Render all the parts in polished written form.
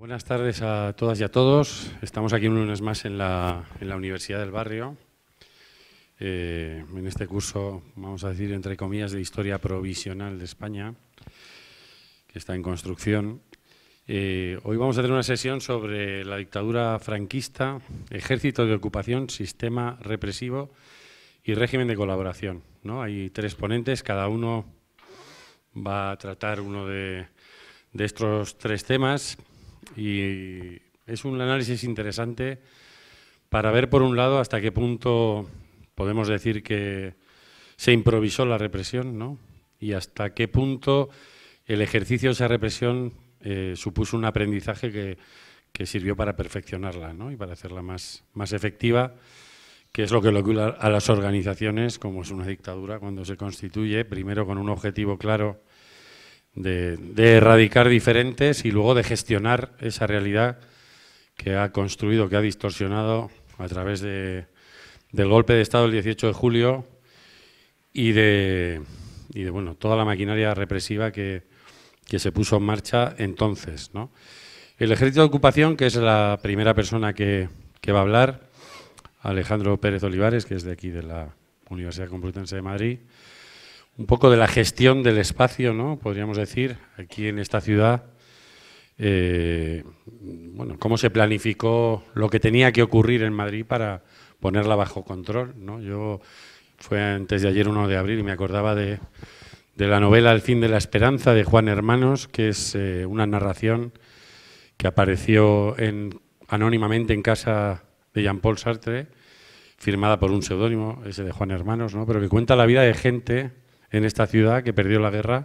Buenas tardes a todas y a todos. Estamos aquí un lunes más en la Universidad del Barrio. En este curso, vamos a decir, entre comillas, de Historia Provisional de España, que está en construcción. Hoy vamos a tener una sesión sobre la dictadura franquista, ejército de ocupación, sistema represivo y régimen de colaboración, ¿no? Hay tres ponentes, cada uno va a tratar uno de estos tres temas. Y es un análisis interesante para ver, por un lado, hasta qué punto podemos decir que se improvisó la represión, ¿no? Y hasta qué punto el ejercicio de esa represión supuso un aprendizaje que sirvió para perfeccionarla, ¿no? Y para hacerla más efectiva, que es lo que le ocurre a las organizaciones, como es una dictadura, cuando se constituye, primero con un objetivo claro de erradicar diferentes y luego de gestionar esa realidad que ha construido, que ha distorsionado a través del golpe de Estado el 18 de julio y de bueno, toda la maquinaria represiva que se puso en marcha entonces, ¿no? El ejército de ocupación, que es la primera persona que va a hablar, Alejandro Pérez Olivares, que es de aquí de la Universidad Complutense de Madrid, un poco de la gestión del espacio, ¿no? Podríamos decir, aquí en esta ciudad, bueno, cómo se planificó lo que tenía que ocurrir en Madrid para ponerla bajo control, ¿no? Fue antes de ayer 1 de abril y me acordaba de la novela El fin de la esperanza de Juan Hermanos, que es una narración que apareció anónimamente en casa de Jean-Paul Sartre, firmada por un seudónimo, ese de Juan Hermanos, ¿no? Pero que cuenta la vida de gente en esta ciudad que perdió la guerra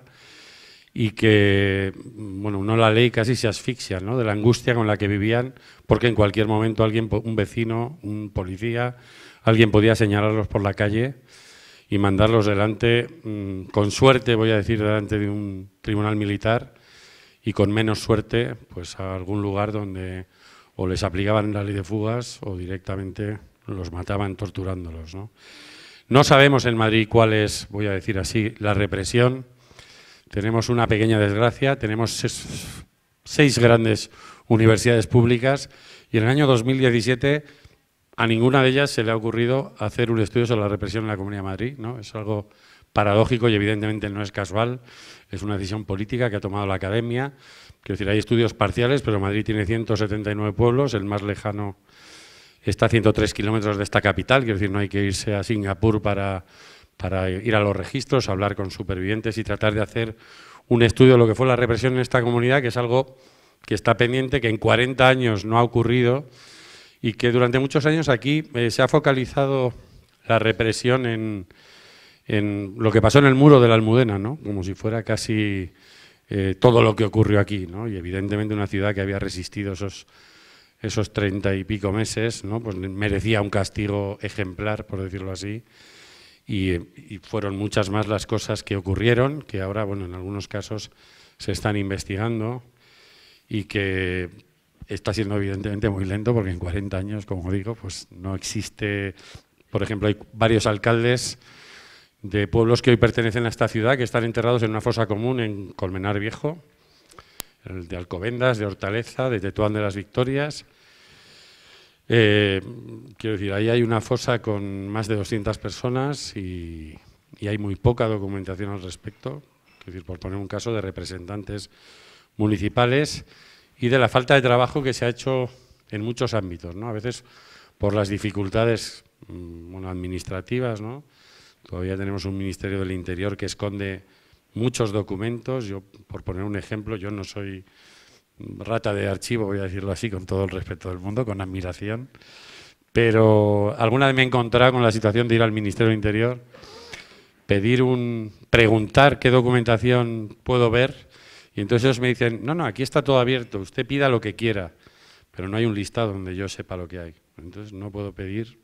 y que, bueno, uno la lee y casi se asfixia, ¿no? De la angustia con la que vivían, porque en cualquier momento alguien, un vecino, un policía, alguien podía señalarlos por la calle y mandarlos delante, con suerte, voy a decir, delante de un tribunal militar y con menos suerte, pues a algún lugar donde o les aplicaban la ley de fugas o directamente los mataban torturándolos, ¿no? No sabemos en Madrid cuál es, voy a decir así, la represión. Tenemos una pequeña desgracia, tenemos seis grandes universidades públicas y en el año 2017 a ninguna de ellas se le ha ocurrido hacer un estudio sobre la represión en la Comunidad de Madrid, ¿no? Es algo paradójico y evidentemente no es casual, es una decisión política que ha tomado la academia. Quiero decir, hay estudios parciales, pero Madrid tiene 179 pueblos, el más lejano está a 103 kilómetros de esta capital, quiero decir, no hay que irse a Singapur para ir a los registros, hablar con supervivientes y tratar de hacer un estudio de lo que fue la represión en esta comunidad, que es algo que está pendiente, que en 40 años no ha ocurrido y que durante muchos años aquí se ha focalizado la represión en lo que pasó en el muro de la Almudena, ¿no? Como si fuera casi todo lo que ocurrió aquí, ¿no? Y evidentemente una ciudad que había resistido esos 30 y pico meses, ¿no? Pues merecía un castigo ejemplar, por decirlo así, y fueron muchas más las cosas que ocurrieron, que ahora, bueno, en algunos casos se están investigando y que está siendo evidentemente muy lento porque en 40 años, como digo, pues no existe. Por ejemplo, hay varios alcaldes de pueblos que hoy pertenecen a esta ciudad que están enterrados en una fosa común en Colmenar Viejo, el de Alcobendas, de Hortaleza, de Tetuán de las Victorias. Quiero decir, ahí hay una fosa con más de 200 personas y hay muy poca documentación al respecto, quiero decir, por poner un caso de representantes municipales y de la falta de trabajo que se ha hecho en muchos ámbitos, ¿no? A veces por las dificultades bueno, administrativas, ¿no? Todavía tenemos un Ministerio del Interior que esconde muchos documentos. Yo, por poner un ejemplo, yo no soy rata de archivo, voy a decirlo así, con todo el respeto del mundo, con admiración, pero alguna vez me he encontrado con la situación de ir al Ministerio del Interior, preguntar qué documentación puedo ver, y entonces ellos me dicen, no, aquí está todo abierto, usted pida lo que quiera, pero no hay un listado donde yo sepa lo que hay. Entonces no puedo pedir,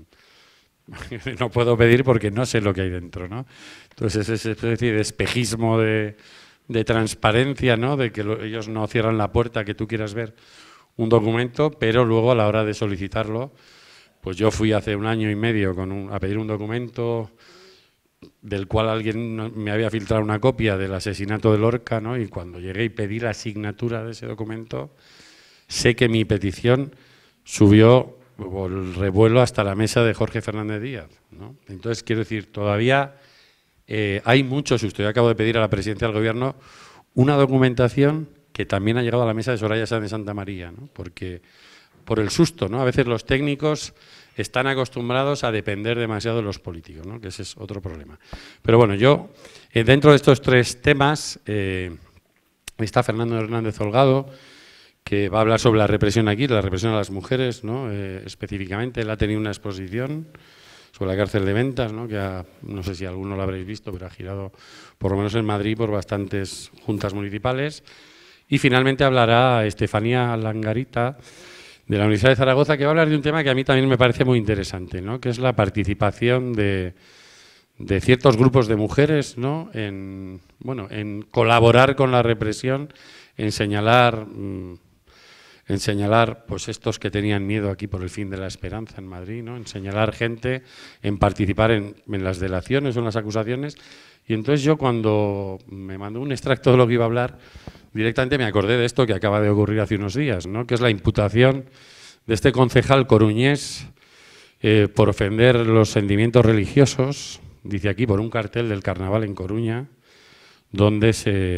no puedo pedir porque no sé lo que hay dentro, ¿no? Entonces es decir, espejismo de transparencia, ¿no? De que ellos no cierran la puerta que tú quieras ver un documento, pero luego a la hora de solicitarlo, pues yo fui hace 1 año y medio a pedir un documento del cual alguien me había filtrado una copia del asesinato de Lorca, ¿no? Y cuando llegué y pedí la asignatura de ese documento, sé que mi petición subió el revuelo hasta la mesa de Jorge Fernández Díaz, ¿no? Entonces, quiero decir, todavía hay mucho susto. Yo acabo de pedir a la presidencia del Gobierno una documentación que también ha llegado a la mesa de Soraya Sáenz de Santa María, ¿no? Porque por el susto, ¿no? A veces los técnicos están acostumbrados a depender demasiado de los políticos, ¿no? Que ese es otro problema. Pero bueno, yo, dentro de estos tres temas, está Fernando Hernández Holgado, que va a hablar sobre la represión aquí, la represión a las mujeres, ¿no? Específicamente. Él ha tenido una exposición sobre la cárcel de Ventas, ¿no? Que no sé si alguno lo habréis visto, pero ha girado, por lo menos en Madrid, por bastantes juntas municipales. Y finalmente hablará Estefanía Langarita, de la Universidad de Zaragoza, que va a hablar de un tema que a mí también me parece muy interesante, ¿no? Que es la participación de ciertos grupos de mujeres, ¿no? en colaborar con la represión, en señalar pues estos que tenían miedo aquí por el fin de la esperanza en Madrid, ¿no? En señalar gente, en participar en las delaciones o en las acusaciones. Y entonces yo, cuando me mandó un extracto de lo que iba a hablar, directamente me acordé de esto que acaba de ocurrir hace unos días, ¿no? Que es la imputación de este concejal coruñés por ofender los sentimientos religiosos, dice aquí, por un cartel del carnaval en Coruña, donde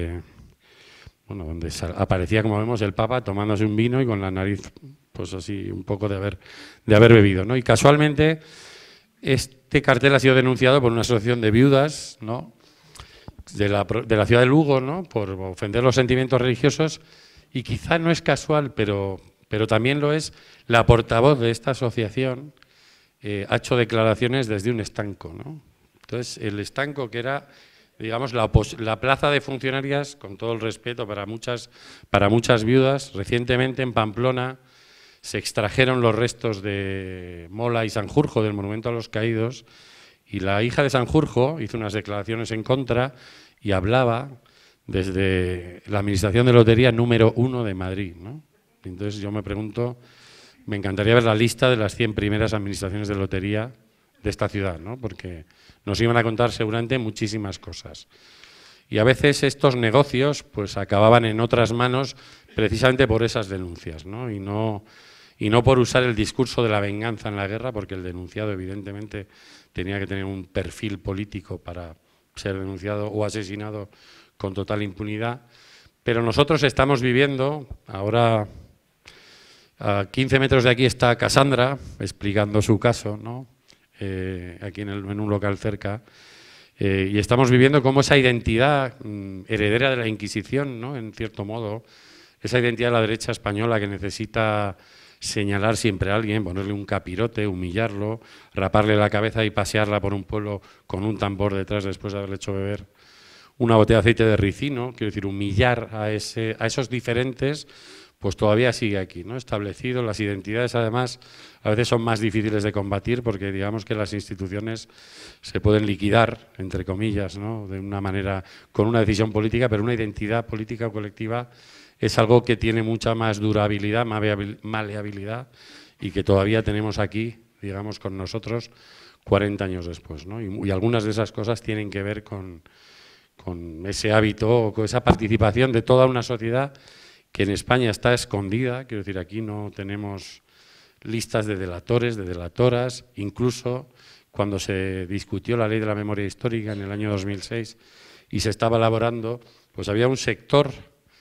aparecía, como vemos, el Papa tomándose un vino y con la nariz, pues así, un poco de haber bebido, ¿no? Y casualmente este cartel ha sido denunciado por una asociación de viudas, ¿no? de la ciudad de Lugo, ¿no? Por ofender los sentimientos religiosos, y quizá no es casual, pero también lo es, la portavoz de esta asociación ha hecho declaraciones desde un estanco, ¿no? Entonces, el estanco, que era, digamos, la plaza de funcionarias, con todo el respeto para muchas viudas. Recientemente en Pamplona se extrajeron los restos de Mola y Sanjurjo, del Monumento a los Caídos, y la hija de Sanjurjo hizo unas declaraciones en contra y hablaba desde la Administración de Lotería número 1 de Madrid, ¿no? Entonces yo me pregunto, me encantaría ver la lista de las 100 primeras administraciones de lotería de esta ciudad, ¿no? Porque nos iban a contar seguramente muchísimas cosas. Y a veces estos negocios pues acababan en otras manos precisamente por esas denuncias, ¿no? Y no por usar el discurso de la venganza en la guerra, porque el denunciado evidentemente tenía que tener un perfil político para ser denunciado o asesinado con total impunidad. Pero nosotros estamos viviendo, ahora a 15 metros de aquí está Cassandra explicando su caso, ¿no? Aquí en un local cerca, y estamos viviendo cómo esa identidad heredera de la Inquisición, ¿no? En cierto modo, esa identidad de la derecha española que necesita señalar siempre a alguien, ponerle un capirote, humillarlo, raparle la cabeza y pasearla por un pueblo con un tambor detrás después de haberle hecho beber una botella de aceite de ricino. Quiero decir, humillar a esos diferentes, pues todavía sigue aquí, ¿no? Establecido. Las identidades, además, a veces son más difíciles de combatir, porque digamos que las instituciones se pueden liquidar, entre comillas, ¿no? De una manera, con una decisión política, pero una identidad política o colectiva es algo que tiene mucha más durabilidad, maleabilidad, y que todavía tenemos aquí, digamos, con nosotros 40 años después, ¿no? Y algunas de esas cosas tienen que ver con ese hábito o con esa participación de toda una sociedad que en España está escondida. Quiero decir, aquí no tenemos listas de delatores, de delatoras. Incluso cuando se discutió la ley de la memoria histórica en el año 2006 y se estaba elaborando, pues había un sector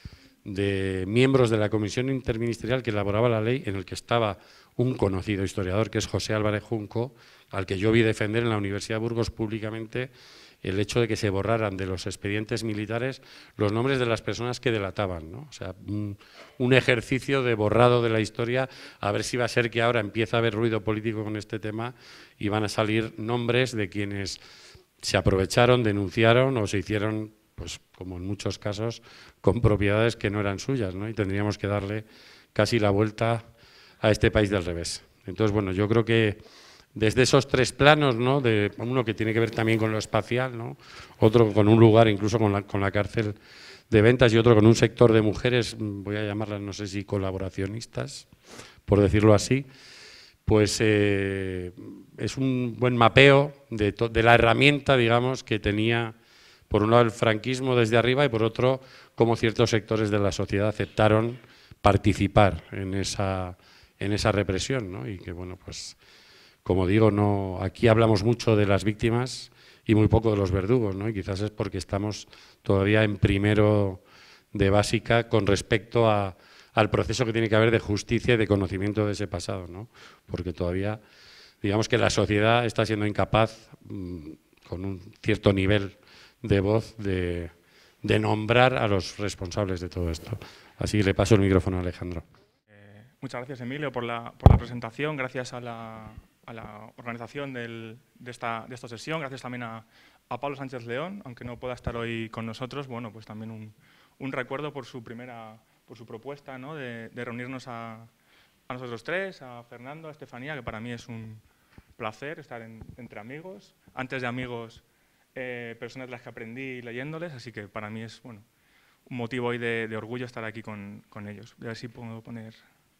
de miembros de la comisión interministerial que elaboraba la ley, en el que estaba un conocido historiador, que es José Álvarez Junco, al que yo vi defender en la Universidad de Burgos públicamente el hecho de que se borraran de los expedientes militares los nombres de las personas que delataban, ¿no? O sea, un ejercicio de borrado de la historia, a ver si va a ser que ahora empieza a haber ruido político con este tema y van a salir nombres de quienes se aprovecharon, denunciaron o se hicieron, pues como en muchos casos, con propiedades que no eran suyas, ¿no? Y tendríamos que darle casi la vuelta a este país del revés. Entonces, bueno, yo creo que desde esos tres planos, ¿no? De uno que tiene que ver también con lo espacial, ¿no? Otro con un lugar, incluso con la cárcel de Ventas, y otro con un sector de mujeres, voy a llamarlas, no sé si colaboracionistas, por decirlo así, pues es un buen mapeo de la herramienta, digamos, que tenía, por un lado, el franquismo desde arriba, y por otro, cómo ciertos sectores de la sociedad aceptaron participar en esa represión, ¿no? Y que, bueno, pues, como digo, aquí hablamos mucho de las víctimas y muy poco de los verdugos, ¿no? Y quizás es porque estamos todavía en primero de básica con respecto al proceso que tiene que haber de justicia y de conocimiento de ese pasado, ¿no? Porque todavía, digamos que la sociedad está siendo incapaz, con un cierto nivel de voz, de nombrar a los responsables de todo esto. Así que le paso el micrófono a Alejandro. Muchas gracias, Emilio, por la presentación. Gracias a la organización de esta sesión. Gracias también a Pablo Sánchez León, aunque no pueda estar hoy con nosotros. Bueno, pues también un recuerdo por su propuesta, ¿no? de reunirnos a nosotros tres, a Fernando, a Estefanía, que para mí es un placer estar entre amigos. Antes de amigos, personas de las que aprendí leyéndoles, así que para mí es, bueno, un motivo hoy de orgullo estar aquí con ellos. Voy a ver si puedo poner...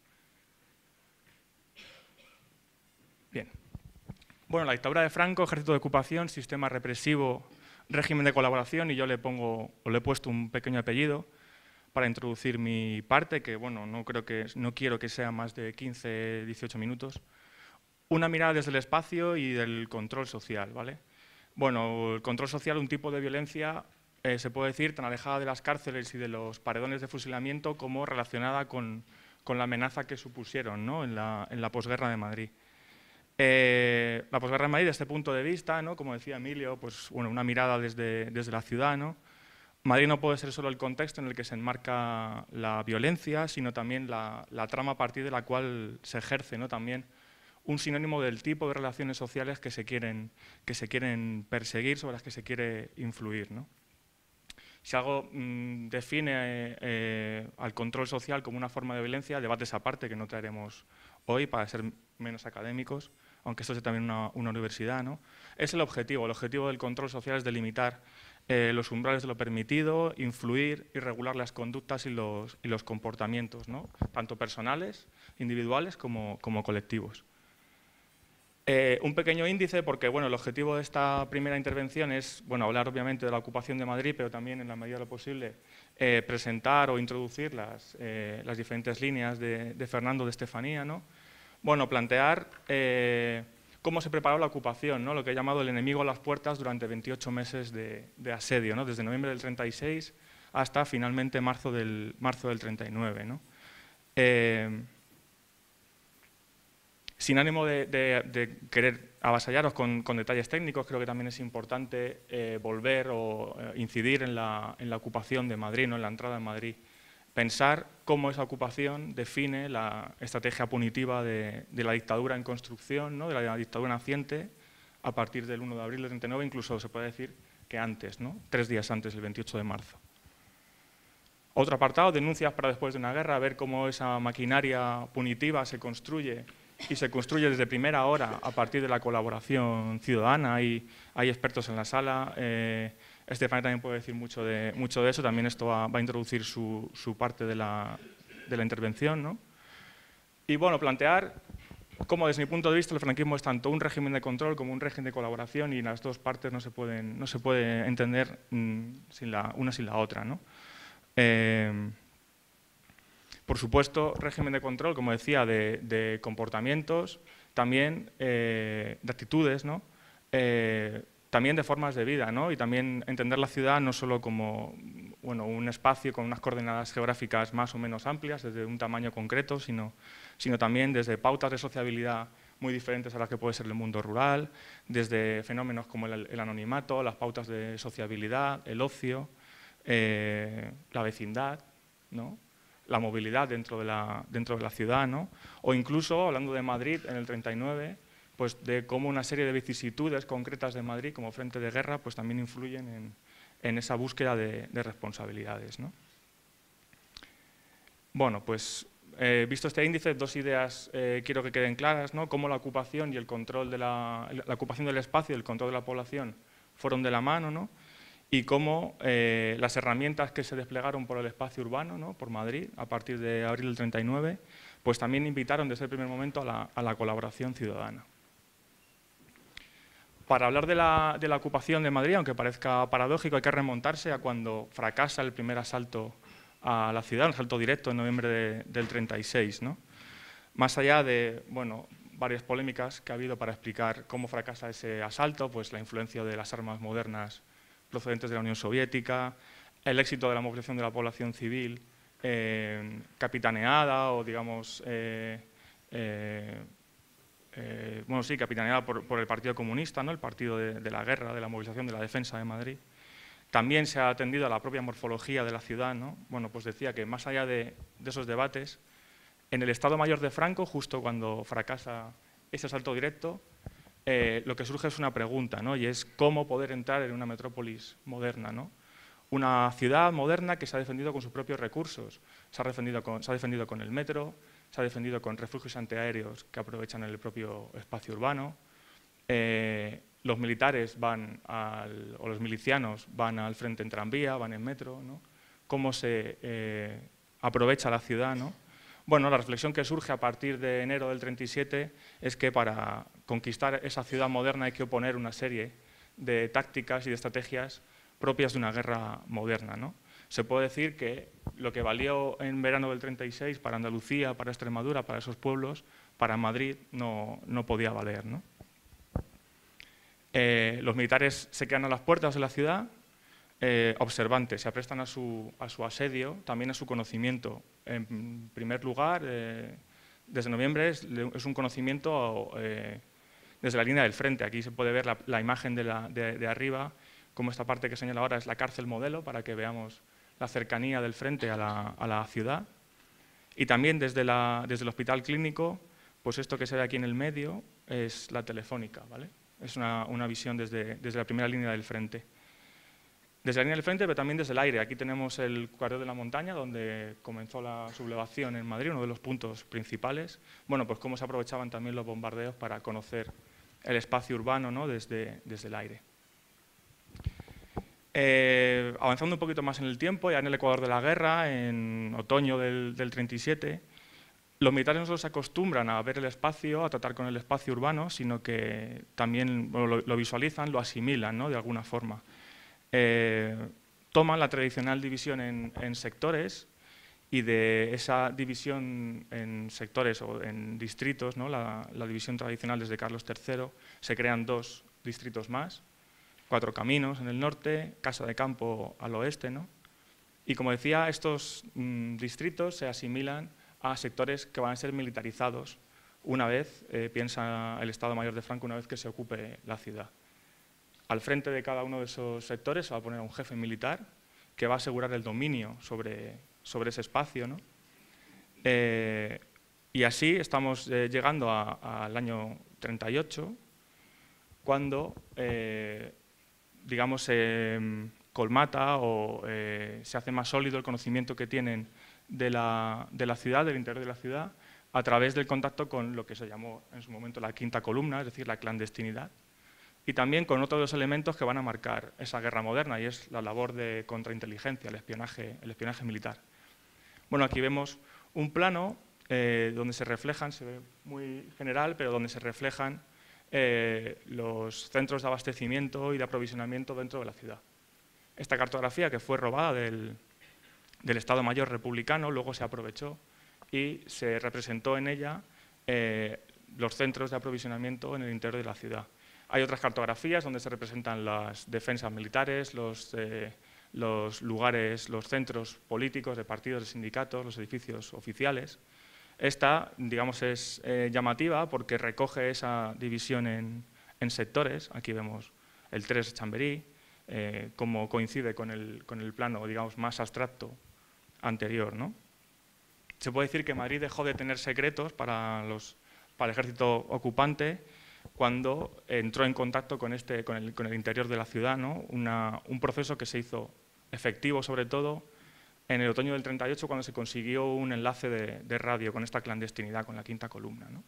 Bien. Bueno, la dictadura de Franco, ejército de ocupación, sistema represivo, régimen de colaboración, y yo le he puesto un pequeño apellido para introducir mi parte, que bueno, no quiero que sea más de 15, 18 minutos. Una mirada desde el espacio y del control social, ¿vale? Bueno, el control social, un tipo de violencia, se puede decir, tan alejada de las cárceles y de los paredones de fusilamiento como relacionada con la amenaza que supusieron, ¿no? en la posguerra de Madrid. La posguerra de Madrid, desde este punto de vista, ¿no? Como decía Emilio, pues, bueno, una mirada desde la ciudad, ¿no? Madrid no puede ser solo el contexto en el que se enmarca la violencia, sino también la trama a partir de la cual se ejerce, ¿no? También un sinónimo del tipo de relaciones sociales que se quieren perseguir, sobre las que se quiere influir, ¿no? Si algo define al control social como una forma de violencia, debates aparte que no traeremos hoy para ser menos académicos, aunque esto es también una universidad, ¿no? Es el objetivo. El objetivo del control social es delimitar los umbrales de lo permitido, influir y regular las conductas y los comportamientos, ¿no? Tanto personales, individuales, como colectivos. Un pequeño índice, porque bueno, el objetivo de esta primera intervención es hablar obviamente de la ocupación de Madrid, pero también en la medida de lo posible presentar o introducir las diferentes líneas de Fernando, de Estefanía, ¿no? Bueno, plantear cómo se preparó la ocupación, ¿no? Lo que he llamado el enemigo a las puertas durante 28 meses de asedio, ¿no? Desde noviembre del 36 hasta finalmente marzo del 39, ¿no? Sin ánimo de querer avasallaros con detalles técnicos, creo que también es importante volver o incidir en la ocupación de Madrid, ¿no? En la entrada en Madrid. Pensar cómo esa ocupación define la estrategia punitiva de la dictadura en construcción, ¿no? De la dictadura naciente, a partir del 1 de abril del 39, incluso se puede decir que antes, ¿no? 3 días antes, el 28 de marzo. Otro apartado, denuncias para después de una guerra, ver cómo esa maquinaria punitiva se construye, y se construye desde primera hora a partir de la colaboración ciudadana. Hay expertos en la sala. Estefanía también puede decir mucho de eso. También esto va a introducir su parte de la intervención, ¿no? Y bueno, plantear cómo desde mi punto de vista el franquismo es tanto un régimen de control como un régimen de colaboración, y las dos partes no se puede entender una sin la otra, ¿no? Por supuesto, régimen de control, como decía, de comportamientos, también de actitudes, ¿no? También de formas de vida, ¿no? Y también entender la ciudad no solo como un espacio con unas coordenadas geográficas más o menos amplias, desde un tamaño concreto, sino también desde pautas de sociabilidad muy diferentes a las que puede ser el mundo rural, desde fenómenos como el anonimato, las pautas de sociabilidad, el ocio, la vecindad, ¿no? La movilidad dentro de la ciudad, ¿no? O incluso, hablando de Madrid en el 39, pues de cómo una serie de vicisitudes concretas de Madrid como frente de guerra pues también influyen en esa búsqueda de responsabilidades, ¿no? Bueno, pues visto este índice, dos ideas quiero que queden claras, ¿no? Cómo la ocupación y el control de la ocupación del espacio y el control de la población fueron de la mano, ¿no? Y cómo las herramientas que se desplegaron por el espacio urbano, ¿no? Por Madrid, a partir de abril del 39, pues también invitaron desde el primer momento a la colaboración ciudadana. Para hablar de la ocupación de Madrid, aunque parezca paradójico, hay que remontarse a cuando fracasa el primer asalto a la ciudad, un asalto directo en noviembre del 36, ¿no? Más allá de, bueno, varias polémicas que ha habido para explicar cómo fracasa ese asalto, pues la influencia de las armas modernas procedentes de la Unión Soviética, el éxito de la movilización de la población civil capitaneada o, digamos, bueno, sí, capitaneada por el Partido Comunista, ¿no? El partido de la guerra, de la movilización, de la defensa de Madrid. También se ha atendido a la propia morfología de la ciudad, ¿no? Bueno, pues decía que más allá de esos debates, en el Estado Mayor de Franco, justo cuando fracasa ese asalto directo, lo que surge es una pregunta, ¿no? Y es cómo poder entrar en una metrópolis moderna, ¿no? Una ciudad moderna que se ha defendido con sus propios recursos. Se ha defendido con el metro, se ha defendido con refugios antiaéreos que aprovechan el propio espacio urbano. Los militares o los milicianos van al frente en tranvía, van en metro, ¿no? Cómo se aprovecha la ciudad, ¿no? Bueno, la reflexión que surge a partir de enero del 37 es que para conquistar esa ciudad moderna hay que oponer una serie de tácticas y de estrategias propias de una guerra moderna, ¿no? Se puede decir que lo que valió en verano del 36 para Andalucía, para Extremadura, para esos pueblos, para Madrid no podía valer, ¿no? Los militares se quedan a las puertas de la ciudad, observantes, se aprestan a su asedio, también a su conocimiento. En primer lugar, desde noviembre es un conocimiento desde la línea del frente. Aquí se puede ver la imagen de arriba, como esta parte que señala ahora es la cárcel modelo, para que veamos la cercanía del frente a la ciudad. Y también desde el hospital clínico, pues esto que se ve aquí en el medio es la telefónica, ¿vale? Es una visión desde la primera línea del frente. Desde la línea del frente, pero también desde el aire. Aquí tenemos el cuartel de la montaña, donde comenzó la sublevación en Madrid, uno de los puntos principales. Bueno, pues cómo se aprovechaban también los bombardeos para conocer el espacio urbano, ¿no? desde el aire. Avanzando un poquito más en el tiempo, ya en el Ecuador de la guerra, en otoño del 37, los militares no solo se acostumbran a ver el espacio, a tratar con el espacio urbano, sino que también lo visualizan, lo asimilan, ¿no? De alguna forma. Toman la tradicional división en sectores y de esa división en sectores o en distritos, ¿no? la división tradicional desde Carlos III, se crean 2 distritos más, 4 Caminos en el norte, Casa de Campo al oeste, ¿no? Y como decía, estos distritos se asimilan a sectores que van a ser militarizados una vez, piensa el Estado Mayor de Franco, una vez que se ocupe la ciudad. Al frente de cada uno de esos sectores se va a poner un jefe militar que va a asegurar el dominio sobre ese espacio, ¿no? Y así estamos llegando al año 38, cuando, digamos, se colmata o se hace más sólido el conocimiento que tienen de la ciudad, del interior de la ciudad, a través del contacto con lo que se llamó en su momento la quinta columna, es decir, la clandestinidad, y también con otros 2 elementos que van a marcar esa guerra moderna, y es la labor de contrainteligencia, el espionaje militar. Bueno, aquí vemos un plano donde se reflejan, se ve muy general, pero donde se reflejan los centros de abastecimiento y de aprovisionamiento dentro de la ciudad. Esta cartografía, que fue robada del Estado Mayor republicano, luego se aprovechó y se representó en ella los centros de aprovisionamiento en el interior de la ciudad. Hay otras cartografías donde se representan las defensas militares, los lugares, los centros políticos de partidos, de sindicatos, los edificios oficiales. Esta, digamos, es llamativa porque recoge esa división en sectores. Aquí vemos el 3 de Chamberí, cómo coincide con el plano, digamos, más abstracto anterior, ¿no? Se puede decir que Madrid dejó de tener secretos para el ejército ocupante cuando entró en contacto con el interior de la ciudad, ¿no? Un proceso que se hizo efectivo, sobre todo, en el otoño del 38, cuando se consiguió un enlace de radio con esta clandestinidad, con la quinta columna, ¿no?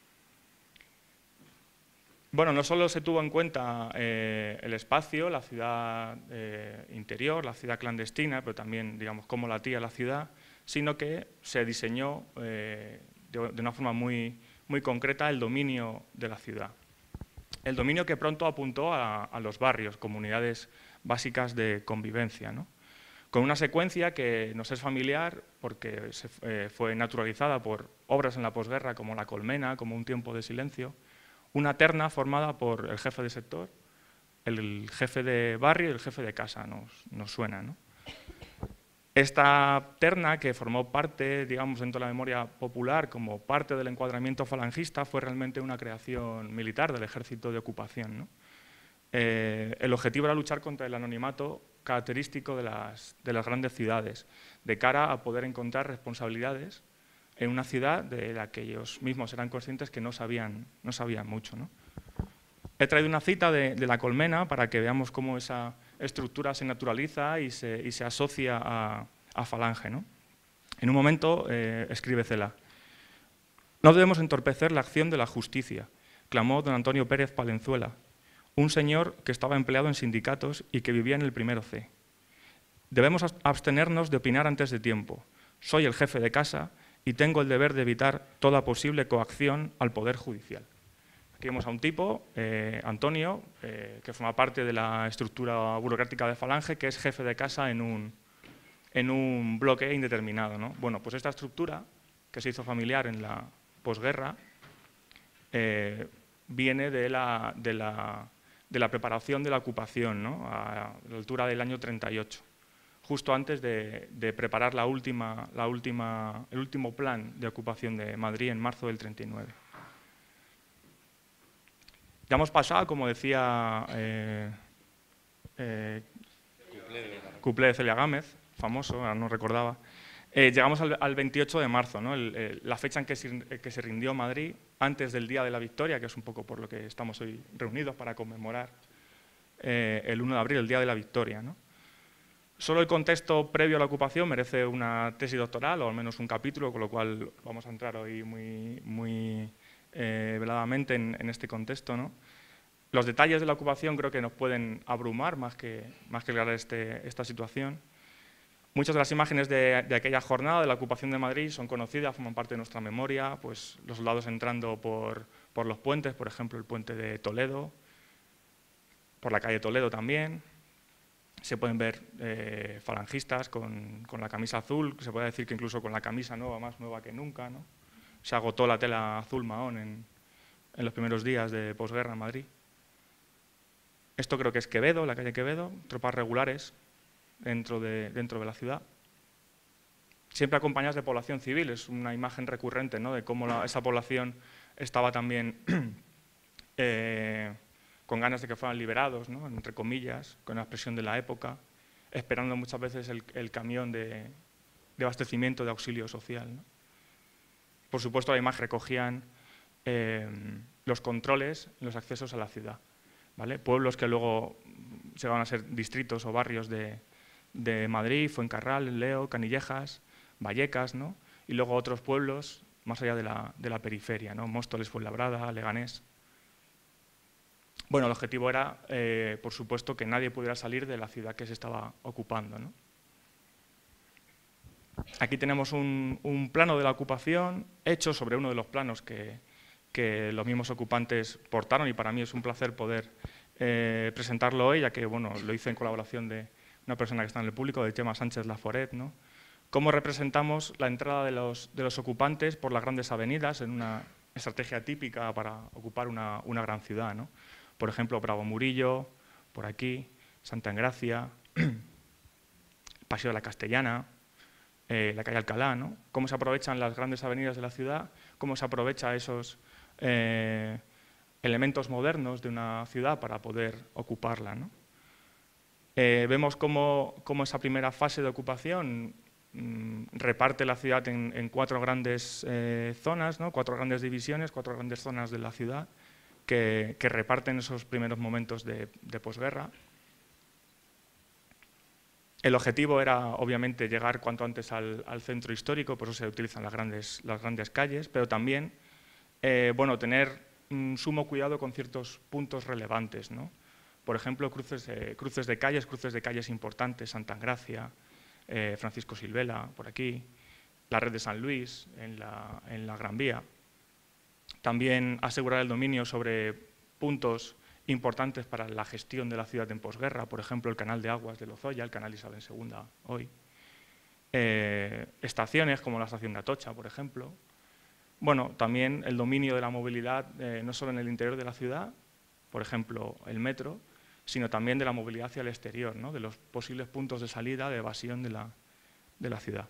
Bueno, no solo se tuvo en cuenta el espacio, la ciudad interior, la ciudad clandestina, pero también, digamos, cómo latía la ciudad, sino que se diseñó de una forma muy concreta el dominio de la ciudad. El dominio que pronto apuntó a los barrios, comunidades básicas de convivencia, ¿no? con una secuencia que nos es familiar porque fue naturalizada por obras en la posguerra como La colmena, como Un tiempo de silencio, una terna formada por el jefe de sector, el jefe de barrio y el jefe de casa, nos suena, ¿no? Esta terna, que formó parte, digamos, dentro de la memoria popular como parte del encuadramiento falangista, fue realmente una creación militar del ejército de ocupación, ¿no? El objetivo era luchar contra el anonimato característico de las grandes ciudades, de cara a poder encontrar responsabilidades en una ciudad de la que ellos mismos eran conscientes que no sabían mucho, ¿no? He traído una cita de La colmena para que veamos cómo esa estructura se naturaliza y se asocia a Falange, ¿no? En un momento escribe Cela: «No debemos entorpecer la acción de la justicia», clamó don Antonio Pérez Palenzuela, un señor que estaba empleado en sindicatos y que vivía en el primero C. «Debemos abstenernos de opinar antes de tiempo. Soy el jefe de casa y tengo el deber de evitar toda posible coacción al Poder Judicial». Aquí vemos a un tipo, Antonio, que forma parte de la estructura burocrática de Falange, que es jefe de casa en un bloque indeterminado, ¿no? Bueno, pues esta estructura, que se hizo familiar en la posguerra, viene de la preparación de la ocupación, ¿no? A la altura del año 38, justo antes de preparar el último plan de ocupación de Madrid en marzo del 39. Ya hemos pasado, como decía Cuplé de Celia Gámez, famoso, ahora no recordaba, llegamos al 28 de marzo, ¿no? La fecha en que se rindió Madrid, antes del Día de la Victoria, que es un poco por lo que estamos hoy reunidos para conmemorar el 1 de abril, el Día de la Victoria, ¿no? Solo el contexto previo a la ocupación merece una tesis doctoral, o al menos un capítulo, con lo cual vamos a entrar hoy muy veladamente en este contexto, ¿no? Los detalles de la ocupación creo que nos pueden abrumar más que aclarar esta situación. Muchas de las imágenes de aquella jornada de la ocupación de Madrid son conocidas, forman parte de nuestra memoria, pues los soldados entrando por los puentes, por ejemplo el puente de Toledo, por la calle Toledo también. Se pueden ver falangistas con la camisa azul, se puede decir que incluso con la camisa nueva, más nueva que nunca, ¿no? Se agotó la tela azul mahón en los primeros días de posguerra en Madrid. Esto creo que es Quevedo, la calle Quevedo, tropas regulares dentro de la ciudad, siempre acompañadas de población civil. Es una imagen recurrente, ¿no?, de cómo esa población estaba también con ganas de que fueran liberados, ¿no?, entre comillas, con la expresión de la época, esperando muchas veces el camión de abastecimiento de auxilio social, ¿no? Por supuesto, además recogían los controles en los accesos a la ciudad, ¿vale? Pueblos que luego se van a ser distritos o barrios de Madrid, Fuencarral, Leo, Canillejas, Vallecas, ¿no? Y luego otros pueblos más allá de la periferia, ¿no? Móstoles, Fuenlabrada, Leganés. Bueno, el objetivo era, por supuesto, que nadie pudiera salir de la ciudad que se estaba ocupando, ¿no? Aquí tenemos un plano de la ocupación hecho sobre uno de los planos que los mismos ocupantes portaron, y para mí es un placer poder presentarlo hoy, ya que bueno, lo hice en colaboración de una persona que está en el público, de Gemma Sánchez Laforet, ¿no? Cómo representamos la entrada de los ocupantes por las grandes avenidas en una estrategia típica para ocupar una gran ciudad, ¿no? Por ejemplo, Bravo Murillo, por aquí, Santa Engracia, Paseo de la Castellana, la calle Alcalá, ¿no? Cómo se aprovechan las grandes avenidas de la ciudad, cómo se aprovecha esos elementos modernos de una ciudad para poder ocuparla, ¿no? Vemos cómo esa primera fase de ocupación reparte la ciudad en 4 grandes zonas, ¿no? 4 grandes divisiones, 4 grandes zonas de la ciudad que reparten esos primeros momentos de posguerra. El objetivo era, obviamente, llegar cuanto antes al centro histórico, por eso se utilizan las grandes calles, pero también bueno, tener sumo cuidado con ciertos puntos relevantes, ¿no? Por ejemplo, cruces de calles importantes, Santa Engracia, Francisco Silvela, por aquí, la red de San Luis, en la Gran Vía. También asegurar el dominio sobre puntos importantes para la gestión de la ciudad en posguerra, por ejemplo, el canal de aguas de Lozoya, el canal Isabel II hoy. Estaciones como la estación de Atocha, por ejemplo. Bueno, también el dominio de la movilidad, no solo en el interior de la ciudad, por ejemplo, el metro, sino también de la movilidad hacia el exterior, ¿no? De los posibles puntos de salida, de evasión de la ciudad.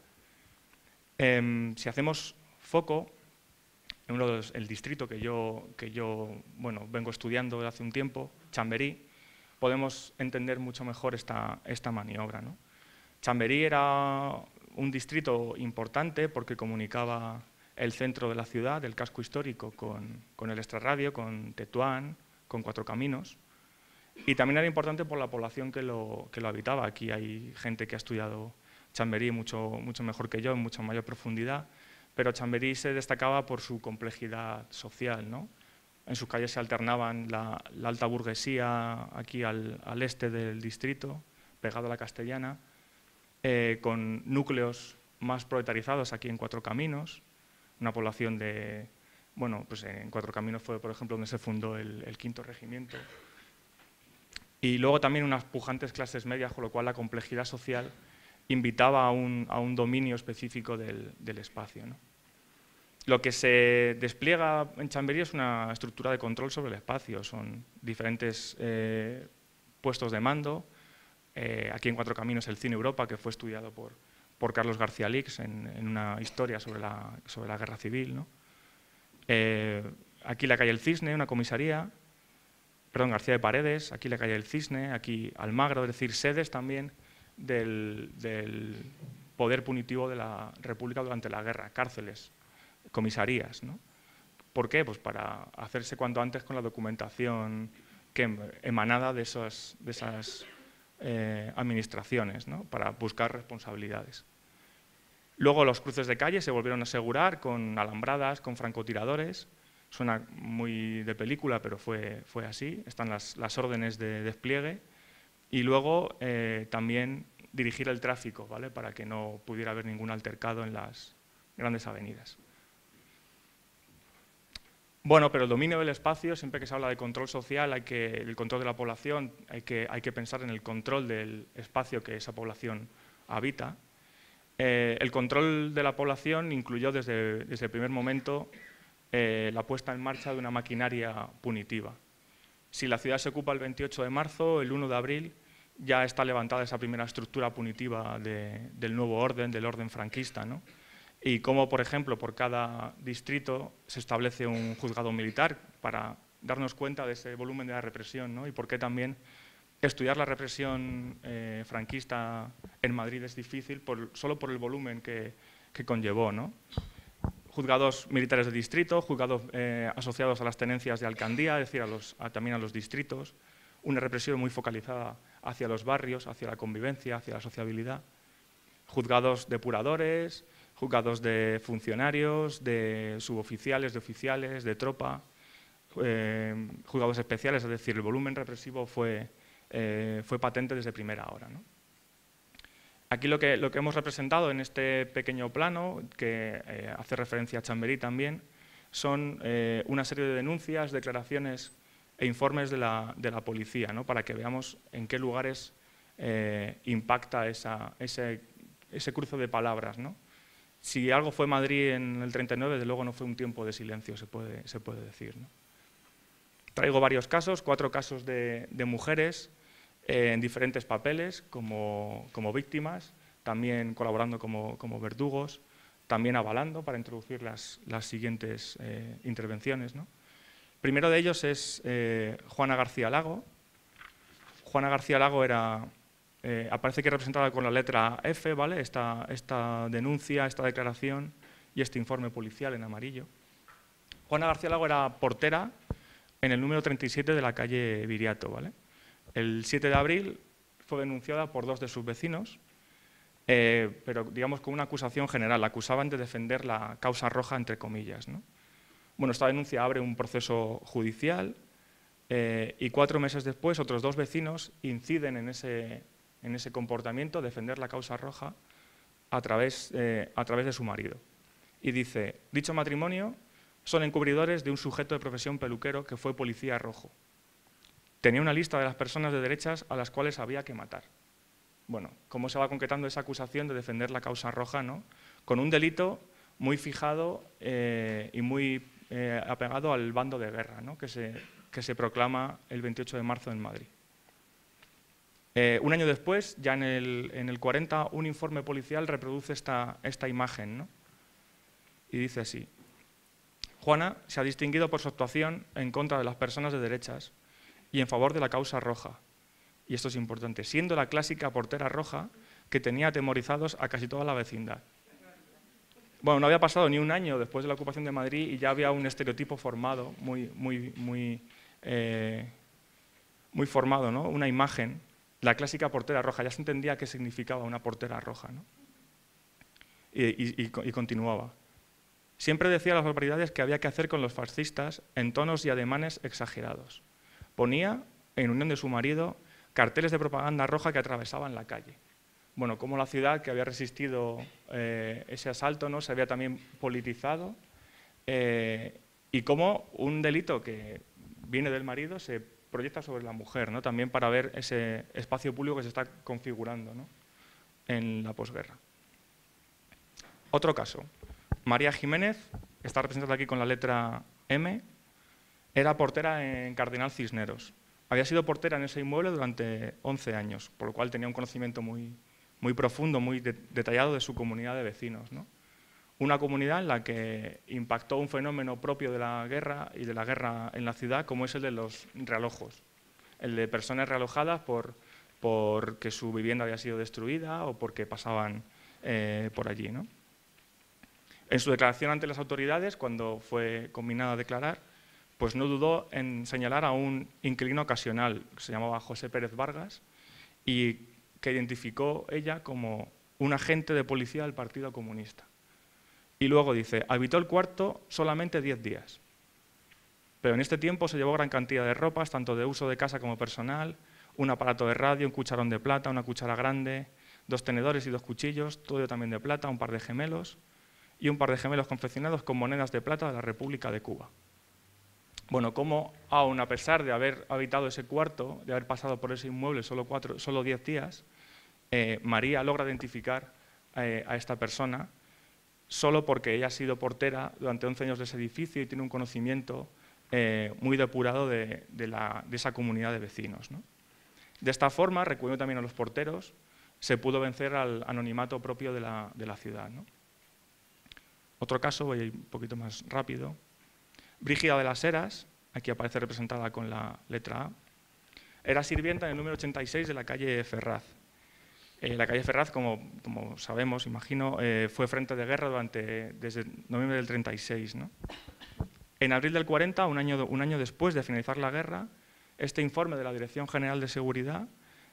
Si hacemos foco en el distrito que yo bueno, vengo estudiando desde hace un tiempo, Chamberí, podemos entender mucho mejor esta maniobra, ¿no? Chamberí era un distrito importante porque comunicaba el centro de la ciudad, el casco histórico, con el extrarradio, con Tetuán, con Cuatro Caminos. Y también era importante por la población que lo habitaba. Aquí hay gente que ha estudiado Chamberí mucho mejor que yo, en mucha mayor profundidad, pero Chamberí se destacaba por su complejidad social, ¿no? En sus calles se alternaban la alta burguesía aquí al este del distrito, pegado a la Castellana, con núcleos más proletarizados aquí en Cuatro Caminos, una población de... Bueno, pues en Cuatro Caminos fue, por ejemplo, donde se fundó el 5º Regimiento. Y luego también unas pujantes clases medias, con lo cual la complejidad social invitaba a un dominio específico del espacio, ¿no? Lo que se despliega en Chamberí es una estructura de control sobre el espacio. Son diferentes puestos de mando. Aquí en Cuatro Caminos el Cine Europa, que fue estudiado por Carlos García Lix en una historia sobre la Guerra Civil, ¿no? Aquí la calle El Cisne, una comisaría. Perdón, García de Paredes, aquí la calle El Cisne, aquí Almagro, es decir, sedes también del poder punitivo de la República durante la guerra, cárceles, comisarías, ¿no? ¿Por qué? Pues para hacerse cuanto antes con la documentación emanada de esas administraciones, ¿no? Para buscar responsabilidades. Luego los cruces de calle se volvieron a asegurar con alambradas, con francotiradores. Suena muy de película, pero fue así. Están las órdenes de despliegue. Y luego también dirigir el tráfico, ¿vale? Para que no pudiera haber ningún altercado en las grandes avenidas. Bueno, pero el dominio del espacio, siempre que se habla de control social, el control de la población, hay que pensar en el control del espacio que esa población habita. El control de la población incluyó desde el primer momento la puesta en marcha de una maquinaria punitiva. Si la ciudad se ocupa el 28 de marzo, el 1 de abril ya está levantada esa primera estructura punitiva del nuevo orden, del orden franquista, ¿no? Y cómo, por ejemplo, por cada distrito se establece un juzgado militar para darnos cuenta de ese volumen de la represión, ¿no? Y por qué también estudiar la represión franquista en Madrid es difícil solo por el volumen que conllevó, ¿no? Juzgados militares de distrito, juzgados asociados a las tenencias de alcaldía, es decir, también a los distritos, una represión muy focalizada hacia los barrios, hacia la convivencia, hacia la sociabilidad, juzgados depuradores, juzgados de funcionarios, de suboficiales, de oficiales, de tropa, juzgados especiales, es decir, el volumen represivo fue patente desde primera hora, ¿no? Aquí lo que hemos representado en este pequeño plano, que hace referencia a Chamberí también, son una serie de denuncias, declaraciones e informes de la policía, ¿no? Para que veamos en qué lugares impacta ese cruce de palabras, ¿no? Si algo fue Madrid en el 39, desde luego no fue un tiempo de silencio, se puede decir, ¿no? Traigo varios casos, 4 casos de mujeres en diferentes papeles, como víctimas, también colaborando como verdugos, también avalando para introducir las siguientes intervenciones, ¿no? Primero de ellos es Juana García Lago. Juana García Lago aparece aquí representada con la letra F, ¿vale? Esta denuncia, esta declaración y este informe policial en amarillo. Juana García Lago era portera en el número 37 de la calle Viriato, ¿vale? El 7 de abril fue denunciada por 2 de sus vecinos, pero digamos con una acusación general. La acusaban de defender la causa roja, entre comillas, ¿no? Bueno, esta denuncia abre un proceso judicial y 4 meses después otros 2 vecinos inciden en ese comportamiento, defender la causa roja, a través de su marido. Y dice, dicho matrimonio son encubridores de un sujeto de profesión peluquero que fue policía rojo. tenía una lista de las personas de derechas a las cuales había que matar. Bueno, ¿cómo se va concretando esa acusación de defender la causa roja, ¿no? Con un delito muy fijado y muy apegado al bando de guerra, ¿no? que se proclama el 28 de marzo en Madrid. Un año después, ya en el 40, un informe policial reproduce esta imagen, ¿no? Y dice así: Juana se ha distinguido por su actuación en contra de las personas de derechas y en favor de la causa roja. Y esto es importante, siendo la clásica portera roja que tenía atemorizados a casi toda la vecindad. Bueno, no había pasado ni un año después de la ocupación de Madrid y ya había un estereotipo formado, muy formado, ¿no? Una imagen, la clásica portera roja. Ya se entendía qué significaba una portera roja, ¿no? Y continuaba. Siempre decía las barbaridades que había que hacer con los fascistas en tonos y ademanes exagerados. Ponía, en unión de su marido, carteles de propaganda roja que atravesaban la calle. Bueno, como la ciudad que había resistido ese asalto, ¿no? Se había también politizado y cómo un delito que viene del marido se proyecta sobre la mujer, ¿no? También para ver ese espacio público que se está configurando, ¿no? En la posguerra. Otro caso. María Jiménez, está representada aquí con la letra M, era portera en Cardenal Cisneros. Había sido portera en ese inmueble durante 11 años, por lo cual tenía un conocimiento muy profundo, muy detallado de su comunidad de vecinos, ¿no? Una comunidad en la que impactó un fenómeno propio de la guerra y de la guerra en la ciudad, como es el de los realojos, el de personas realojadas porque su vivienda había sido destruida o porque pasaban por allí, ¿no? En su declaración ante las autoridades, cuando fue conminada a declarar, pues no dudó en señalar a un inquilino ocasional, que se llamaba José Pérez Vargas, y que identificó ella como un agente de policía del Partido Comunista. Y luego dice, habitó el cuarto solamente 10 días, pero en este tiempo se llevó gran cantidad de ropas, tanto de uso de casa como personal, un aparato de radio, un cucharón de plata, una cuchara grande, 2 tenedores y 2 cuchillos, todo también de plata, un par de gemelos, y un par de gemelos confeccionados con monedas de plata de la República de Cuba. Bueno, como aún a pesar de haber habitado ese cuarto, de haber pasado por ese inmueble solo 10 días, María logra identificar a esta persona solo porque ella ha sido portera durante 11 años de ese edificio y tiene un conocimiento muy depurado de esa comunidad de vecinos, ¿no? De esta forma, recurriendo también a los porteros, se pudo vencer al anonimato propio de la ciudad, ¿no? Otro caso, voy a ir un poquito más rápido. Brígida de las Heras, aquí aparece representada con la letra A, era sirvienta en el número 86 de la calle Ferraz. La calle Ferraz, como sabemos, imagino, fue frente de guerra desde noviembre del 36, ¿no? En abril del 40, un año después de finalizar la guerra, este informe de la Dirección General de Seguridad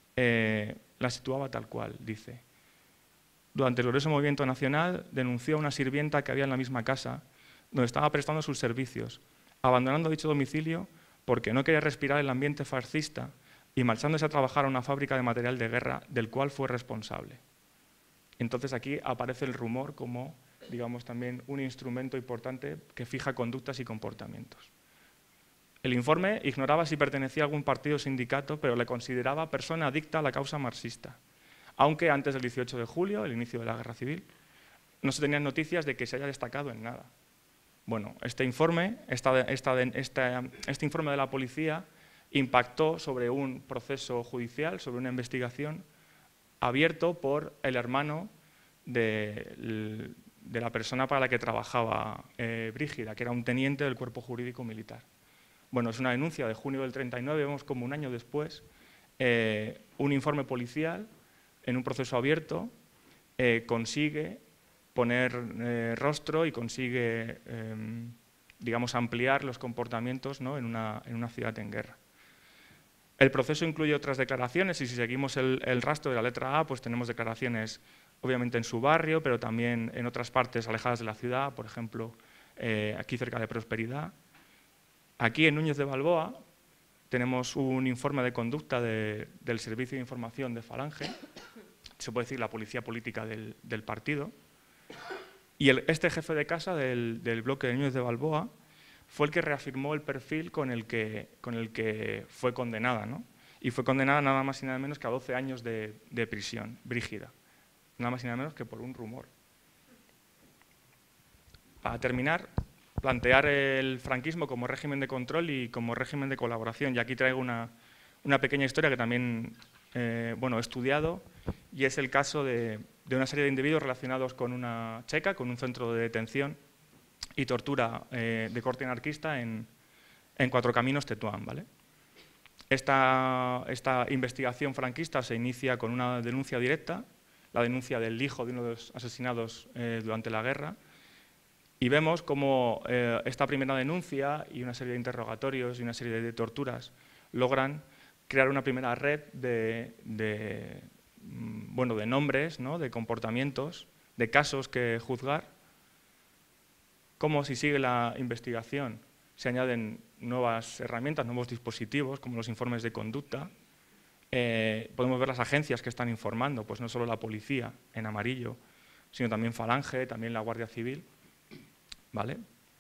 la situaba tal cual, dice: durante el glorioso movimiento nacional denunció a una sirvienta que había en la misma casa donde estaba prestando sus servicios, abandonando dicho domicilio porque no quería respirar el ambiente fascista y marchándose a trabajar a una fábrica de material de guerra del cual fue responsable. Entonces aquí aparece el rumor como, digamos, también un instrumento importante que fija conductas y comportamientos. El informe ignoraba si pertenecía a algún partido o sindicato, pero le consideraba persona adicta a la causa marxista, aunque antes del 18 de julio, el inicio de la Guerra Civil, no se tenían noticias de que se haya destacado en nada. Bueno, este informe de la policía impactó sobre un proceso judicial, sobre una investigación abierto por el hermano de la persona para la que trabajaba Brígida, que era un teniente del Cuerpo Jurídico Militar. Bueno, es una denuncia de junio del 39, vemos como un año después, un informe policial en un proceso abierto consigue poner rostro y consigue, digamos, ampliar los comportamientos, ¿no? en una ciudad en guerra. El proceso incluye otras declaraciones y si seguimos el rastro de la letra A, pues tenemos declaraciones obviamente en su barrio, pero también en otras partes alejadas de la ciudad, por ejemplo, aquí cerca de Prosperidad. Aquí en Núñez de Balboa tenemos un informe de conducta del Servicio de Información de Falange, se puede decir la policía política del partido, y este jefe de casa del bloque de Núñez de Balboa fue el que reafirmó el perfil con el que fue condenada, ¿no? Y fue condenada nada más y nada menos que a 12 años de prisión brígida, nada más y nada menos que por un rumor. Para terminar, plantear el franquismo como régimen de control y como régimen de colaboración. Y aquí traigo una pequeña historia que también he estudiado, y es el caso de una serie de individuos relacionados con una checa, con un centro de detención y tortura de corte anarquista en Cuatro Caminos, Tetuán, ¿vale? Esta investigación franquista se inicia con una denuncia directa, la denuncia del hijo de uno de los asesinados durante la guerra, y vemos cómo esta primera denuncia y una serie de interrogatorios y una serie de torturas logran crear una primera red de nombres, ¿no? De comportamientos, de casos que juzgar. Cómo, si sigue la investigación, se añaden nuevas herramientas, nuevos dispositivos, como los informes de conducta. Podemos ver las agencias que están informando, pues no solo la policía, en amarillo, sino también Falange, también la Guardia Civil, ¿vale?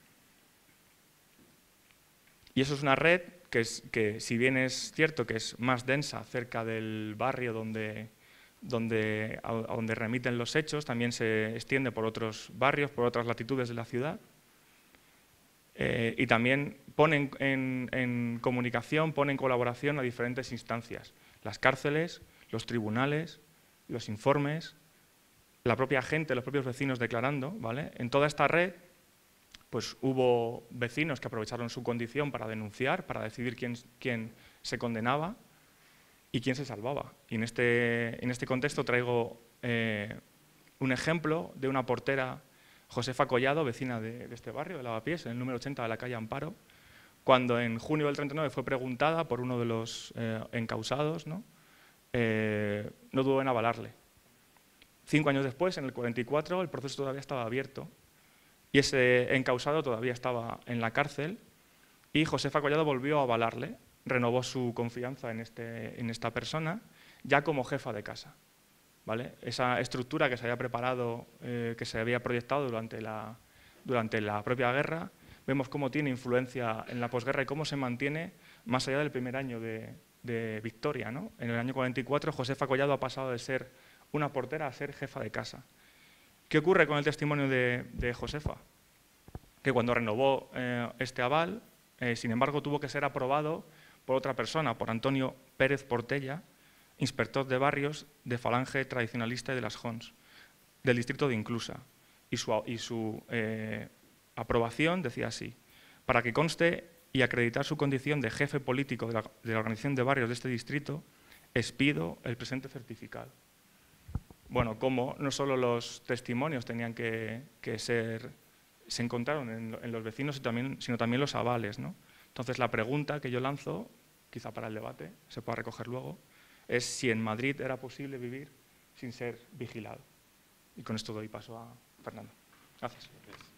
Y eso es una red que si bien es cierto que es más densa cerca del barrio donde remiten los hechos, también se extiende por otros barrios, por otras latitudes de la ciudad. Y también pone en comunicación, pone en colaboración a diferentes instancias. Las cárceles, los tribunales, los informes, la propia gente, los propios vecinos declarando, ¿vale? En toda esta red pues hubo vecinos que aprovecharon su condición para denunciar, para decidir quién se condenaba y quién se salvaba. Y en este contexto traigo un ejemplo de una portera, Josefa Collado, vecina de este barrio, de Lavapiés, en el número 80 de la calle Amparo, cuando en junio del 39 fue preguntada por uno de los encausados, ¿no? No dudó en avalarle. 5 años después, en el 44, el proceso todavía estaba abierto y ese encausado todavía estaba en la cárcel, y Josefa Collado volvió a avalarle, renovó su confianza en esta persona, ya como jefa de casa, ¿vale? Esa estructura que se había preparado, que se había proyectado durante la propia guerra, vemos cómo tiene influencia en la posguerra y cómo se mantiene más allá del primer año de victoria, ¿no? En el año 44, Josefa Collado ha pasado de ser una portera a ser jefa de casa. ¿Qué ocurre con el testimonio de Josefa? Que cuando renovó este aval, sin embargo, tuvo que ser aprobado por otra persona, por Antonio Pérez Portella, inspector de barrios de Falange Tradicionalista y de las Jons, del distrito de Inclusa. Y su aprobación decía así: para que conste y acreditar su condición de jefe político de la organización de barrios de este distrito, expido el presente certificado. Bueno, como no solo los testimonios tenían que se encontraron en los vecinos, sino también los avales, ¿no? Entonces, la pregunta que yo lanzo, quizá para el debate, se pueda recoger luego, es si en Madrid era posible vivir sin ser vigilado. Y con esto doy paso a Fernando. Gracias.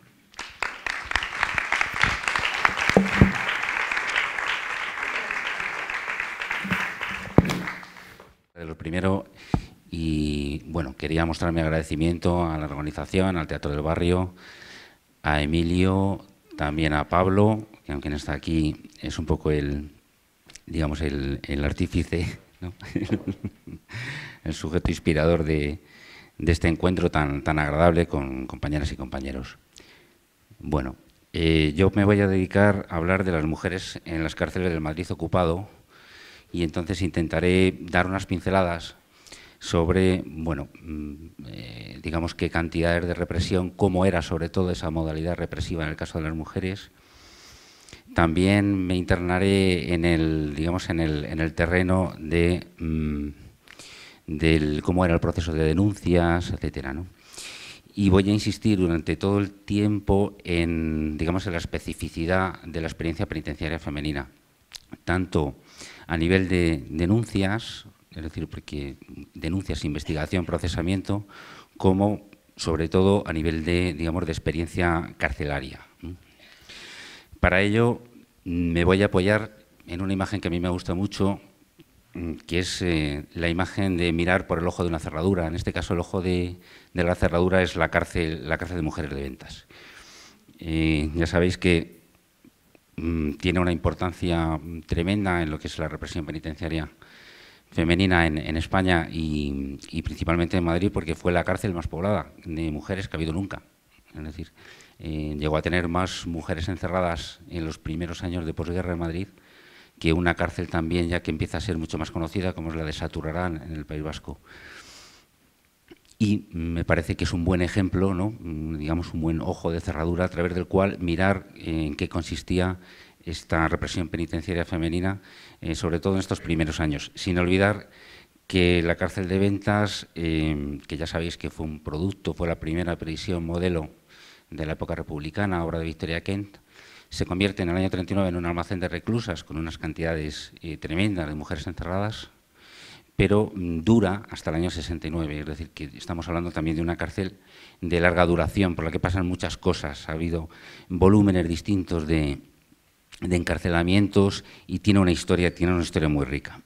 Lo primero, y bueno, quería mostrar mi agradecimiento a la organización, al Teatro del Barrio, a Emilio, también a Pablo, que aunque no está aquí, es un poco el artífice, ¿no? El sujeto inspirador de este encuentro tan agradable con compañeras y compañeros. Bueno, yo me voy a dedicar a hablar de las mujeres en las cárceles del Madrid ocupado, y entonces intentaré dar unas pinceladas sobre, bueno, digamos qué cantidades de represión, cómo era sobre todo esa modalidad represiva en el caso de las mujeres. También me internaré en el terreno del cómo era el proceso de denuncias, etcétera, ¿no? Y voy a insistir durante todo el tiempo en la especificidad de la experiencia penitenciaria femenina, tanto a nivel de denuncias, es decir, porque denuncias, investigación, procesamiento, como sobre todo a nivel de experiencia carcelaria. Para ello me voy a apoyar en una imagen que a mí me gusta mucho, que es la imagen de mirar por el ojo de una cerradura. En este caso el ojo de la cerradura es la cárcel de mujeres de Ventas. Ya sabéis que tiene una importancia tremenda en lo que es la represión penitenciaria femenina en España y principalmente en Madrid, porque fue la cárcel más poblada de mujeres que ha habido nunca. Es decir, llegó a tener más mujeres encerradas en los primeros años de posguerra en Madrid que una cárcel también ya que empieza a ser mucho más conocida, como es la de Saturarán en el País Vasco. Y me parece que es un buen ejemplo, ¿no? Digamos, un buen ojo de cerradura a través del cual mirar en qué consistía esta represión penitenciaria femenina, sobre todo en estos primeros años. Sin olvidar que la cárcel de Ventas, que ya sabéis que fue un producto, fue la primera prisión modelo de la época republicana, obra de Victoria Kent, se convierte en el año 39 en un almacén de reclusas con unas cantidades tremendas de mujeres encerradas, pero dura hasta el año 69, es decir, que estamos hablando también de una cárcel de larga duración, por la que pasan muchas cosas. Ha habido volúmenes distintos de encarcelamientos y tiene una historia muy rica.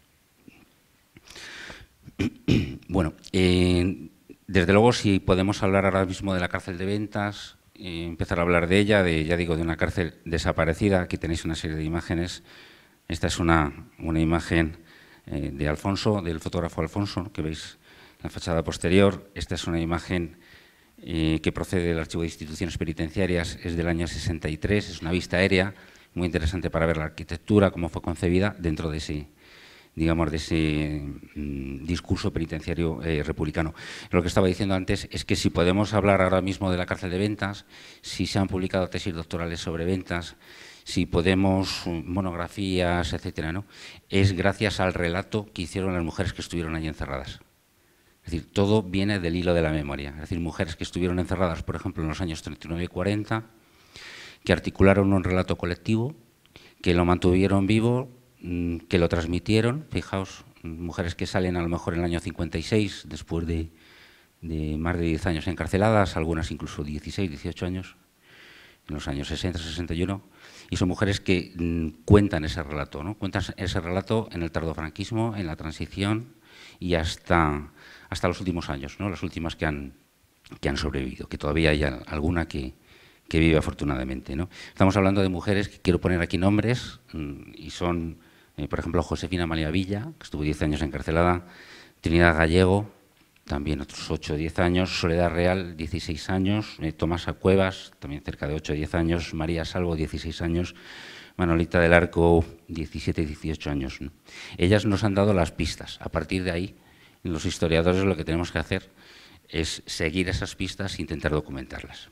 Bueno, desde luego, si podemos hablar ahora mismo de la cárcel de Ventas, empezar a hablar de ella, ya digo, de una cárcel desaparecida. Aquí tenéis una serie de imágenes. Esta es una imagen de Alfonso, del fotógrafo Alfonso, que veis en la fachada posterior. Esta es una imagen que procede del Archivo de Instituciones Penitenciarias, es del año 63, es una vista aérea muy interesante para ver la arquitectura, cómo fue concebida dentro de ese, digamos, de ese discurso penitenciario republicano. Lo que estaba diciendo antes es que si podemos hablar ahora mismo de la cárcel de Ventas, si se han publicado tesis doctorales sobre Ventas, si podemos, monografías, etcétera, ¿no? Es gracias al relato que hicieron las mujeres que estuvieron allí encerradas. Es decir, todo viene del hilo de la memoria. Es decir, mujeres que estuvieron encerradas, por ejemplo, en los años 39 y 40, que articularon un relato colectivo, que lo mantuvieron vivo, que lo transmitieron. Fijaos, mujeres que salen a lo mejor en el año 56, después de más de 10 años encarceladas, algunas incluso 16, 18 años, en los años 60, 61, y son mujeres que cuentan ese relato, ¿no? Cuentan ese relato en el tardofranquismo, en la transición y hasta los últimos años, ¿no? Las últimas que han sobrevivido, que todavía hay alguna que vive afortunadamente, ¿no? Estamos hablando de mujeres que quiero poner aquí nombres, y son, por ejemplo, Josefina Amalia Villa, que estuvo 10 años encarcelada, Trinidad Gallego, también otros 8 o 10 años, Soledad Real, 16 años, Tomasa Cuevas, también cerca de 8 o 10 años, María Salvo, 16 años, Manolita del Arco, 17 y 18 años, ¿no? Ellas nos han dado las pistas. A partir de ahí, los historiadores lo que tenemos que hacer es seguir esas pistas e intentar documentarlas.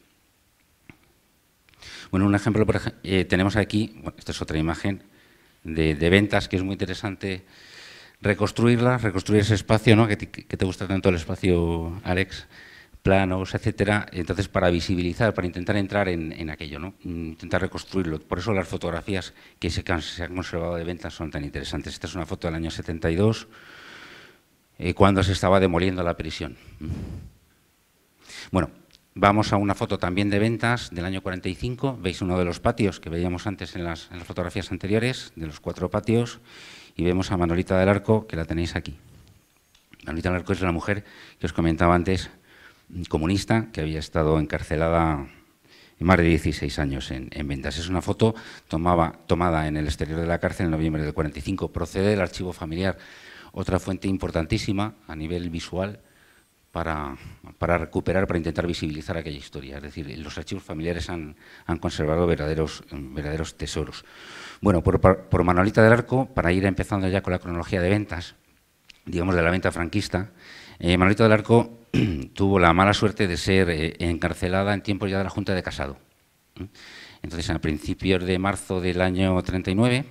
Bueno, un ejemplo, tenemos aquí, bueno, esta es otra imagen de Ventas, que es muy interesante reconstruir ese espacio, ¿no? que te gusta tanto el espacio, Alex, planos, etcétera. Entonces, para visibilizar, para intentar entrar en aquello, ¿no? Intentar reconstruirlo. Por eso las fotografías que se han conservado de Ventas son tan interesantes. Esta es una foto del año 72, cuando se estaba demoliendo la prisión. Bueno, vamos a una foto también de Ventas del año 45. Veis uno de los patios que veíamos antes en las fotografías anteriores, de los 4 patios, y vemos a Manolita del Arco, que la tenéis aquí. Manolita del Arco es la mujer que os comentaba antes, comunista, que había estado encarcelada más de 16 años en Ventas. Es una foto tomada en el exterior de la cárcel en noviembre del 45. Procede del archivo familiar, otra fuente importantísima a nivel visual para recuperar, para intentar visibilizar aquella historia. Es decir, los archivos familiares han conservado verdaderos tesoros. Bueno, por Manolita del Arco, para ir empezando ya con la cronología de Ventas, digamos de la venta franquista, Manolita del Arco tuvo la mala suerte de ser encarcelada en tiempos ya de la Junta de Casado. Entonces, a principios de marzo del año 39,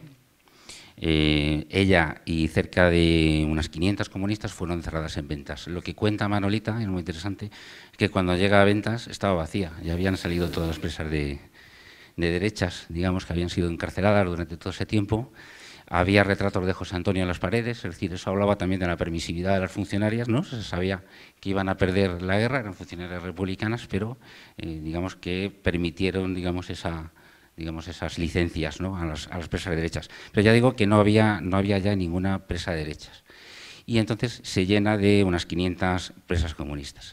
ella y cerca de unas 500 comunistas fueron encerradas en Ventas. Lo que cuenta Manolita, es muy interesante, es que cuando llega a Ventas estaba vacía, ya habían salido todas las presas de derechas, digamos, que habían sido encarceladas durante todo ese tiempo. Había retratos de José Antonio en las paredes, es decir, eso hablaba también de la permisividad de las funcionarias, ¿no? Se sabía que iban a perder la guerra, eran funcionarias republicanas, pero digamos que permitieron, digamos, esas licencias, ¿no? a las presas de derechas. Pero ya digo que no había ya ninguna presa de derechas. Y entonces se llena de unas 500 presas comunistas.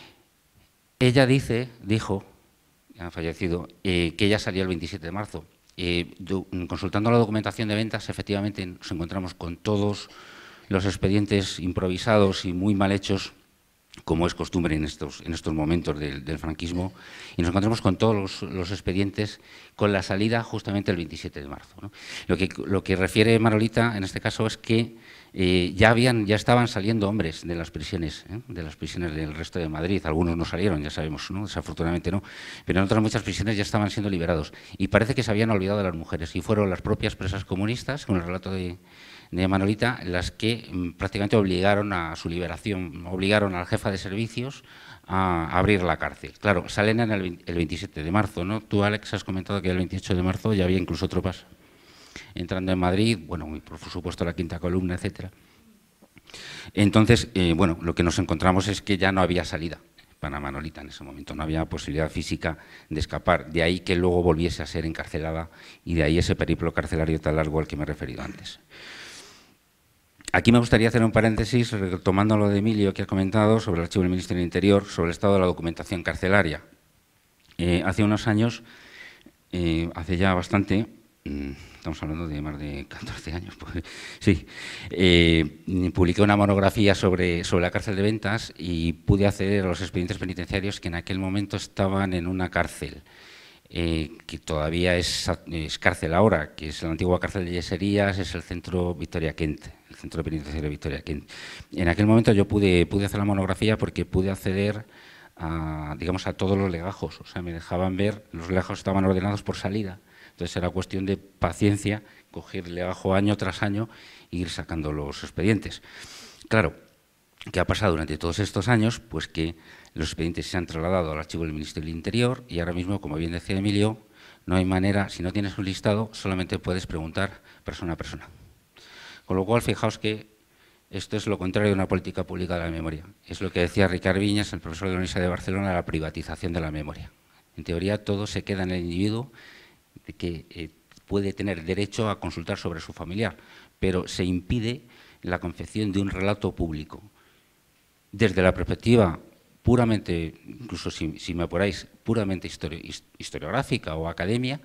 Ella dijo, ya ha fallecido, que ella salió el 27 de marzo. consultando la documentación de ventas, efectivamente nos encontramos con todos los expedientes improvisados y muy mal hechos, como es costumbre en estos momentos del franquismo, y nos encontramos con todos los expedientes con la salida justamente el 27 de marzo, ¿no? Lo que refiere Manolita en este caso es que ya estaban saliendo hombres de las prisiones del resto de Madrid. Algunos no salieron, ya sabemos, ¿no? Desafortunadamente no, pero en otras muchas prisiones ya estaban siendo liberados. Y parece que se habían olvidado de las mujeres, y fueron las propias presas comunistas, con el relato de Manolita, las que prácticamente obligaron a su liberación, obligaron a la jefa de servicios a abrir la cárcel. Claro, salen el 27 de marzo, ¿no? Tú, Alex, has comentado que el 28 de marzo ya había incluso tropas entrando en Madrid, bueno, y por supuesto la Quinta Columna, etcétera. Entonces, bueno, lo que nos encontramos es que ya no había salida para Manolita en ese momento, no había posibilidad física de escapar, de ahí que luego volviese a ser encarcelada y de ahí ese periplo carcelario tan largo al que me he referido antes. Aquí me gustaría hacer un paréntesis, retomando lo de Emilio que ha comentado sobre el archivo del Ministerio del Interior, sobre el estado de la documentación carcelaria. Hace unos años, hace ya bastante, estamos hablando de más de 14 años, pues, sí, publiqué una monografía sobre la cárcel de Ventas y pude acceder a los expedientes penitenciarios que en aquel momento estaban en una cárcel, que todavía es cárcel ahora, que es la antigua cárcel de Yeserías, es el centro Victoria Kent, el centro penitenciario Victoria Kent. En aquel momento yo pude hacer la monografía porque pude acceder a, digamos, a todos los legajos, o sea, me dejaban ver, los legajos estaban ordenados por salida, entonces era cuestión de paciencia, coger el legajo año tras año e ir sacando los expedientes. Claro, ¿qué ha pasado durante todos estos años? Pues que los expedientes se han trasladado al archivo del Ministerio del Interior y ahora mismo, como bien decía Emilio, no hay manera, si no tienes un listado, solamente puedes preguntar persona a persona. Con lo cual, fijaos que esto es lo contrario de una política pública de la memoria. Es lo que decía Ricard Viñas, el profesor de la Universidad de Barcelona, la privatización de la memoria. En teoría, todo se queda en el individuo que puede tener derecho a consultar sobre su familiar, pero se impide la confección de un relato público. Desde la perspectiva puramente, incluso si me apuráis, puramente historiográfica o académica,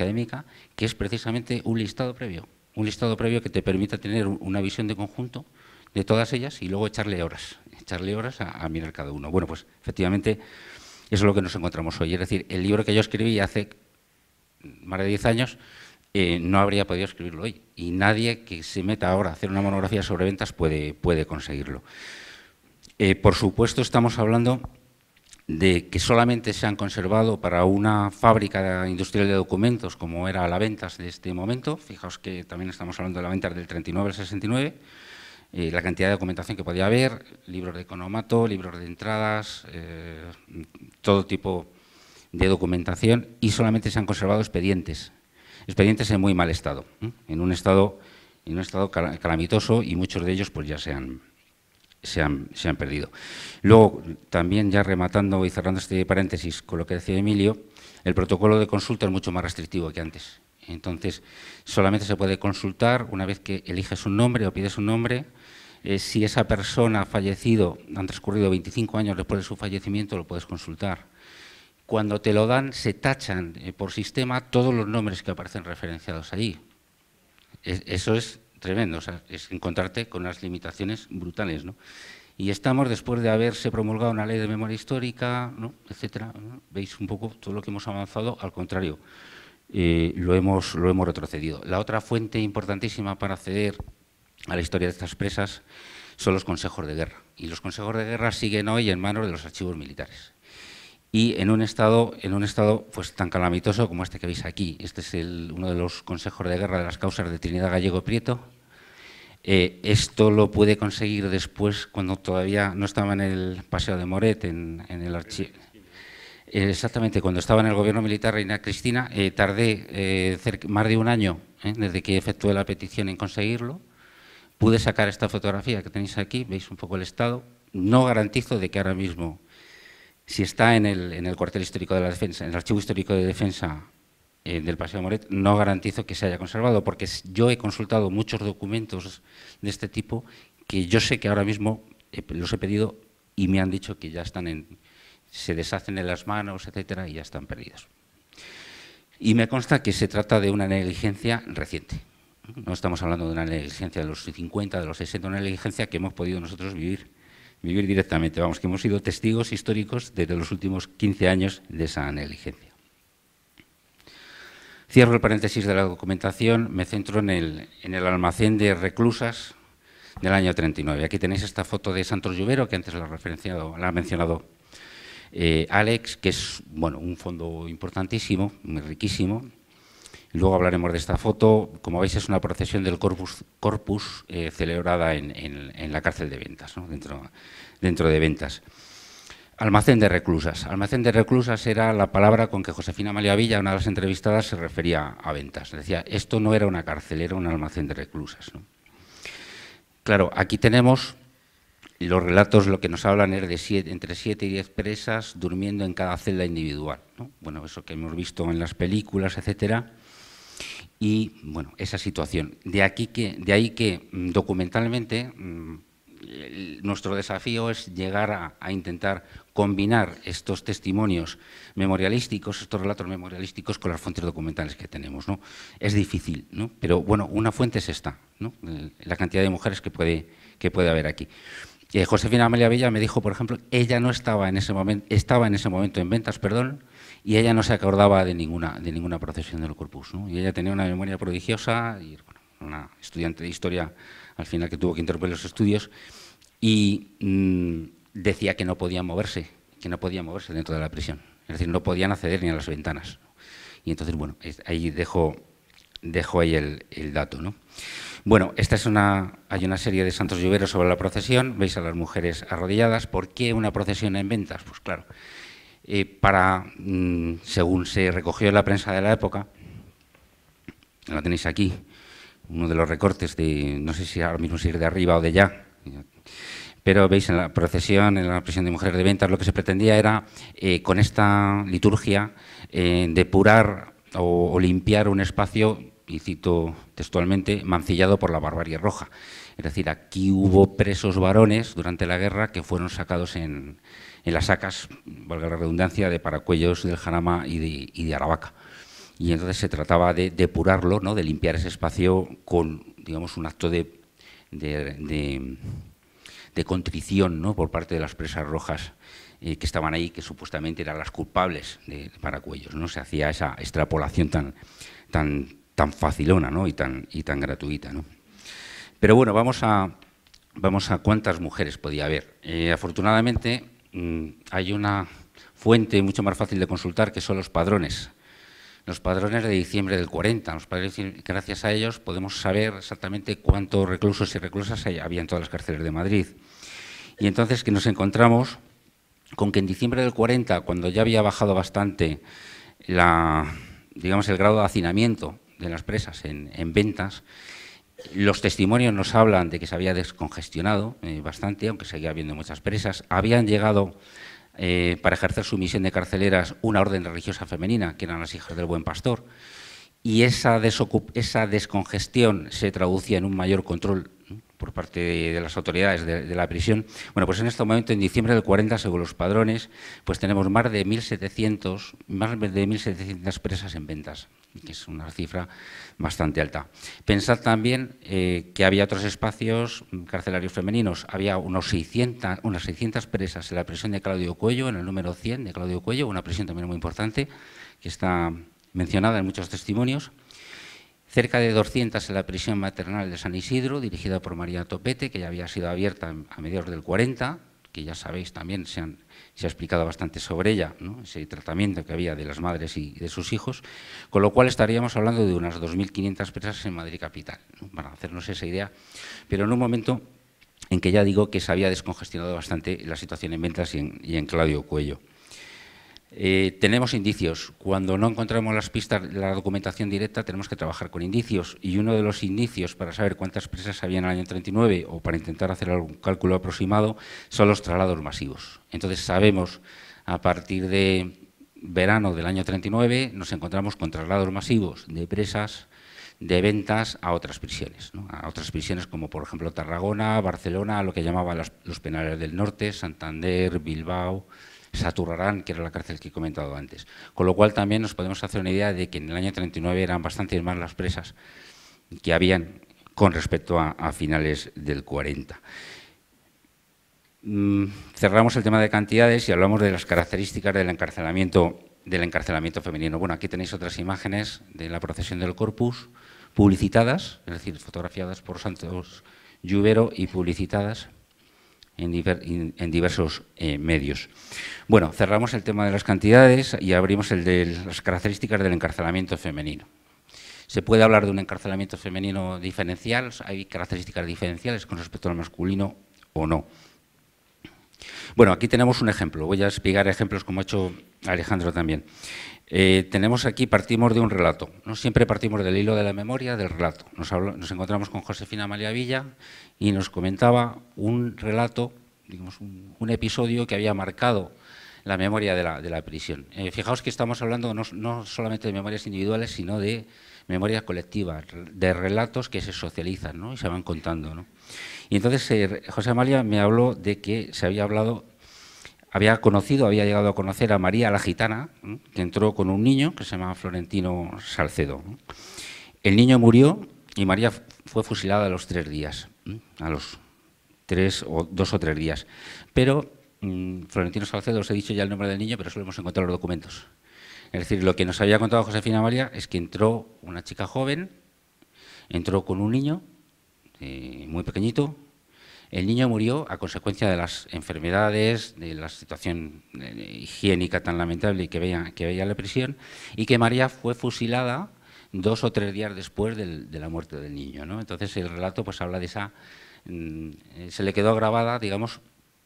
que es precisamente un listado previo que te permita tener una visión de conjunto de todas ellas y luego echarle horas a mirar cada uno. Bueno, pues efectivamente eso es lo que nos encontramos hoy. Es decir, el libro que yo escribí hace más de 10 años no habría podido escribirlo hoy y nadie que se meta ahora a hacer una monografía sobre ventas puede conseguirlo. Por supuesto, estamos hablando de que solamente se han conservado para una fábrica industrial de documentos como era la Ventas de este momento. Fijaos que también estamos hablando de la Ventas del 39 al 69, la cantidad de documentación que podía haber, libros de economato, libros de entradas, todo tipo de documentación, y solamente se han conservado expedientes en muy mal estado, en un estado calamitoso, y muchos de ellos pues ya se han perdido. Luego, también ya rematando y cerrando este paréntesis con lo que decía Emilio, el protocolo de consulta es mucho más restrictivo que antes. Entonces, solamente se puede consultar una vez que eliges un nombre o pides un nombre. Si esa persona ha fallecido, han transcurrido 25 años después de su fallecimiento, lo puedes consultar. Cuando te lo dan, se tachan por sistema todos los nombres que aparecen referenciados allí. Eso es tremendo, o sea, es encontrarte con unas limitaciones brutales, ¿no? Y estamos, después de haberse promulgado una ley de memoria histórica, ¿no?, etcétera, ¿no? Veis un poco todo lo que hemos avanzado, al contrario, lo hemos retrocedido. La otra fuente importantísima para acceder a la historia de estas presas son los consejos de guerra, y los consejos de guerra siguen hoy en manos de los archivos militares. Y en un estado pues tan calamitoso como este que veis aquí. Este es uno de los consejos de guerra de las causas de Trinidad Gallego Prieto. Esto lo puede conseguir después, cuando todavía no estaba en el Paseo de Moret, en el archivo. Exactamente, cuando estaba en el gobierno militar Reina Cristina, tardé más de un año desde que efectué la petición en conseguirlo. Pude sacar esta fotografía que tenéis aquí, veis un poco el estado. No garantizo de que ahora mismo, si está en el cuartel histórico de la defensa, en el archivo histórico de defensa del Paseo Moret, no garantizo que se haya conservado, porque yo he consultado muchos documentos de este tipo que yo sé que ahora mismo los he pedido y me han dicho que ya están se deshacen en las manos, etcétera, y ya están perdidos. Y me consta que se trata de una negligencia reciente. No estamos hablando de una negligencia de los 50, de los 60, una negligencia que hemos podido nosotros vivir directamente. Vamos, que hemos sido testigos históricos desde los últimos 15 años de esa negligencia. Cierro el paréntesis de la documentación, me centro en el almacén de reclusas del año 39. Aquí tenéis esta foto de Santos Lluvero, que antes la ha mencionado Alex, que es bueno, un fondo importantísimo, muy riquísimo. Luego hablaremos de esta foto. Como veis, es una procesión del Corpus celebrada en la cárcel de Ventas, ¿no? dentro de Ventas. Almacén de reclusas. Almacén de reclusas era la palabra con que Josefina Amalia Villa, una de las entrevistadas, se refería a Ventas. Decía, esto no era una cárcel, era un almacén de reclusas, ¿no? Claro, aquí tenemos los relatos, lo que nos hablan es de entre 7 y 10 presas durmiendo en cada celda individual, ¿no? Bueno, eso que hemos visto en las películas, etcétera. Y, bueno, esa situación. De ahí que documentalmente nuestro desafío es llegar a intentar combinar estos testimonios memorialísticos, estos relatos memorialísticos con las fuentes documentales que tenemos, ¿no? Es difícil, ¿no? Pero, bueno, una fuente es esta, ¿no? La cantidad de mujeres que puede haber aquí. Josefina Amalia Villa me dijo, por ejemplo, ella no estaba en ese momento en Ventas, perdón, y ella no se acordaba de ninguna procesión del Corpus, ¿no? Y ella tenía una memoria prodigiosa, y bueno, una estudiante de historia al final que tuvo que interrumpir los estudios, y decía que no podía moverse dentro de la prisión, es decir, no podían acceder ni a las ventanas. Y entonces, bueno, ahí dejo ahí el dato, ¿no? Bueno, hay una serie de santos lluveros sobre la procesión, veis a las mujeres arrodilladas. ¿Por qué una procesión en Ventas? Pues claro, según se recogió en la prensa de la época, la tenéis aquí, uno de los recortes no sé si ahora mismo sigue de arriba o de ya, pero veis en la procesión, en la prisión de mujeres de Ventas, lo que se pretendía era, con esta liturgia, depurar o limpiar un espacio, y cito textualmente, mancillado por la barbarie roja. Es decir, aquí hubo presos varones durante la guerra que fueron sacados en las sacas, valga la redundancia, de Paracuellos, del Jarama y de Aravaca. Y entonces se trataba de depurarlo, ¿no? De limpiar ese espacio con, digamos, un acto de contrición, ¿no? Por parte de las presas rojas que estaban ahí, que supuestamente eran las culpables de Paracuellos, ¿no? Se hacía esa extrapolación tan facilona, ¿no? y tan gratuita, ¿no? Pero bueno, vamos a cuántas mujeres podía haber. Afortunadamente hay una fuente mucho más fácil de consultar, que son los padrones. Los padrones de diciembre del 40. Gracias a ellos podemos saber exactamente cuántos reclusos y reclusas había en todas las cárceles de Madrid. Y entonces que nos encontramos con que en diciembre del 40, cuando ya había bajado bastante digamos, el grado de hacinamiento de las presas en Ventas, los testimonios nos hablan de que se había descongestionado bastante, aunque seguía habiendo muchas presas. Habían llegado para ejercer su misión de carceleras una orden religiosa femenina, que eran las Hijas del Buen Pastor, y esa descongestión se traducía en un mayor control por parte de las autoridades de la prisión. Bueno, pues en este momento, en diciembre del 40, según los padrones, pues tenemos más de 1.700 presas en Ventas, que es una cifra bastante alta. Pensad también que había otros espacios carcelarios femeninos. Había unas 600 presas en la prisión de Claudio Cuello, en el número 100 de Claudio Cuello, una prisión también muy importante, que está mencionada en muchos testimonios. Cerca de 200 en la prisión maternal de San Isidro, dirigida por María Topete, que ya había sido abierta a mediados del 40, que ya sabéis también, se ha explicado bastante sobre ella, ¿no? Ese tratamiento que había de las madres y de sus hijos, con lo cual estaríamos hablando de unas 2.500 presas en Madrid capital, ¿no? Para hacernos esa idea, pero en un momento en que ya digo que se había descongestionado bastante la situación en Ventas y en Claudio Cuello. Tenemos indicios. Cuando no encontramos las pistas, la documentación directa, tenemos que trabajar con indicios, y uno de los indicios para saber cuántas presas había en el año 39 o para intentar hacer algún cálculo aproximado son los traslados masivos. Entonces sabemos, a partir de verano del año 39, nos encontramos con traslados masivos de presas de Ventas a otras prisiones, ¿no? A otras prisiones como por ejemplo Tarragona, Barcelona, lo que llamaban los penales del norte, Santander, Bilbao, Saturrarán, que era la cárcel que he comentado antes. Con lo cual también nos podemos hacer una idea de que en el año 39 eran bastantes más las presas que habían con respecto a finales del 40. Cerramos el tema de cantidades y hablamos de las características del encarcelamiento femenino. Bueno, aquí tenéis otras imágenes de la procesión del Corpus, publicitadas, es decir, fotografiadas por Santos Lluvero y publicitadas en diversos medios. Bueno, cerramos el tema de las cantidades y abrimos el de las características del encarcelamiento femenino. Se puede hablar de un encarcelamiento femenino diferencial, hay características diferenciales con respecto al masculino o no. Bueno, aquí tenemos un ejemplo, voy a explicar ejemplos como ha hecho Alejandro también. Tenemos aquí, partimos de un relato, ¿no? Siempre partimos del hilo de la memoria, del relato. Nos encontramos con Josefina Amalia Villa y nos comentaba un relato, digamos, un episodio que había marcado la memoria de la prisión. Fijaos que estamos hablando no solamente de memorias individuales, sino de memorias colectivas, de relatos que se socializan, ¿no? Y se van contando, ¿no? Y entonces José Amalia me habló de que se había hablado, había llegado a conocer a María la Gitana, ¿no? Que entró con un niño que se llama Florentino Salcedo, ¿no? El niño murió y María fue fusilada a los 3 días, ¿no? A los 2 o 3 días. Pero Florentino Salcedo, os he dicho ya el nombre del niño, pero solo hemos encontrado los documentos. Es decir, lo que nos había contado Josefina Amalia es que entró una chica joven, entró con un niño muy pequeñito. El niño murió a consecuencia de las enfermedades, de la situación higiénica tan lamentable que veía la prisión, y que María fue fusilada 2 o 3 días después de la muerte del niño, ¿no? Entonces el relato pues habla de esa... se le quedó grabada, digamos,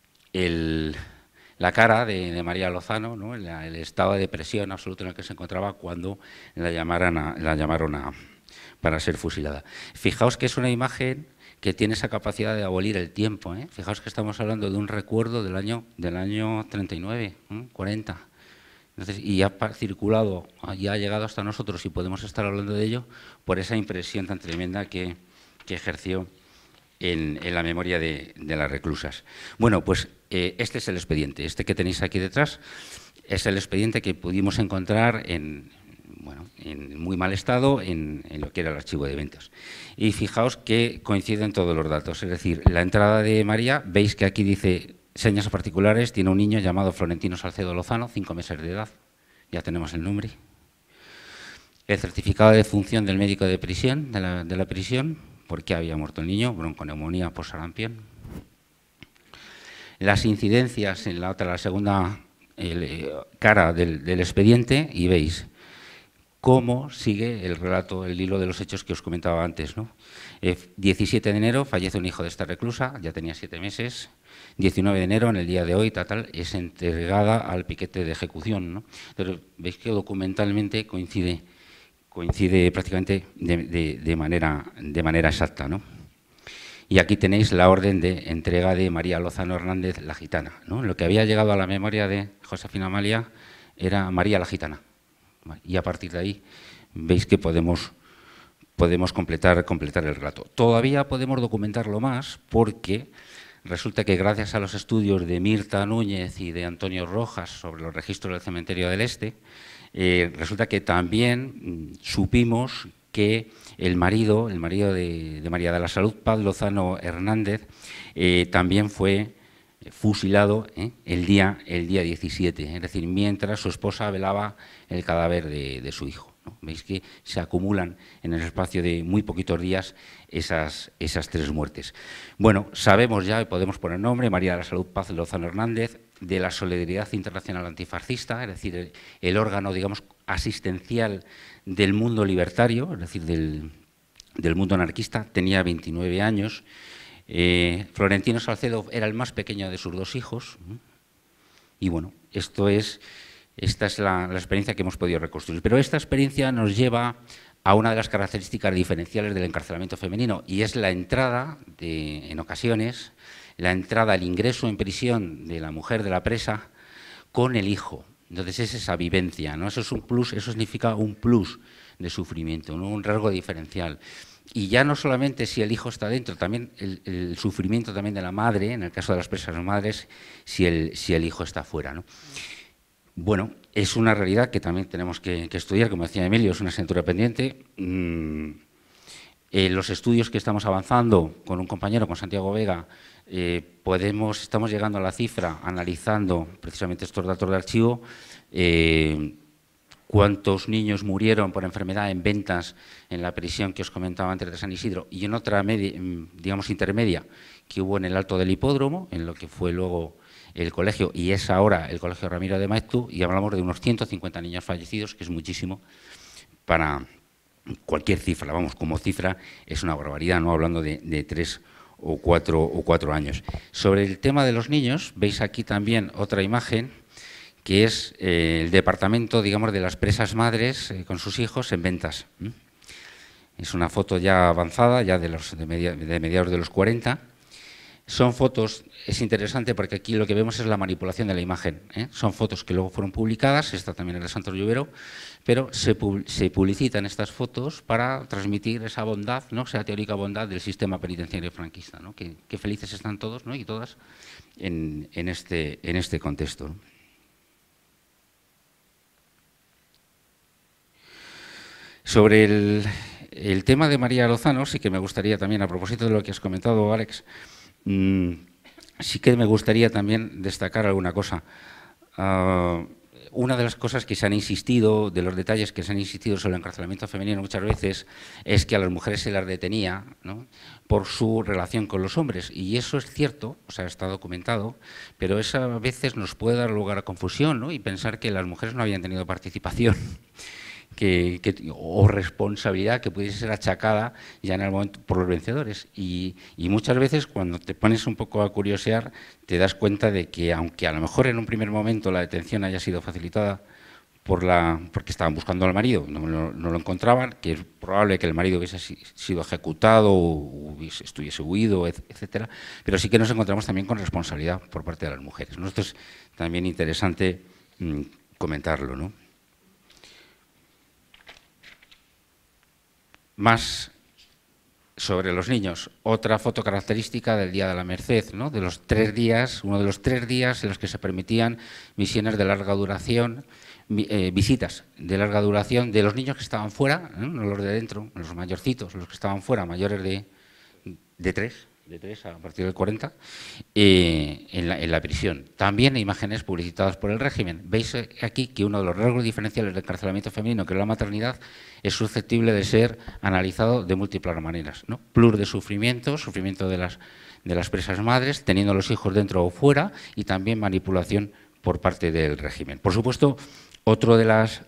la cara de María Lozano, ¿no? El estado de depresión absoluto en el que se encontraba cuando la llamaron para ser fusilada. Fijaos que es una imagen que tiene esa capacidad de abolir el tiempo, ¿eh? Fijaos que estamos hablando de un recuerdo del año 39, 40. Entonces, y ha circulado, ya ha llegado hasta nosotros y podemos estar hablando de ello por esa impresión tan tremenda que ejerció en la memoria de las reclusas. Bueno, pues este es el expediente. Este que tenéis aquí detrás es el expediente que pudimos encontrar en muy mal estado en lo que era el archivo de eventos. Y fijaos que coinciden todos los datos. Es decir, la entrada de María, veis que aquí dice señas particulares, tiene un niño llamado Florentino Salcedo Lozano, 5 meses de edad, ya tenemos el nombre. El certificado de defunción del médico de prisión, de la prisión, por qué había muerto el niño, bronconeumonía por sarampión. Las incidencias en la segunda cara del expediente, y veis cómo sigue el relato, el hilo de los hechos que os comentaba antes, ¿no? 17 de enero fallece un hijo de esta reclusa, ya tenía 7 meses. 19 de enero, en el día de hoy, es entregada al piquete de ejecución, ¿no? Pero veis que documentalmente coincide prácticamente de manera exacta, ¿no? Y aquí tenéis la orden de entrega de María Lozano Hernández, la gitana, ¿no? Lo que había llegado a la memoria de Josefina Amalia era María la gitana. Y a partir de ahí veis que podemos completar el relato. Todavía podemos documentarlo más porque resulta que gracias a los estudios de Mirta Núñez y de Antonio Rojas sobre los registros del Cementerio del Este, resulta que también supimos que el marido de María de la Salud, Paz Lozano Hernández, también fue fusilado el día 17, es decir, mientras su esposa velaba el cadáver de su hijo, ¿no? Veis que se acumulan en el espacio de muy poquitos días esas 3 muertes. Bueno, sabemos ya, podemos poner nombre, María de la Salud Paz Lozano Hernández, de la Solidaridad Internacional Antifascista, es decir, el órgano, digamos, asistencial del mundo libertario, es decir, del mundo anarquista, tenía 29 años. Florentino Salcedo era el más pequeño de sus 2 hijos. Y bueno, esta es la experiencia que hemos podido reconstruir. Pero esta experiencia nos lleva a una de las características diferenciales del encarcelamiento femenino, y es la entrada, en ocasiones, el ingreso en prisión de la mujer de la presa con el hijo. Entonces es esa vivencia, ¿no? Eso es un plus, eso significa un plus de sufrimiento, ¿no? Un rasgo diferencial. y ya no solamente si el hijo está dentro, también el sufrimiento también de la madre, en el caso de las presas madres, si el hijo está fuera, ¿no? Bueno, es una realidad que también tenemos que estudiar, como decía Emilio, es una asignatura pendiente. Los estudios que estamos avanzando con un compañero, con Santiago Vega, estamos llegando a la cifra, analizando precisamente estos datos de archivo, cuántos niños murieron por enfermedad en Ventas, en la prisión que os comentaba antes de San Isidro, y en otra, digamos, intermedia, que hubo en el Alto del Hipódromo, en lo que fue luego el colegio, y es ahora el Colegio Ramiro de Maeztu, y hablamos de unos 150 niños fallecidos, que es muchísimo para cualquier cifra. Vamos, como cifra es una barbaridad, no hablando de 3 o 4 años. Sobre el tema de los niños, veis aquí también otra imagen, que es el departamento, digamos, de las presas madres con sus hijos en Ventas. Es una foto ya avanzada, ya de mediados de los 40. Son fotos, es interesante porque aquí lo que vemos es la manipulación de la imagen, ¿eh? Son fotos que luego fueron publicadas, esta también es de Santos Lluvero, pero se publicitan estas fotos para transmitir esa bondad, ¿no? Esa teórica bondad del sistema penitenciario franquista, ¿no? Que felices están todos, ¿no? Y todas en este contexto, ¿no? Sobre el tema de María Lozano, sí que me gustaría también, a propósito de lo que has comentado, Alex, sí que me gustaría también destacar alguna cosa. Una de las cosas que se han insistido, de los detalles que se han insistido sobre el encarcelamiento femenino muchas veces, es que a las mujeres se las detenía, ¿no?, por su relación con los hombres. Y eso es cierto, o sea, está documentado, pero eso a veces nos puede dar lugar a confusión, ¿no?, y pensar que las mujeres no habían tenido participación o responsabilidad que pudiese ser achacada ya en el momento por los vencedores. Y muchas veces cuando te pones un poco a curiosear te das cuenta de que aunque a lo mejor en un primer momento la detención haya sido facilitada porque estaban buscando al marido, no lo encontraban, que es probable que el marido hubiese sido ejecutado o estuviese huido, etcétera, pero sí que nos encontramos también con responsabilidad por parte de las mujeres, ¿no? Esto es también interesante comentarlo, ¿no? Más sobre los niños, otra foto característica del Día de la Merced, ¿no?, de los 3 días, uno de los 3 días en los que se permitían misiones de larga duración, visitas de larga duración de los niños que estaban fuera, no los de dentro, los mayorcitos, los que estaban fuera, mayores de 3 a partir del 40, en la prisión. También imágenes publicitadas por el régimen. Veis aquí que uno de los rasgos diferenciales del encarcelamiento femenino, que es la maternidad, es susceptible de ser analizado de múltiples maneras, ¿no? Plus de sufrimiento de las presas madres, teniendo los hijos dentro o fuera, y también manipulación por parte del régimen. Por supuesto, otra de las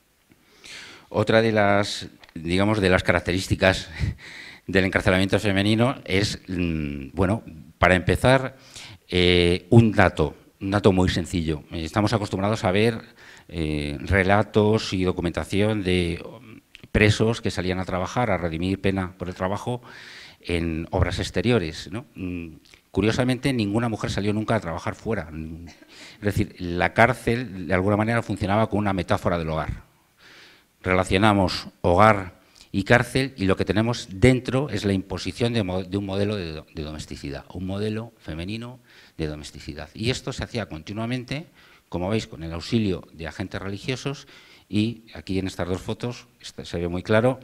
digamos, de las características del encarcelamiento femenino es, bueno, para empezar, un dato muy sencillo. Estamos acostumbrados a ver relatos y documentación de presos que salían a trabajar, a redimir pena por el trabajo en obras exteriores, ¿no? Curiosamente, ninguna mujer salió nunca a trabajar fuera. Es decir, la cárcel, de alguna manera, funcionaba como una metáfora del hogar. Relacionamos hogar y cárcel, y lo que tenemos dentro es la imposición de un modelo de domesticidad, un modelo femenino de domesticidad. Y esto se hacía continuamente, como veis, con el auxilio de agentes religiosos, y aquí en estas 2 fotos se ve muy claro,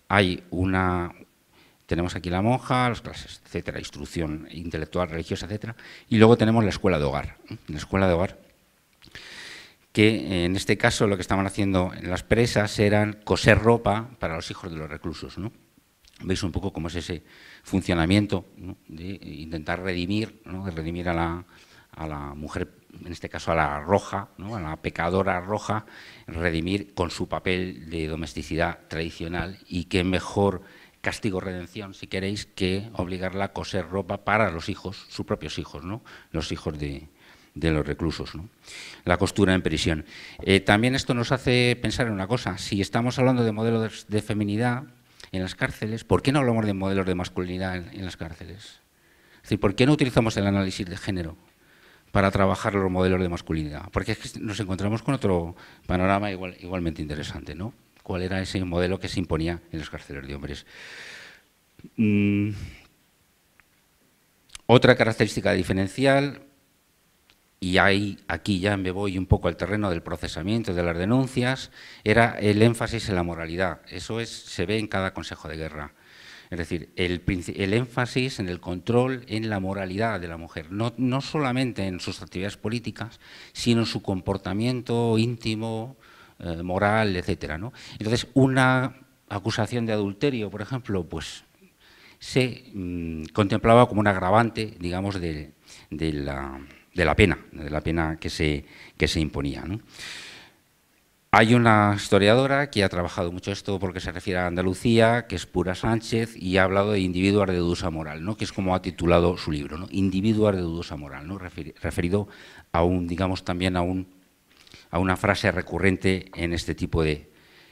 tenemos aquí la monja, las clases, etcétera, instrucción intelectual, religiosa, etcétera, y luego tenemos la escuela de hogar. La escuela de hogar, que en este caso lo que estaban haciendo en las presas eran coser ropa para los hijos de los reclusos, ¿no? Veis un poco cómo es ese funcionamiento, ¿no?, de intentar redimir, ¿no?, de redimir a la mujer, en este caso a la roja, ¿no?, a la pecadora roja, redimir con su papel de domesticidad tradicional, y qué mejor castigo-redención, si queréis, que obligarla a coser ropa para los hijos, sus propios hijos, ¿no?, los hijos de los reclusos, ¿no? La costura en prisión. También esto nos hace pensar en una cosa: si estamos hablando de modelos de feminidad en las cárceles, ¿por qué no hablamos de modelos de masculinidad en las cárceles? Es decir, ¿por qué no utilizamos el análisis de género para trabajar los modelos de masculinidad? Porque es que nos encontramos con otro panorama igualmente interesante, ¿no? ¿Cuál era ese modelo que se imponía en las cárceles de hombres? Otra característica diferencial, y aquí ya me voy un poco al terreno del procesamiento de las denuncias, era el énfasis en la moralidad. Eso se ve en cada consejo de guerra. Es decir, el énfasis en el control, en la moralidad de la mujer, no solamente en sus actividades políticas, sino en su comportamiento íntimo, moral, etcétera, ¿no? Entonces, una acusación de adulterio, por ejemplo, pues se contemplaba como un agravante, digamos, de la pena que se imponía, ¿no? Hay una historiadora que ha trabajado mucho esto porque se refiere a Andalucía, que es Pura Sánchez, y ha hablado de individuos de dudosa moral, ¿no? Que es como ha titulado su libro, ¿no? Individuos de dudosa moral, ¿no? Referido a digamos, también a una frase recurrente en este tipo de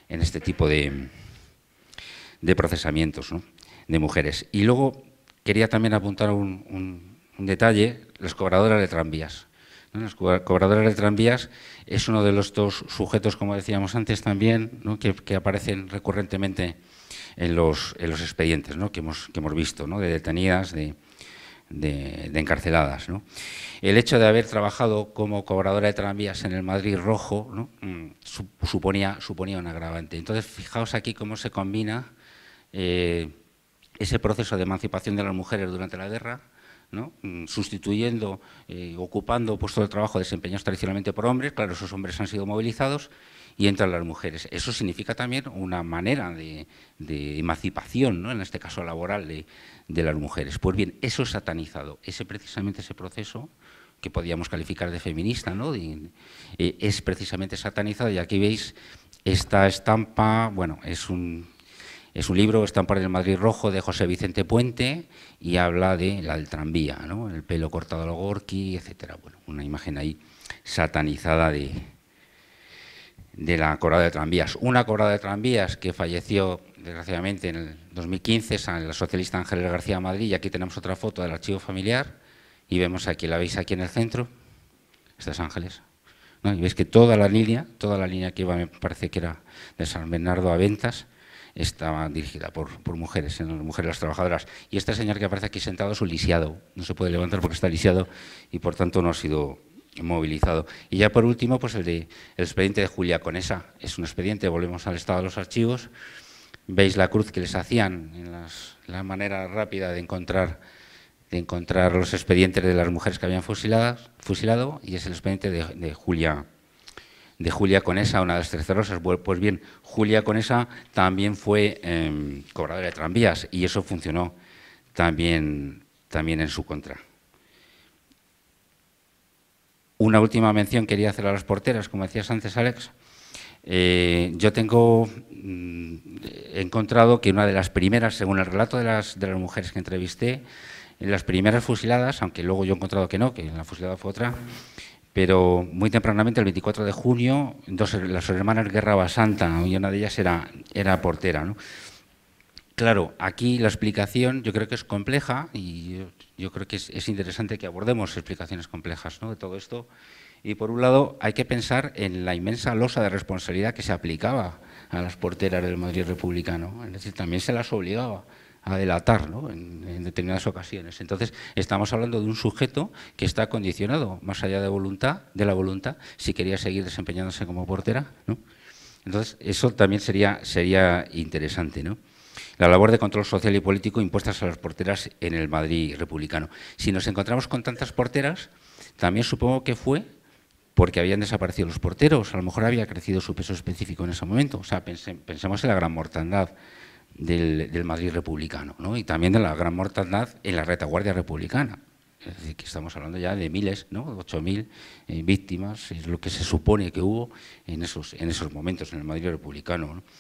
procesamientos, ¿no? De mujeres. Y luego quería también apuntar un detalle: las cobradoras de tranvías. Las cobradoras de tranvías es uno de los dos sujetos, como decíamos antes también, ¿no? que aparecen recurrentemente en los expedientes, ¿no? que hemos visto, ¿no? De detenidas, de encarceladas, ¿no? El hecho de haber trabajado como cobradora de tranvías en el Madrid Rojo, ¿no? suponía un agravante. Entonces, fijaos aquí cómo se combina ese proceso de emancipación de las mujeres durante la guerra, ¿no? Sustituyendo, ocupando puestos de trabajo desempeñados tradicionalmente por hombres. Claro, esos hombres han sido movilizados y entran las mujeres. Eso significa también una manera de emancipación, ¿no? En este caso laboral, de las mujeres. Pues bien, eso es satanizado. Precisamente ese proceso, que podíamos calificar de feminista, ¿no? Es precisamente satanizado, y aquí veis esta estampa. Bueno, es un libro, Estampas del Madrid Rojo, de José Vicente Puente, y habla de la del tranvía, ¿no? El pelo cortado a lo Gorki, etcétera. Bueno, una imagen ahí satanizada de la cobradora de tranvías. Una cobradora de tranvías que falleció, desgraciadamente, en el 2015, la socialista Ángeles García Madrid, y aquí tenemos otra foto del archivo familiar, y vemos aquí, la veis aquí en el centro, esta es Ángeles, ¿no? Y veis que toda la línea que iba, me parece que era de San Bernardo a Ventas, estaba dirigida por mujeres, mujeres las trabajadoras. Y este señor que aparece aquí sentado es un lisiado, no se puede levantar porque está lisiado y por tanto no ha sido movilizado. Y ya por último, pues el expediente de Julia Conesa. Es un expediente, volvemos al estado de los archivos, veis la cruz que les hacían en la manera rápida de encontrar los expedientes de las mujeres que habían fusilado, y es el expediente de Julia Conesa, una de las 13 rosas. Pues bien, Julia Conesa también fue cobradora de tranvías, y eso funcionó también en su contra. Una última mención quería hacer a las porteras, como decías antes, Alex. Yo he encontrado que una de las primeras, según el relato de las mujeres que entrevisté, las primeras fusiladas, aunque luego yo he encontrado que no, que la fusilada fue otra, pero muy tempranamente, el 24 de junio, las hermanas Guerra Basanta, y una de ellas era portera, ¿no? Claro, aquí la explicación yo creo que es compleja, y yo creo que es interesante que abordemos explicaciones complejas, ¿no? De todo esto. Y por un lado hay que pensar en la inmensa losa de responsabilidad que se aplicaba a las porteras del Madrid republicano. Es decir, también se las obligaba a delatar, ¿no? en determinadas ocasiones. Entonces, estamos hablando de un sujeto que está condicionado, más allá de la voluntad, si quería seguir desempeñándose como portera, ¿no? Entonces, eso también sería interesante, ¿no? La labor de control social y político impuestas a las porteras en el Madrid republicano. Si nos encontramos con tantas porteras, también supongo que fue porque habían desaparecido los porteros. A lo mejor había crecido su peso específico en ese momento. O sea, pensemos en la gran mortandad del Madrid republicano, ¿no? Y también de la gran mortandad en la retaguardia republicana. Es decir, que estamos hablando ya de miles, ¿no? 8.000 víctimas, es lo que se supone que hubo en esos momentos en el Madrid republicano, ¿no?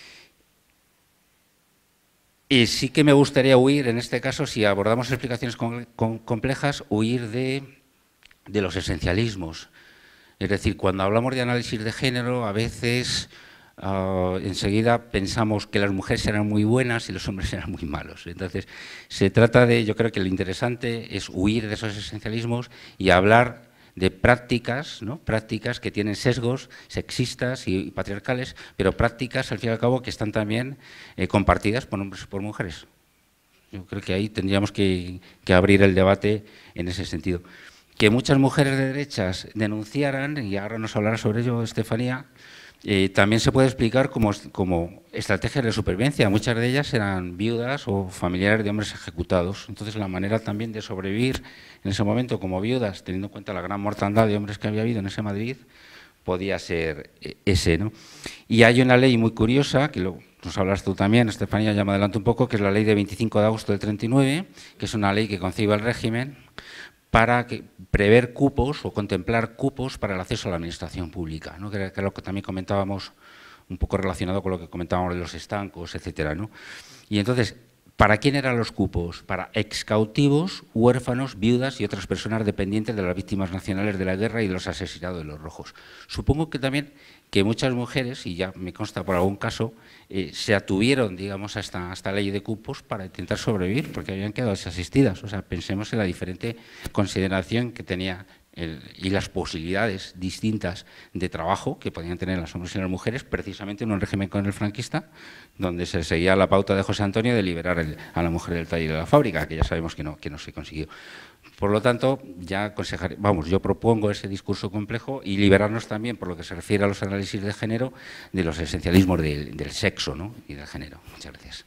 Y sí que me gustaría huir, en este caso, si abordamos explicaciones complejas, huir de los esencialismos. Es decir, cuando hablamos de análisis de género, a veces enseguida pensamos que las mujeres eran muy buenas y los hombres eran muy malos. Entonces, se trata de, yo creo que lo interesante es huir de esos esencialismos y hablar de prácticas, ¿no? Prácticas que tienen sesgos sexistas y patriarcales, pero prácticas, al fin y al cabo, que están también compartidas por hombres y por mujeres. Yo creo que ahí tendríamos que abrir el debate en ese sentido. Que muchas mujeres de derechas denunciaran, y ahora nos hablará sobre ello Estefanía, también se puede explicar como estrategias de supervivencia. Muchas de ellas eran viudas o familiares de hombres ejecutados. Entonces, la manera también de sobrevivir en ese momento como viudas, teniendo en cuenta la gran mortandad de hombres que había habido en ese Madrid, podía ser ese, ¿no? Y hay una ley muy curiosa, que nos hablas tú también, Estefanía, ya me adelanto un poco, que es la ley de 25 de agosto del 39, que es una ley que concibe el régimen para prever cupos o contemplar cupos para el acceso a la administración pública, ¿no? Que era lo que también comentábamos, un poco relacionado con lo que comentábamos de los estancos, etcétera, ¿no? Y entonces, ¿para quién eran los cupos? Para excautivos, huérfanos, viudas y otras personas dependientes de las víctimas nacionales de la guerra y de los asesinados de los rojos. Supongo que también que muchas mujeres, y ya me consta por algún caso, se atuvieron, digamos, a esta ley de cupos para intentar sobrevivir, porque habían quedado desasistidas. O sea, pensemos en la diferente consideración que tenía y las posibilidades distintas de trabajo que podían tener los hombres y las mujeres, precisamente en un régimen con el franquista, donde se seguía la pauta de José Antonio de liberar a la mujer del taller de la fábrica, que ya sabemos que no se consiguió. Por lo tanto, yo propongo ese discurso complejo y liberarnos también, por lo que se refiere a los análisis de género, de los esencialismos del sexo, ¿no? Y del género. Muchas gracias.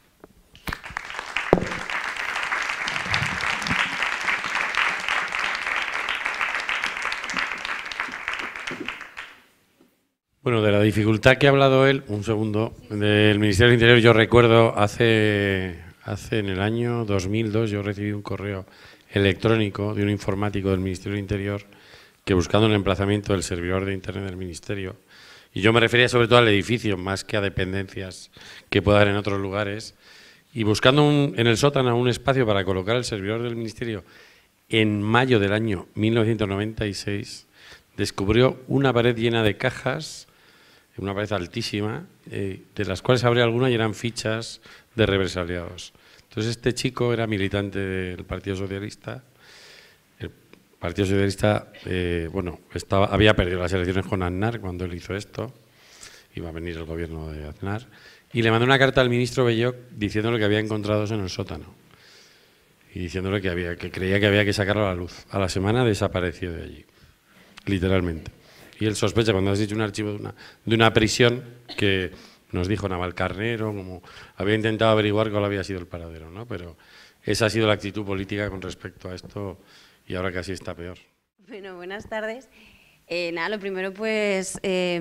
Bueno, de la dificultad que ha hablado él, un segundo, del Ministerio del Interior, yo recuerdo hace en el año 2002 yo recibí un correo electrónico de un informático del Ministerio del Interior que buscando un emplazamiento del servidor de Internet del Ministerio, y yo me refería sobre todo al edificio, más que a dependencias que pueda haber en otros lugares, y buscando en el sótano un espacio para colocar el servidor del Ministerio en mayo del año 1996, descubrió una pared llena de cajas, una pared altísima, de las cuales abría alguna y eran fichas de represaliados. Entonces este chico era militante del Partido Socialista. El Partido Socialista, había perdido las elecciones con Aznar cuando él hizo esto, iba a venir el gobierno de Aznar, y le mandó una carta al ministro Belloc diciéndole que había encontrado eso en el sótano y diciéndole que creía que había que sacarlo a la luz. A la semana desapareció de allí, literalmente. Y él sospecha, cuando has dicho un archivo de una prisión, que nos dijo Navalcarnero, como había intentado averiguar cuál había sido el paradero, ¿no? Pero esa ha sido la actitud política con respecto a esto y ahora casi está peor. Bueno, buenas tardes. Lo primero, pues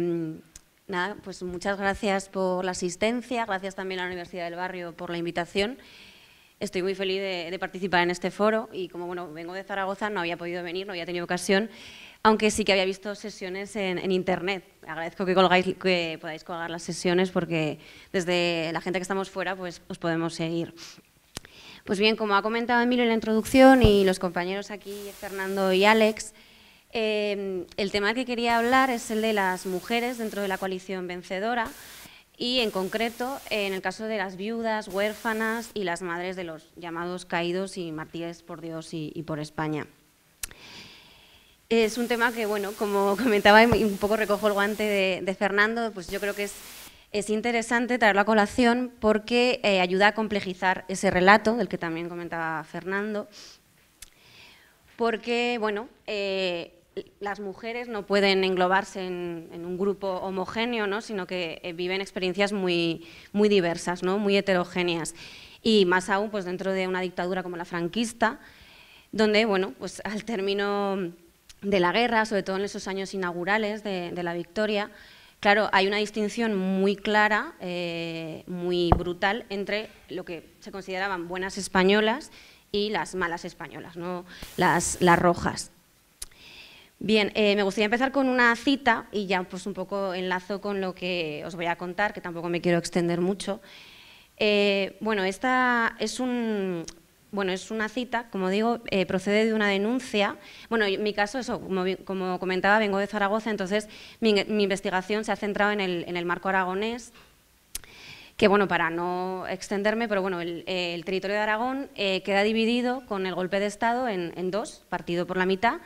muchas gracias por la asistencia, gracias también a la Universidad del Barrio por la invitación. Estoy muy feliz de participar en este foro y como vengo de Zaragoza, no había podido venir, no había tenido ocasión, aunque sí que había visto sesiones en Internet. Agradezco que podáis colgar las sesiones porque desde la gente que estamos fuera pues os podemos seguir. Pues bien, como ha comentado Emilio en la introducción y los compañeros aquí, Fernando y Alex, el tema que quería hablar es el de las mujeres dentro de la coalición vencedora y en concreto en el caso de las viudas, huérfanas y las madres de los llamados caídos y mártires por Dios y por España. Es un tema que, bueno, como comentaba y un poco recojo el guante de Fernando, pues yo creo que es interesante traerlo a colación porque ayuda a complejizar ese relato, del que también comentaba Fernando, porque, bueno, las mujeres no pueden englobarse en un grupo homogéneo, ¿no? Sino que viven experiencias muy diversas, ¿no? Muy heterogéneas, y más aún pues dentro de una dictadura como la franquista, donde, bueno, pues al término de la guerra, sobre todo en esos años inaugurales de la victoria, claro, hay una distinción muy clara, muy brutal, entre lo que se consideraban buenas españolas y las malas españolas, ¿no? Las rojas. Bien, me gustaría empezar con una cita y ya pues un poco enlazo con lo que os voy a contar, que tampoco me quiero extender mucho. Esta es una cita, como digo, procede de una denuncia. Bueno, en mi caso, como comentaba, vengo de Zaragoza, entonces mi investigación se ha centrado en el marco aragonés, que, bueno, para no extenderme, pero bueno, el territorio de Aragón queda dividido con el golpe de Estado en dos, partido por la mitad,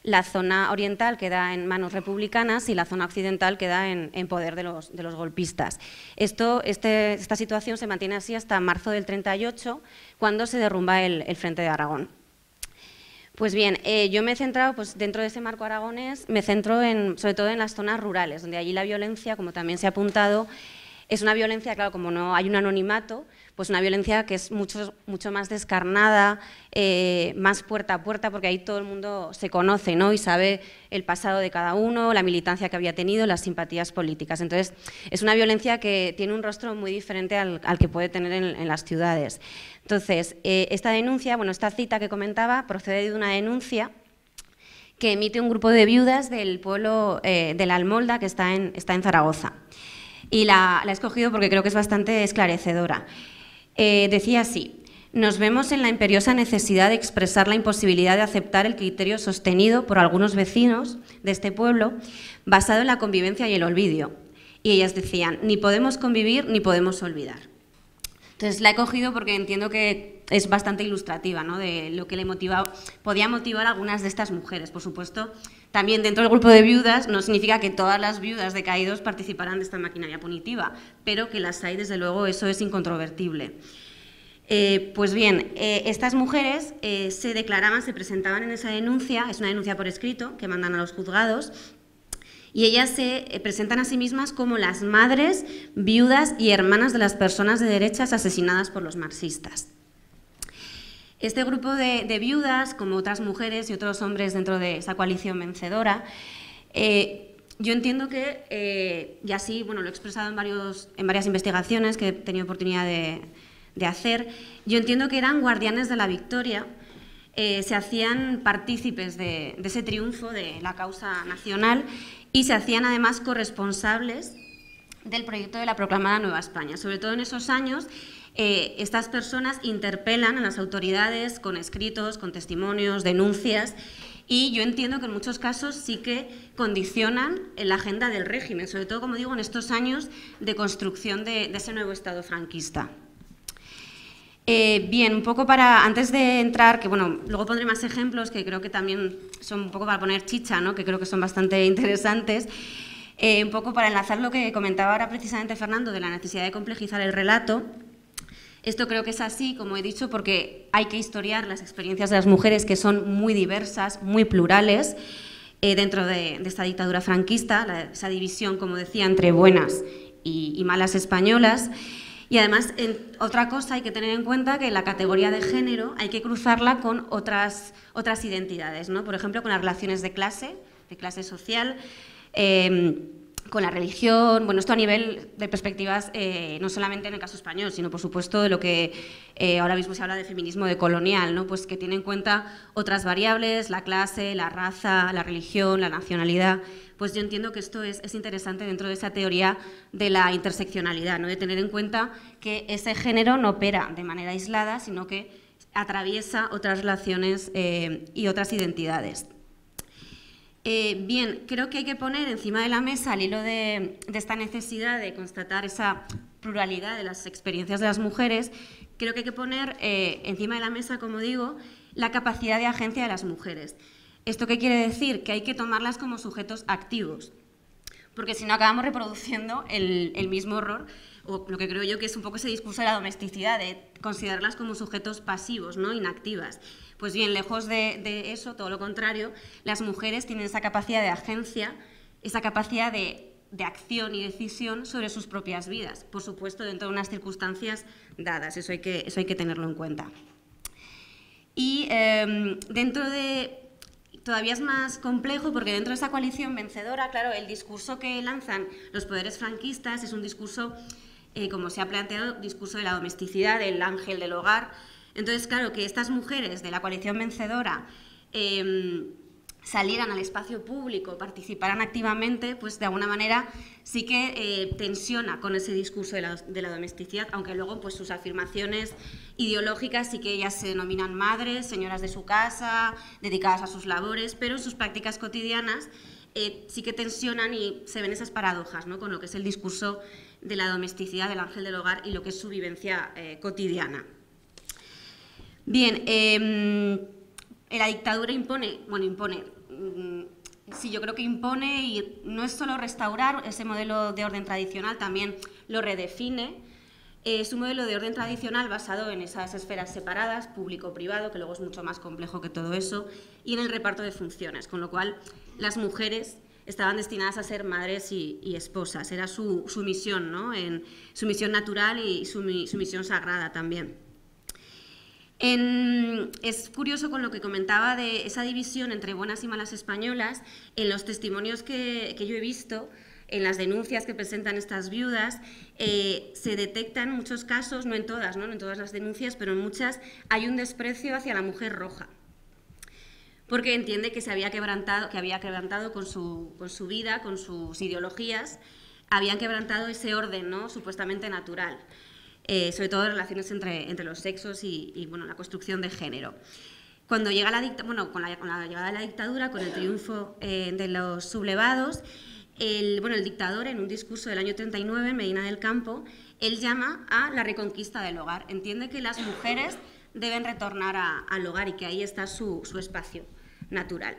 la zona oriental queda en manos republicanas y la zona occidental queda en poder de los golpistas. Esta situación se mantiene así hasta marzo del 38, cuando se derrumba el Frente de Aragón. Pues bien, yo me he centrado, pues dentro de ese marco aragonés, me centro sobre todo en las zonas rurales, donde allí la violencia, como también se ha apuntado, es una violencia, claro, como no hay un anonimato, pues una violencia que es mucho más descarnada, más puerta a puerta, porque ahí todo el mundo se conoce, ¿no? Y sabe el pasado de cada uno, la militancia que había tenido, las simpatías políticas. Entonces, es una violencia que tiene un rostro muy diferente al que puede tener en las ciudades. Entonces, esta denuncia, bueno, esta cita que comentaba, procede de una denuncia que emite un grupo de viudas del pueblo de la Almolda, que está en Zaragoza. Y la he escogido porque creo que es bastante esclarecedora. Decía así: nos vemos en la imperiosa necesidad de expresar la imposibilidad de aceptar el criterio sostenido por algunos vecinos de este pueblo basado en la convivencia y el olvido. Y ellas decían: ni podemos convivir ni podemos olvidar. Entonces la he cogido porque entiendo que es bastante ilustrativa, ¿no?, de lo que podía motivar a algunas de estas mujeres. Por supuesto, también dentro del grupo de viudas no significa que todas las viudas de caídos participarán de esta maquinaria punitiva, pero que las hay, desde luego, eso es incontrovertible. Pues bien, estas mujeres se declaraban, se presentaban en esa denuncia, es una denuncia por escrito que mandan a los juzgados, y ellas se presentan a sí mismas como las madres, viudas y hermanas de las personas de derechas asesinadas por los marxistas. Este grupo de viudas, como otras mujeres y otros hombres dentro de esa coalición vencedora, yo entiendo que, y así bueno, lo he expresado en varias investigaciones que he tenido oportunidad de hacer, yo entiendo que eran guardianes de la victoria, se hacían partícipes de ese triunfo de la causa nacional y se hacían además corresponsables del proyecto de la proclamada Nueva España. Sobre todo en esos años, estas personas interpelan a las autoridades con escritos, con testimonios, denuncias, y yo entiendo que en muchos casos sí que condicionan la agenda del régimen, sobre todo, como digo, en estos años de construcción de ese nuevo Estado franquista. Bien, un poco antes de entrar, que bueno, luego pondré más ejemplos que creo que también son un poco para poner chicha, ¿no?, que creo que son bastante interesantes, un poco para enlazar lo que comentaba ahora precisamente Fernando de la necesidad de complejizar el relato. Esto creo que es así, como he dicho, porque hay que historiar las experiencias de las mujeres, que son muy diversas, muy plurales, dentro de esta dictadura franquista, esa división, como decía, entre buenas y malas españolas. Y además, otra cosa, hay que tener en cuenta que la categoría de género hay que cruzarla con otras identidades, ¿no? Por ejemplo, con las relaciones de clase social, con la religión. Bueno, esto a nivel de perspectivas, no solamente en el caso español, sino por supuesto de lo que ahora mismo se habla de feminismo decolonial, ¿no?, pues que tiene en cuenta otras variables, la clase, la raza, la religión, la nacionalidad. Pues yo entiendo que esto es interesante dentro de esa teoría de la interseccionalidad, ¿no?, de tener en cuenta que ese género no opera de manera aislada, sino que atraviesa otras relaciones y otras identidades. Bien, creo que hay que poner encima de la mesa, al hilo de esta necesidad de constatar esa pluralidad de las experiencias de las mujeres, creo que hay que poner encima de la mesa, como digo, la capacidad de agencia de las mujeres. ¿Esto qué quiere decir? Que hay que tomarlas como sujetos activos, porque si no acabamos reproduciendo el mismo horror, o lo que creo yo que es un poco ese discurso de la domesticidad, de considerarlas como sujetos pasivos, ¿no?, inactivas. Pues bien, lejos de eso, todo lo contrario, las mujeres tienen esa capacidad de agencia, esa capacidad de acción y decisión sobre sus propias vidas, por supuesto dentro de unas circunstancias dadas, eso hay que tenerlo en cuenta. Y dentro de... Todavía es más complejo porque dentro de esa coalición vencedora, claro, el discurso que lanzan los poderes franquistas es un discurso, como se ha planteado, discurso de la domesticidad, del ángel del hogar. Entonces, claro, que estas mujeres de la coalición vencedora salieran al espacio público, participaran activamente, pues de alguna manera sí que tensiona con ese discurso de la domesticidad, aunque luego pues sus afirmaciones ideológicas sí que ellas se denominan madres, señoras de su casa, dedicadas a sus labores, pero en sus prácticas cotidianas sí que tensionan y se ven esas paradojas, ¿no?, con lo que es el discurso de la domesticidad, del ángel del hogar y lo que es su vivencia cotidiana. Bien, la dictadura impone, sí, yo creo que impone, y no es solo restaurar ese modelo de orden tradicional, también lo redefine. Es un modelo de orden tradicional basado en esas esferas separadas, público-privado, que luego es mucho más complejo que todo eso, y en el reparto de funciones, con lo cual las mujeres estaban destinadas a ser madres y esposas. Era su misión, ¿no? Su misión natural y su misión sagrada también. Es curioso con lo que comentaba de esa división entre buenas y malas españolas. En los testimonios que yo he visto, en las denuncias que presentan estas viudas, se detectan muchos casos, no en todas, ¿no? No en todas las denuncias, pero en muchas hay un desprecio hacia la mujer roja, porque entiende que había quebrantado con su vida, con sus ideologías, habían quebrantado ese orden, ¿no? Supuestamente natural, sobre todo en relaciones entre los sexos y bueno, la construcción de género. Cuando llega con la llegada de la dictadura, con el triunfo de los sublevados, el dictador, en un discurso del año 39 en Medina del Campo, él llama a la reconquista del hogar. Entiende que las mujeres deben retornar al hogar y que ahí está su espacio natural.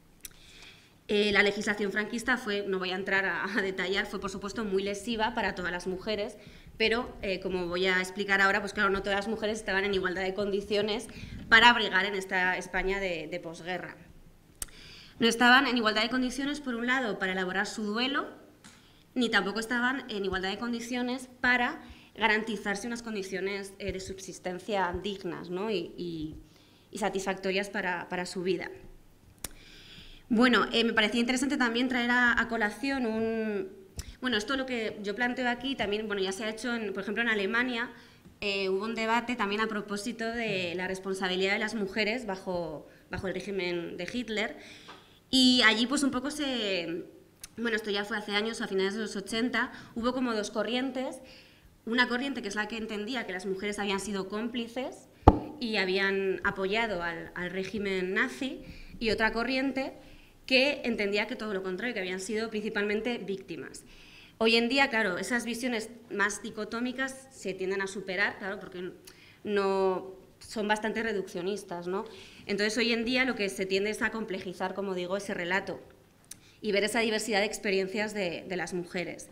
La legislación franquista fue, no voy a entrar a detallar, fue por supuesto muy lesiva para todas las mujeres, pero como voy a explicar ahora, pues claro, no todas las mujeres estaban en igualdad de condiciones para abrigar en esta España de posguerra. No estaban en igualdad de condiciones, por un lado, para elaborar su duelo, ni tampoco estaban en igualdad de condiciones para garantizarse unas condiciones de subsistencia dignas, ¿no? y satisfactorias para su vida. Bueno, me parecía interesante también traer a colación esto lo que yo planteo aquí también, ya se ha hecho, por ejemplo, en Alemania, hubo un debate también a propósito de la responsabilidad de las mujeres bajo el régimen de Hitler, y allí pues un poco esto ya fue hace años, a finales de los 80, hubo como dos corrientes. Una corriente que es la que entendía que las mujeres habían sido cómplices y habían apoyado al régimen nazi, y otra corriente que entendía que todo lo contrario, que habían sido principalmente víctimas. Hoy en día, claro, esas visiones más dicotómicas se tienden a superar, claro, porque no son bastante reduccionistas, ¿no? Entonces, hoy en día lo que se tiende es a complejizar, como digo, ese relato y ver esa diversidad de experiencias de las mujeres.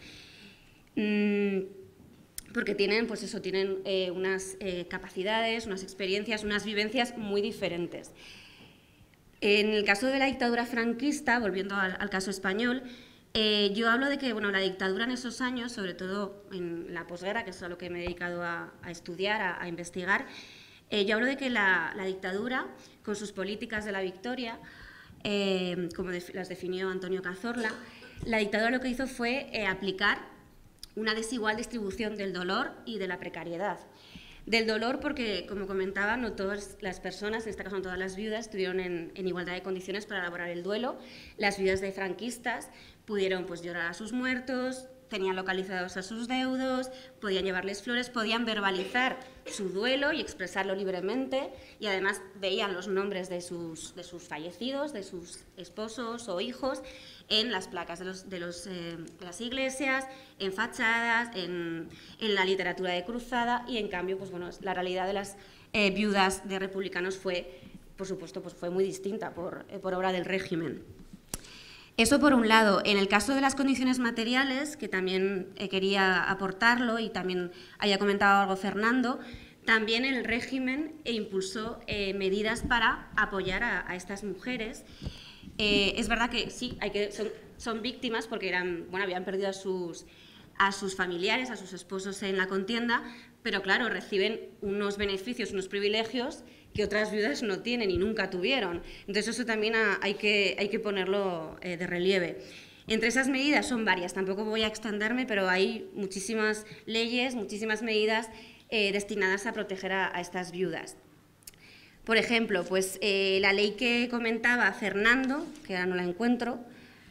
Porque tienen, unas capacidades, unas experiencias, unas vivencias muy diferentes. En el caso de la dictadura franquista, volviendo al caso español, yo hablo de que la dictadura en esos años, sobre todo en la posguerra, que es a lo que me he dedicado a estudiar, a investigar, yo hablo de que la dictadura, con sus políticas de la victoria, como las definió Antonio Cazorla, la dictadura lo que hizo fue aplicar una desigual distribución del dolor y de la precariedad. Del dolor porque, como comentaba, no todas las personas, en este caso no todas las viudas, estuvieron en igualdad de condiciones para elaborar el duelo. Las viudas de franquistas pudieron llorar a sus muertos, tenían localizados a sus deudos, podían llevarles flores, podían verbalizar su duelo y expresarlo libremente, y además veían los nombres de sus fallecidos, de sus esposos o hijos, en las placas de las iglesias, en fachadas, en la literatura de cruzada, y en cambio, la realidad de las viudas de republicanos fue, por supuesto, fue muy distinta por obra del régimen. Eso por un lado. En el caso de las condiciones materiales, que también quería aportarlo y también haya comentado algo Fernando, también el régimen impulsó medidas para apoyar a estas mujeres. Es verdad que sí, son víctimas porque habían perdido a sus familiares, a sus esposos en la contienda, pero claro, reciben unos beneficios, unos privilegios que otras viudas no tienen y nunca tuvieron. Entonces eso también hay que ponerlo de relieve. Entre esas medidas son varias, tampoco voy a extenderme, pero hay muchísimas leyes, muchísimas medidas destinadas a proteger a estas viudas. Por ejemplo, la ley que comentaba Fernando, que ahora no la encuentro,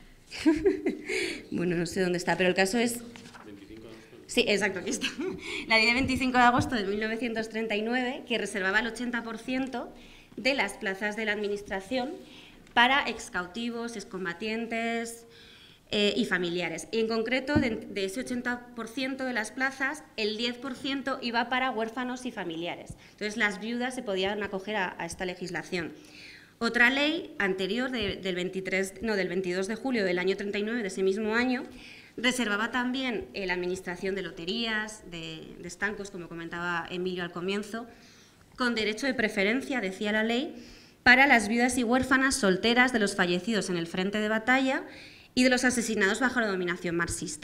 no sé dónde está, pero el caso es... Sí, exacto, aquí está. La ley de 25 de agosto de 1939, que reservaba el 80% de las plazas de la Administración para excautivos, excombatientes y familiares. Y en concreto, de ese 80% de las plazas, el 10% iba para huérfanos y familiares. Entonces, las viudas se podían acoger a esta legislación. Otra ley anterior, del 22 de julio del año 39 de ese mismo año, reservaba también la administración de loterías, de estancos, como comentaba Emilio al comienzo, con derecho de preferencia, decía la ley, para las viudas y huérfanas solteras de los fallecidos en el frente de batalla y de los asesinados bajo la dominación marxista.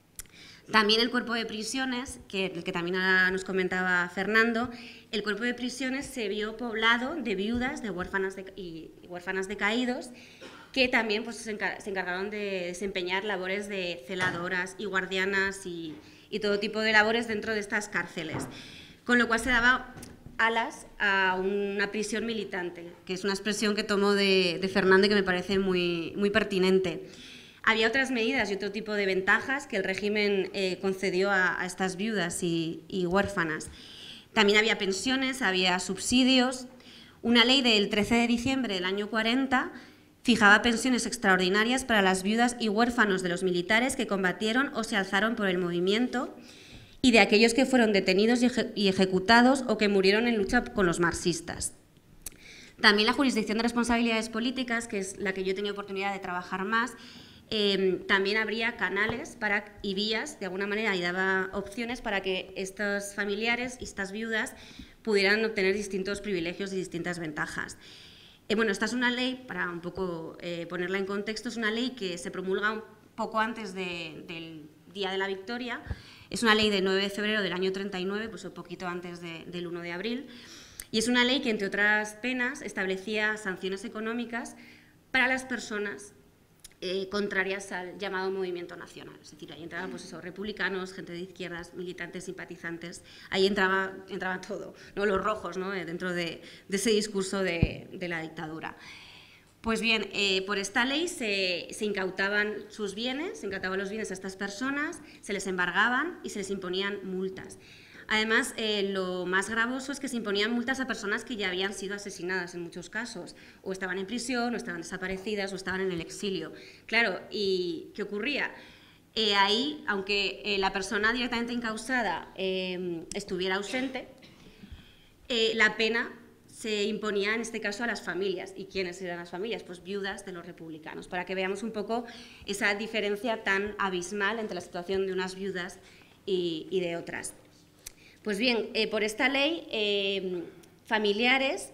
También el cuerpo de prisiones, el que también ahora nos comentaba Fernando, el cuerpo de prisiones se vio poblado de viudas de huérfanas y huérfanas de caídos, que también pues, se encargaron de desempeñar labores de celadoras y guardianas y todo tipo de labores dentro de estas cárceles, con lo cual se daba alas a una prisión militante, que es una expresión que tomo de Fernando y que me parece muy, muy pertinente. Había otras medidas y otro tipo de ventajas que el régimen concedió a estas viudas y huérfanas. También había pensiones, había subsidios. Una ley del 13 de diciembre del año 40 fijaba pensiones extraordinarias para las viudas y huérfanos de los militares que combatieron o se alzaron por el movimiento y de aquellos que fueron detenidos y ejecutados o que murieron en lucha con los marxistas. También la jurisdicción de responsabilidades políticas, que es la que yo he tenido oportunidad de trabajar más, también habría canales y vías, de alguna manera, y daba opciones para que estos familiares y estas viudas pudieran obtener distintos privilegios y distintas ventajas. Bueno, esta es una ley, para un poco ponerla en contexto, es una ley que se promulga un poco antes del Día de la Victoria, es una ley de 9 de febrero del año 39, pues un poquito antes del 1 de abril, y es una ley que, entre otras penas, establecía sanciones económicas para las personas contrarias al llamado movimiento nacional. Es decir, ahí entraban pues eso, republicanos, gente de izquierdas, militantes, simpatizantes, ahí entraba todo, ¿no? Los rojos, ¿no? Dentro de ese discurso de la dictadura. Pues bien, por esta ley se incautaban sus bienes, se incautaban los bienes a estas personas, se les embargaban y se les imponían multas. Además, lo más gravoso es que se imponían multas a personas que ya habían sido asesinadas en muchos casos, o estaban en prisión, o estaban desaparecidas, o estaban en el exilio. Claro, ¿y qué ocurría? Ahí, aunque la persona directamente encausada estuviera ausente, la pena se imponía en este caso a las familias. ¿Y quiénes eran las familias? Pues viudas de los republicanos, para que veamos un poco esa diferencia tan abismal entre la situación de unas viudas y de otras. Pues bien, por esta ley, familiares,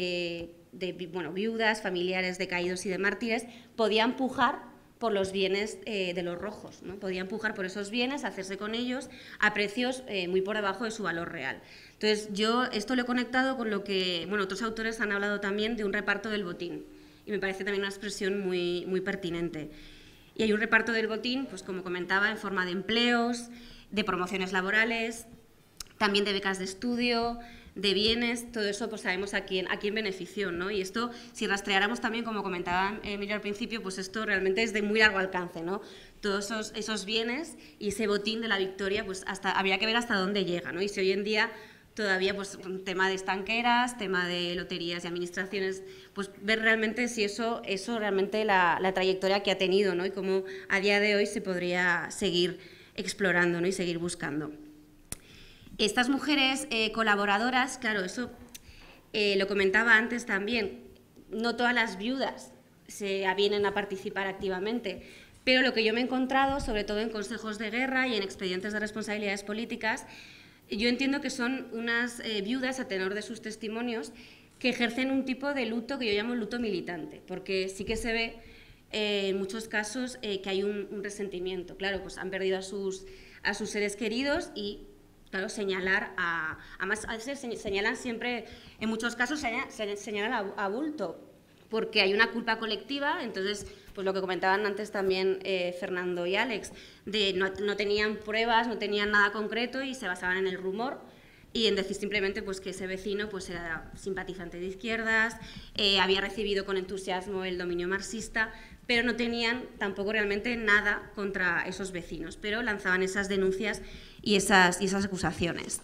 viudas, familiares de caídos y de mártires, podían pujar por los bienes de los rojos, ¿no? Podían pujar por esos bienes, hacerse con ellos a precios muy por debajo de su valor real. Entonces, yo esto lo he conectado con lo que, otros autores han hablado también de un reparto del botín, y me parece también una expresión muy, muy pertinente. Y hay un reparto del botín, pues como comentaba, en forma de empleos, de promociones laborales, también de becas de estudio, de bienes, todo eso pues sabemos a quién benefició, ¿no? Y esto, si rastreáramos también, como comentaba Emilio al principio, pues esto realmente es de muy largo alcance, ¿no? Todos esos bienes y ese botín de la victoria, pues habría que ver hasta dónde llega, ¿no? Y si hoy en día todavía, pues tema de estanqueras, tema de loterías y administraciones, pues ver realmente si eso realmente la trayectoria que ha tenido, ¿no? Y cómo a día de hoy se podría seguir explorando, ¿no? Y seguir buscando. Estas mujeres colaboradoras, claro, eso lo comentaba antes también, no todas las viudas se avienen a participar activamente, pero lo que yo me he encontrado, sobre todo en consejos de guerra y en expedientes de responsabilidades políticas, yo entiendo que son unas viudas, a tenor de sus testimonios, que ejercen un tipo de luto que yo llamo luto militante, porque sí que se ve en muchos casos que hay un resentimiento. Claro, pues han perdido a sus seres queridos y, claro, además a veces señalan siempre, en muchos casos señalan a bulto, porque hay una culpa colectiva. Entonces, pues lo que comentaban antes también Fernando y Alex, de no tenían pruebas, no tenían nada concreto y se basaban en el rumor y en decir simplemente pues que ese vecino pues era simpatizante de izquierdas, había recibido con entusiasmo el dominio marxista, pero no tenían tampoco realmente nada contra esos vecinos, pero lanzaban esas denuncias y esas acusaciones.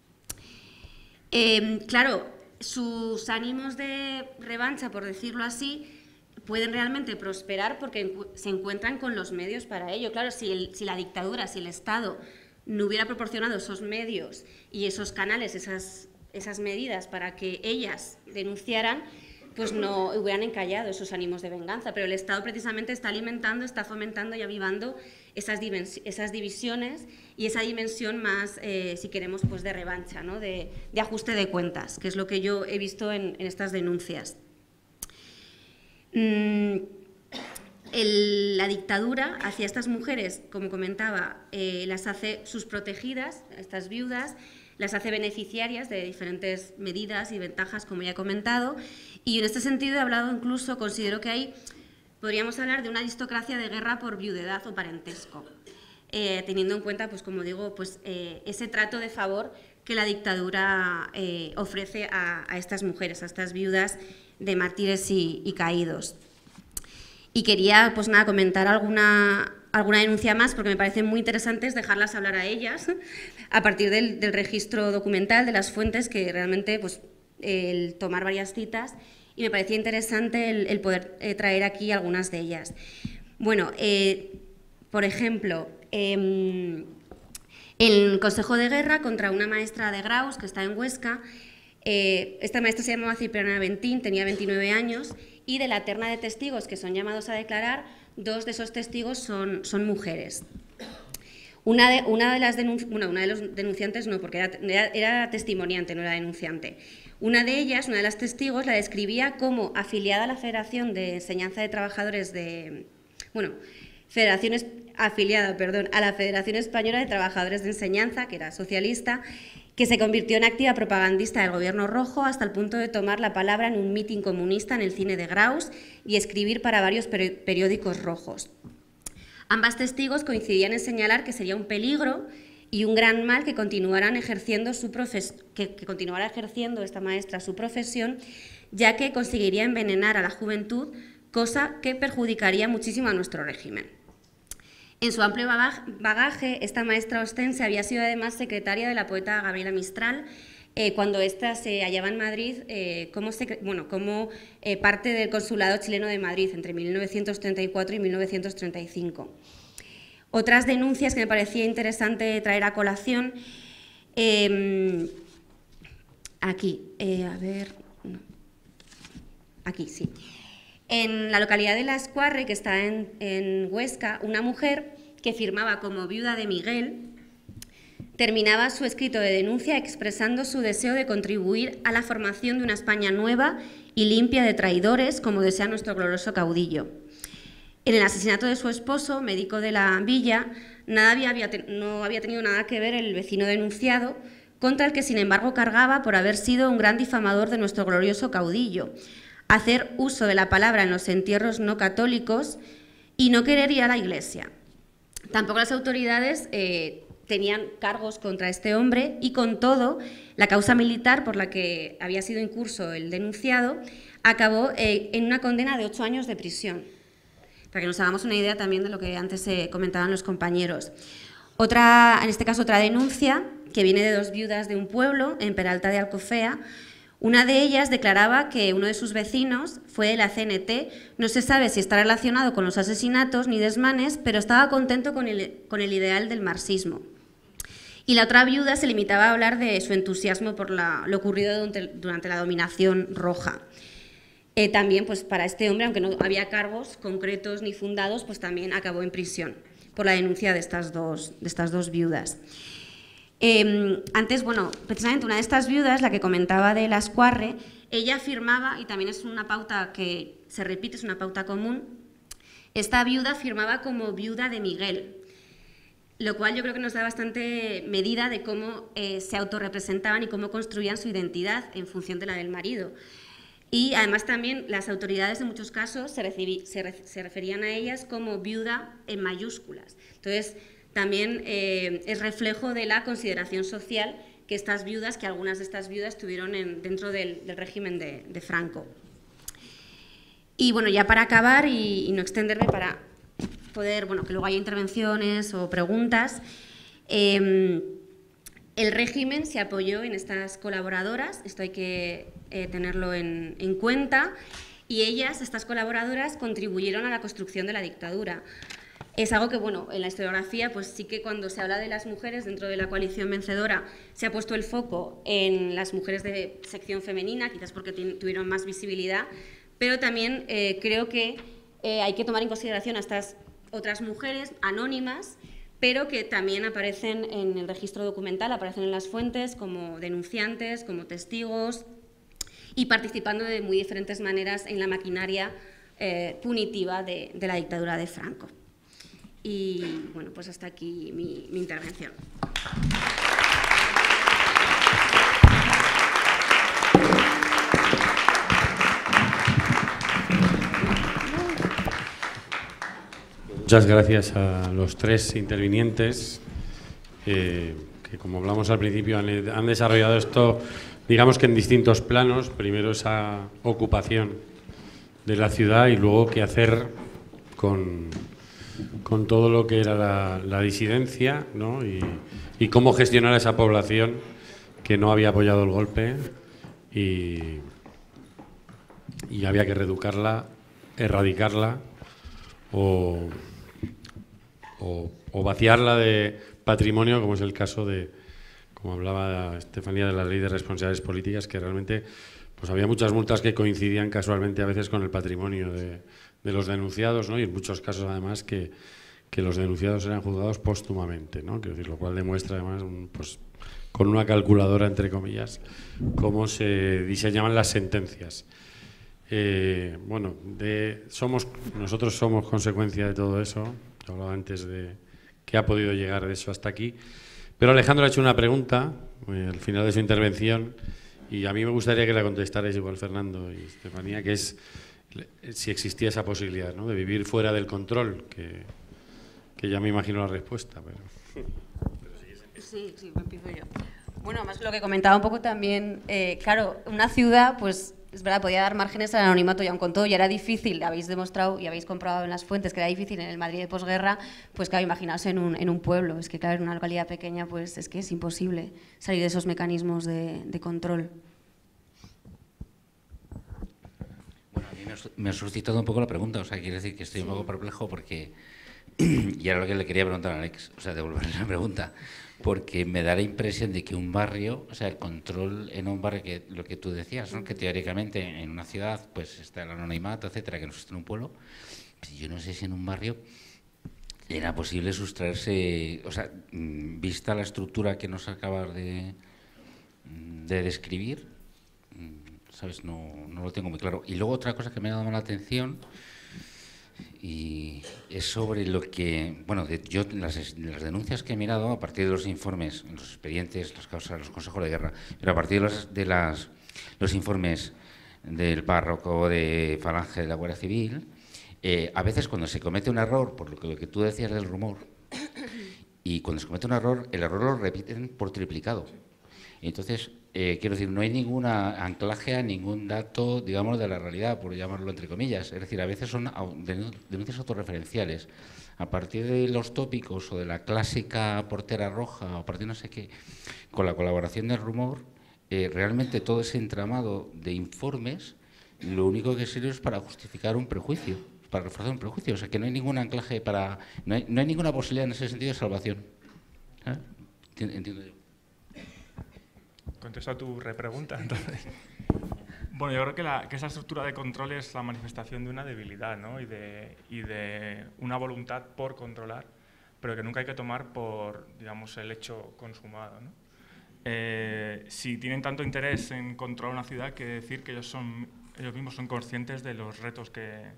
Claro, sus ánimos de revancha, por decirlo así, pueden realmente prosperar porque se encuentran con los medios para ello. Claro, si la dictadura, si el Estado no hubiera proporcionado esos medios y esos canales, esas medidas para que ellas denunciaran, pues no hubieran encallado esos ánimos de venganza, pero el Estado precisamente está alimentando, está fomentando y avivando esas divisiones y esa dimensión más, si queremos, pues de revancha, ¿no? de ajuste de cuentas, que es lo que yo he visto en estas denuncias. La dictadura hacia estas mujeres, como comentaba, las hace sus protegidas, estas viudas, las hace beneficiarias de diferentes medidas y ventajas, como ya he comentado, y en este sentido he hablado incluso, considero que podríamos hablar de una aristocracia de guerra por viudedad o parentesco, teniendo en cuenta, pues como digo, pues, ese trato de favor que la dictadura ofrece a estas mujeres, a estas viudas de mártires y caídos. Y quería, pues nada, comentar alguna denuncia más, porque me parecen muy interesantes dejarlas hablar a ellas, a partir del registro documental, de las fuentes, que realmente, pues, el tomar varias citas, y me parecía interesante el poder traer aquí algunas de ellas. Bueno, por ejemplo, el Consejo de Guerra contra una maestra de Graus, que está en Huesca. Esta maestra se llamaba Cipriana Bentín, tenía 29 años, y de la terna de testigos que son llamados a declarar, 2 de esos testigos son mujeres. Una de los denunciantes no, porque era testimoniante, no era denunciante. Una de ellas, una de las testigos, la describía como afiliada a la Federación de Enseñanza de Trabajadores a la Federación Española de Trabajadores de Enseñanza, que era socialista, que se convirtió en activa propagandista del Gobierno rojo hasta el punto de tomar la palabra en un mitin comunista en el cine de Graus y escribir para varios periódicos rojos. Ambas testigos coincidían en señalar que sería un peligro y un gran mal que continuara ejerciendo esta maestra su profesión, ya que conseguiría envenenar a la juventud, cosa que perjudicaría muchísimo a nuestro régimen. En su amplio bagaje, esta maestra ostense había sido además secretaria de la poeta Gabriela Mistral, cuando ésta se hallaba en Madrid como parte del Consulado chileno de Madrid entre 1934 y 1935. Otras denuncias que me parecía interesante traer a colación, aquí sí. En la localidad de La Escuarre, que está en Huesca, una mujer que firmaba como viuda de Miguel terminaba su escrito de denuncia expresando su deseo de contribuir a la formación de una España nueva y limpia de traidores, como desea nuestro glorioso caudillo. En el asesinato de su esposo, médico de la villa, no había tenido nada que ver el vecino denunciado, contra el que, sin embargo, cargaba por haber sido un gran difamador de nuestro glorioso caudillo, hacer uso de la palabra en los entierros no católicos y no querer ir a la iglesia. Tampoco las autoridades tenían cargos contra este hombre y, con todo, la causa militar por la que había sido incurso el denunciado acabó en una condena de 8 años de prisión, para que nos hagamos una idea también de lo que antes comentaban los compañeros. En este caso, otra denuncia que viene de 2 viudas de un pueblo, en Peralta de Alcofea. Una de ellas declaraba que uno de sus vecinos fue de la CNT, no se sabe si está relacionado con los asesinatos ni desmanes, pero estaba contento con el ideal del marxismo. Y la otra viuda se limitaba a hablar de su entusiasmo por lo ocurrido durante la dominación roja. También, pues, para este hombre, aunque no había cargos concretos ni fundados, pues también acabó en prisión por la denuncia de estas dos viudas. Antes, precisamente una de estas viudas, la que comentaba de La Escuarre, ella afirmaba, y también es una pauta que se repite, es una pauta común, esta viuda firmaba como viuda de Miguel, lo cual yo creo que nos da bastante medida de cómo se autorrepresentaban y cómo construían su identidad en función de la del marido. Y además también las autoridades en muchos casos se referían a ellas como viuda en mayúsculas. Entonces, también es reflejo de la consideración social que algunas de estas viudas tuvieron dentro del régimen de Franco. Y bueno, ya para acabar y no extenderme, para poder, que luego haya intervenciones o preguntas, el régimen se apoyó en estas colaboradoras, esto hay que tenerlo en cuenta, y estas colaboradoras, contribuyeron a la construcción de la dictadura. Es algo que, bueno, en la historiografía, pues sí que cuando se habla de las mujeres dentro de la coalición vencedora, se ha puesto el foco en las mujeres de sección femenina, quizás porque tuvieron más visibilidad, pero también creo que hay que tomar en consideración a estas otras mujeres anónimas, pero que también aparecen en el registro documental, aparecen en las fuentes como denunciantes, como testigos, y participando de muy diferentes maneras en la maquinaria punitiva de la dictadura de Franco. Y bueno, pues hasta aquí mi intervención. Muchas gracias a los tres intervinientes que, como hablamos al principio, han desarrollado esto, digamos que en distintos planos. Primero esa ocupación de la ciudad y luego qué hacer con todo lo que era la disidencia, ¿no? y cómo gestionar a esa población que no había apoyado el golpe y había que reeducarla, erradicarla o vaciarla de patrimonio, como es el caso de, como hablaba Estefanía, de la ley de responsabilidades políticas, que realmente pues había muchas multas que coincidían casualmente a veces con el patrimonio de los denunciados, ¿no? Y en muchos casos además que los denunciados eran juzgados póstumamente, ¿no? Quiero decir, lo cual demuestra además pues, con una calculadora, entre comillas, cómo se diseñaban las sentencias. Bueno, nosotros somos consecuencia de todo eso. Yo hablaba antes de que ha podido llegar de eso hasta aquí. Pero Alejandro ha hecho una pregunta al final de su intervención y a mí me gustaría que la contestarais igual Fernando y Estefanía, que es si existía esa posibilidad, ¿no? De vivir fuera del control, que ya me imagino la respuesta. Pero... Sí, me empiezo yo. Bueno, además lo que comentaba un poco también, claro, una ciudad, pues es verdad, podía dar márgenes al anonimato y aun con todo ya era difícil, habéis demostrado y habéis comprobado en las fuentes que era difícil en el Madrid de posguerra, pues claro, imaginaos en un pueblo, es que claro, en una localidad pequeña pues es que es imposible salir de esos mecanismos de control. Bueno, a mí me ha suscitado un poco la pregunta, o sea, quiere decir que estoy un poco perplejo porque, y era lo que le quería preguntar a Alex, o sea, devolverle la pregunta, porque me da la impresión de que un barrio, o sea, el control en un barrio, que lo que tú decías, ¿no? Que teóricamente en una ciudad pues está el anonimato, etcétera, que no existe en un pueblo, yo no sé si en un barrio era posible sustraerse, o sea, vista la estructura que nos acabas de describir, ¿sabes? No lo tengo muy claro. Y luego otra cosa que me ha llamado la atención y es sobre lo que, bueno, yo las denuncias que he mirado a partir de los informes, los expedientes, las causas, los consejos de guerra, pero a partir de los informes del párroco de Falange de la Guardia Civil, a veces cuando se comete un error, por lo que tú decías del rumor, y cuando se comete un error, el error lo repiten por triplicado. Entonces, quiero decir, no hay ningún anclaje a ningún dato, digamos, de la realidad, por llamarlo entre comillas. Es decir, a veces son denuncias autorreferenciales. A partir de los tópicos o de la clásica portera roja, o a partir de no sé qué, con la colaboración del rumor, realmente todo ese entramado de informes, lo único que sirve es para justificar un prejuicio, para reforzar un prejuicio. O sea, que no hay ningún anclaje no hay ninguna posibilidad en ese sentido de salvación. ¿Eh? Entiendo yo. Contesto a tu repregunta, entonces. Bueno, yo creo que esa estructura de control es la manifestación de una debilidad, ¿no? y de una voluntad por controlar, pero que nunca hay que tomar por, digamos, el hecho consumado, ¿no? Si tienen tanto interés en controlar una ciudad, quiere decir que ellos mismos son conscientes de los retos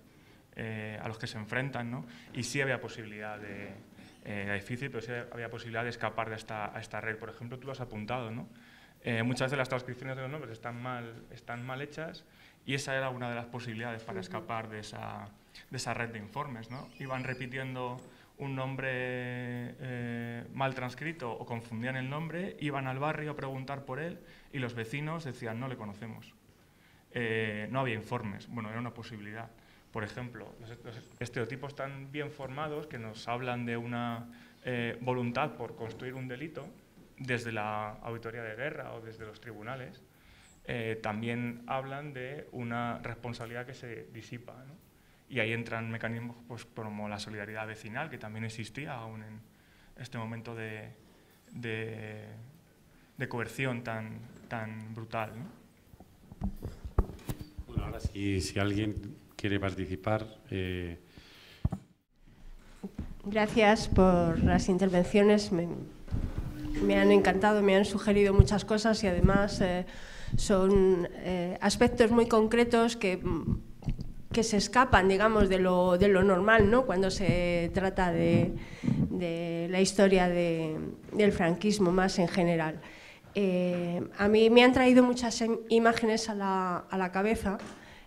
a los que se enfrentan, ¿no? Y sí había posibilidad era difícil, pero sí había posibilidad de escapar de esta red. Por ejemplo, tú lo has apuntado, ¿no? Muchas de las transcripciones de los nombres están mal hechas y esa era una de las posibilidades para escapar de esa red de informes, ¿no? Iban repitiendo un nombre mal transcrito o confundían el nombre, iban al barrio a preguntar por él y los vecinos decían no le conocemos. No había informes, bueno, era una posibilidad. Por ejemplo, los estereotipos tan bien formados que nos hablan de una voluntad por construir un delito desde la auditoría de guerra o desde los tribunales, también hablan de una responsabilidad que se disipa, ¿no? y ahí entran mecanismos pues, como la solidaridad vecinal, que también existía aún en este momento de coerción tan brutal, ¿no? Bueno, ahora si alguien quiere participar. Gracias por las intervenciones. Me han encantado, me han sugerido muchas cosas y además son aspectos muy concretos que se escapan, digamos, de lo normal, ¿no? Cuando se trata de la historia del franquismo más en general. A mí me han traído muchas imágenes a la cabeza,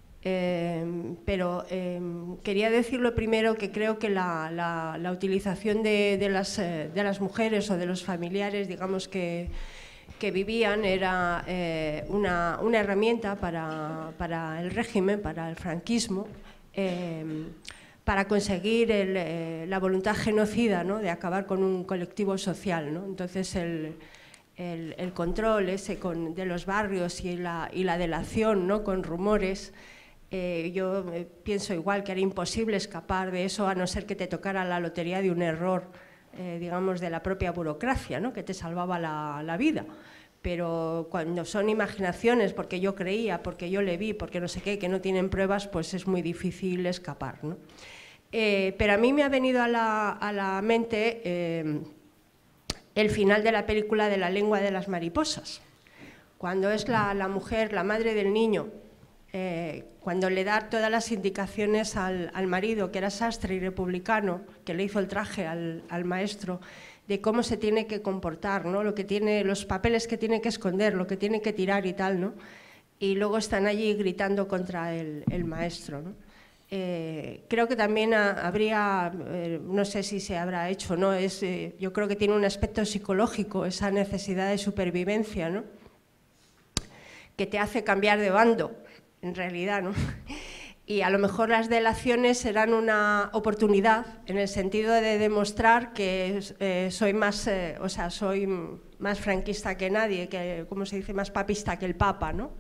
pero quería decirlo primero que creo que la utilización de las mujeres o de los familiares, digamos, que vivían era una herramienta para el régimen, para el franquismo, para conseguir la voluntad genocida, ¿no?, de acabar con un colectivo social, ¿no? Entonces el control ese de los barrios y la delación, ¿no?, con rumores. Yo pienso igual que era imposible escapar de eso a no ser que te tocara la lotería de un error, digamos, de la propia burocracia, ¿no?, que te salvaba la vida. Pero cuando son imaginaciones, porque yo creía, porque yo le vi, porque no sé qué, que no tienen pruebas, pues es muy difícil escapar, ¿no? Pero a mí me ha venido a la mente el final de la película de La lengua de las mariposas, cuando es la mujer, la madre del niño, cuando le da todas las indicaciones al marido, que era sastre y republicano, que le hizo el traje al maestro, de cómo se tiene que comportar, ¿no?, los papeles que tiene que esconder, lo que tiene que tirar y tal, ¿no? Y luego están allí gritando contra el maestro, ¿no? Creo que también habría, no sé si se habrá hecho, ¿no? Yo creo que tiene un aspecto psicológico, esa necesidad de supervivencia, ¿no?, que te hace cambiar de bando, en realidad, ¿no? Y a lo mejor las delaciones serán una oportunidad en el sentido de demostrar que soy más franquista que nadie, que, como se dice, más papista que el Papa, ¿no?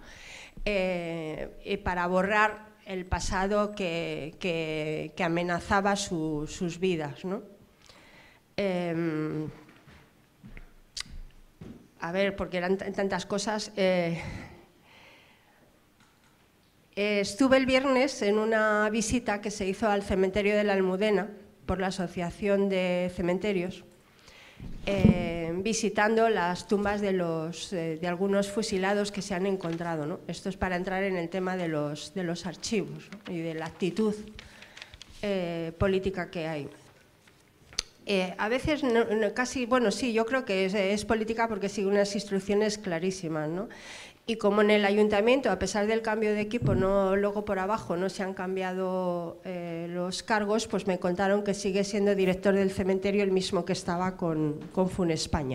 Para borrar el pasado que amenazaba sus vidas, ¿no? A ver, porque eran tantas cosas. Estuve el viernes en una visita que se hizo al cementerio de la Almudena por la Asociación de Cementerios, visitando las tumbas de algunos fusilados que se han encontrado, ¿no? Esto es para entrar en el tema de los archivos, ¿no?, y de la actitud política que hay. A veces, casi, bueno, sí, yo creo que es política porque sigue unas instrucciones clarísimas, ¿no? Y como en el ayuntamiento, a pesar del cambio de equipo, luego por abajo no se han cambiado los cargos, pues me contaron que sigue siendo director del cementerio el mismo que estaba con Funespaña.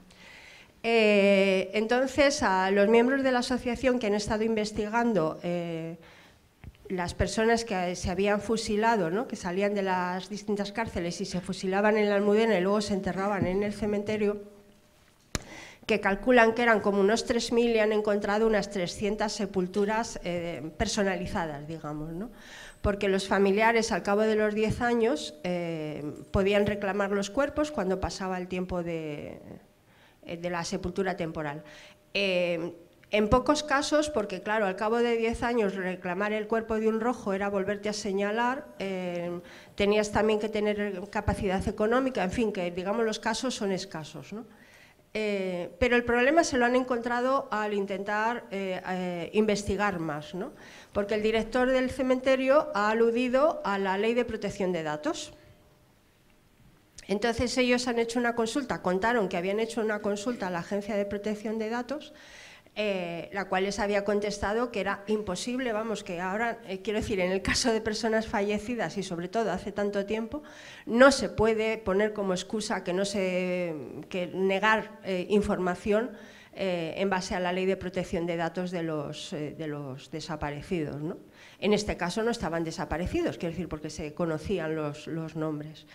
Entonces, a los miembros de la asociación que han estado investigando las personas que se habían fusilado, ¿no?, que salían de las distintas cárceles y se fusilaban en la Almudena y luego se enterraban en el cementerio, que calculan que eran como unos 3.000 y han encontrado unas 300 sepulturas personalizadas, digamos, ¿no? Porque los familiares al cabo de los 10 años podían reclamar los cuerpos cuando pasaba el tiempo de la sepultura temporal. En pocos casos, porque claro, al cabo de 10 años reclamar el cuerpo de un rojo era volverte a señalar, tenías también que tener capacidad económica, en fin, que digamos los casos son escasos, ¿no? Pero el problema se lo han encontrado al intentar investigar más, ¿no? Porque el director del cementerio ha aludido a la Ley de Protección de Datos. Entonces ellos han hecho una consulta, contaron que habían hecho una consulta a la Agencia de Protección de Datos, la cual les había contestado que era imposible, vamos, que ahora, quiero decir, en el caso de personas fallecidas y sobre todo hace tanto tiempo, no se puede poner como excusa que negar información en base a la Ley de Protección de Datos de los desaparecidos, ¿no? En este caso no estaban desaparecidos, quiero decir, porque se conocían los nombres.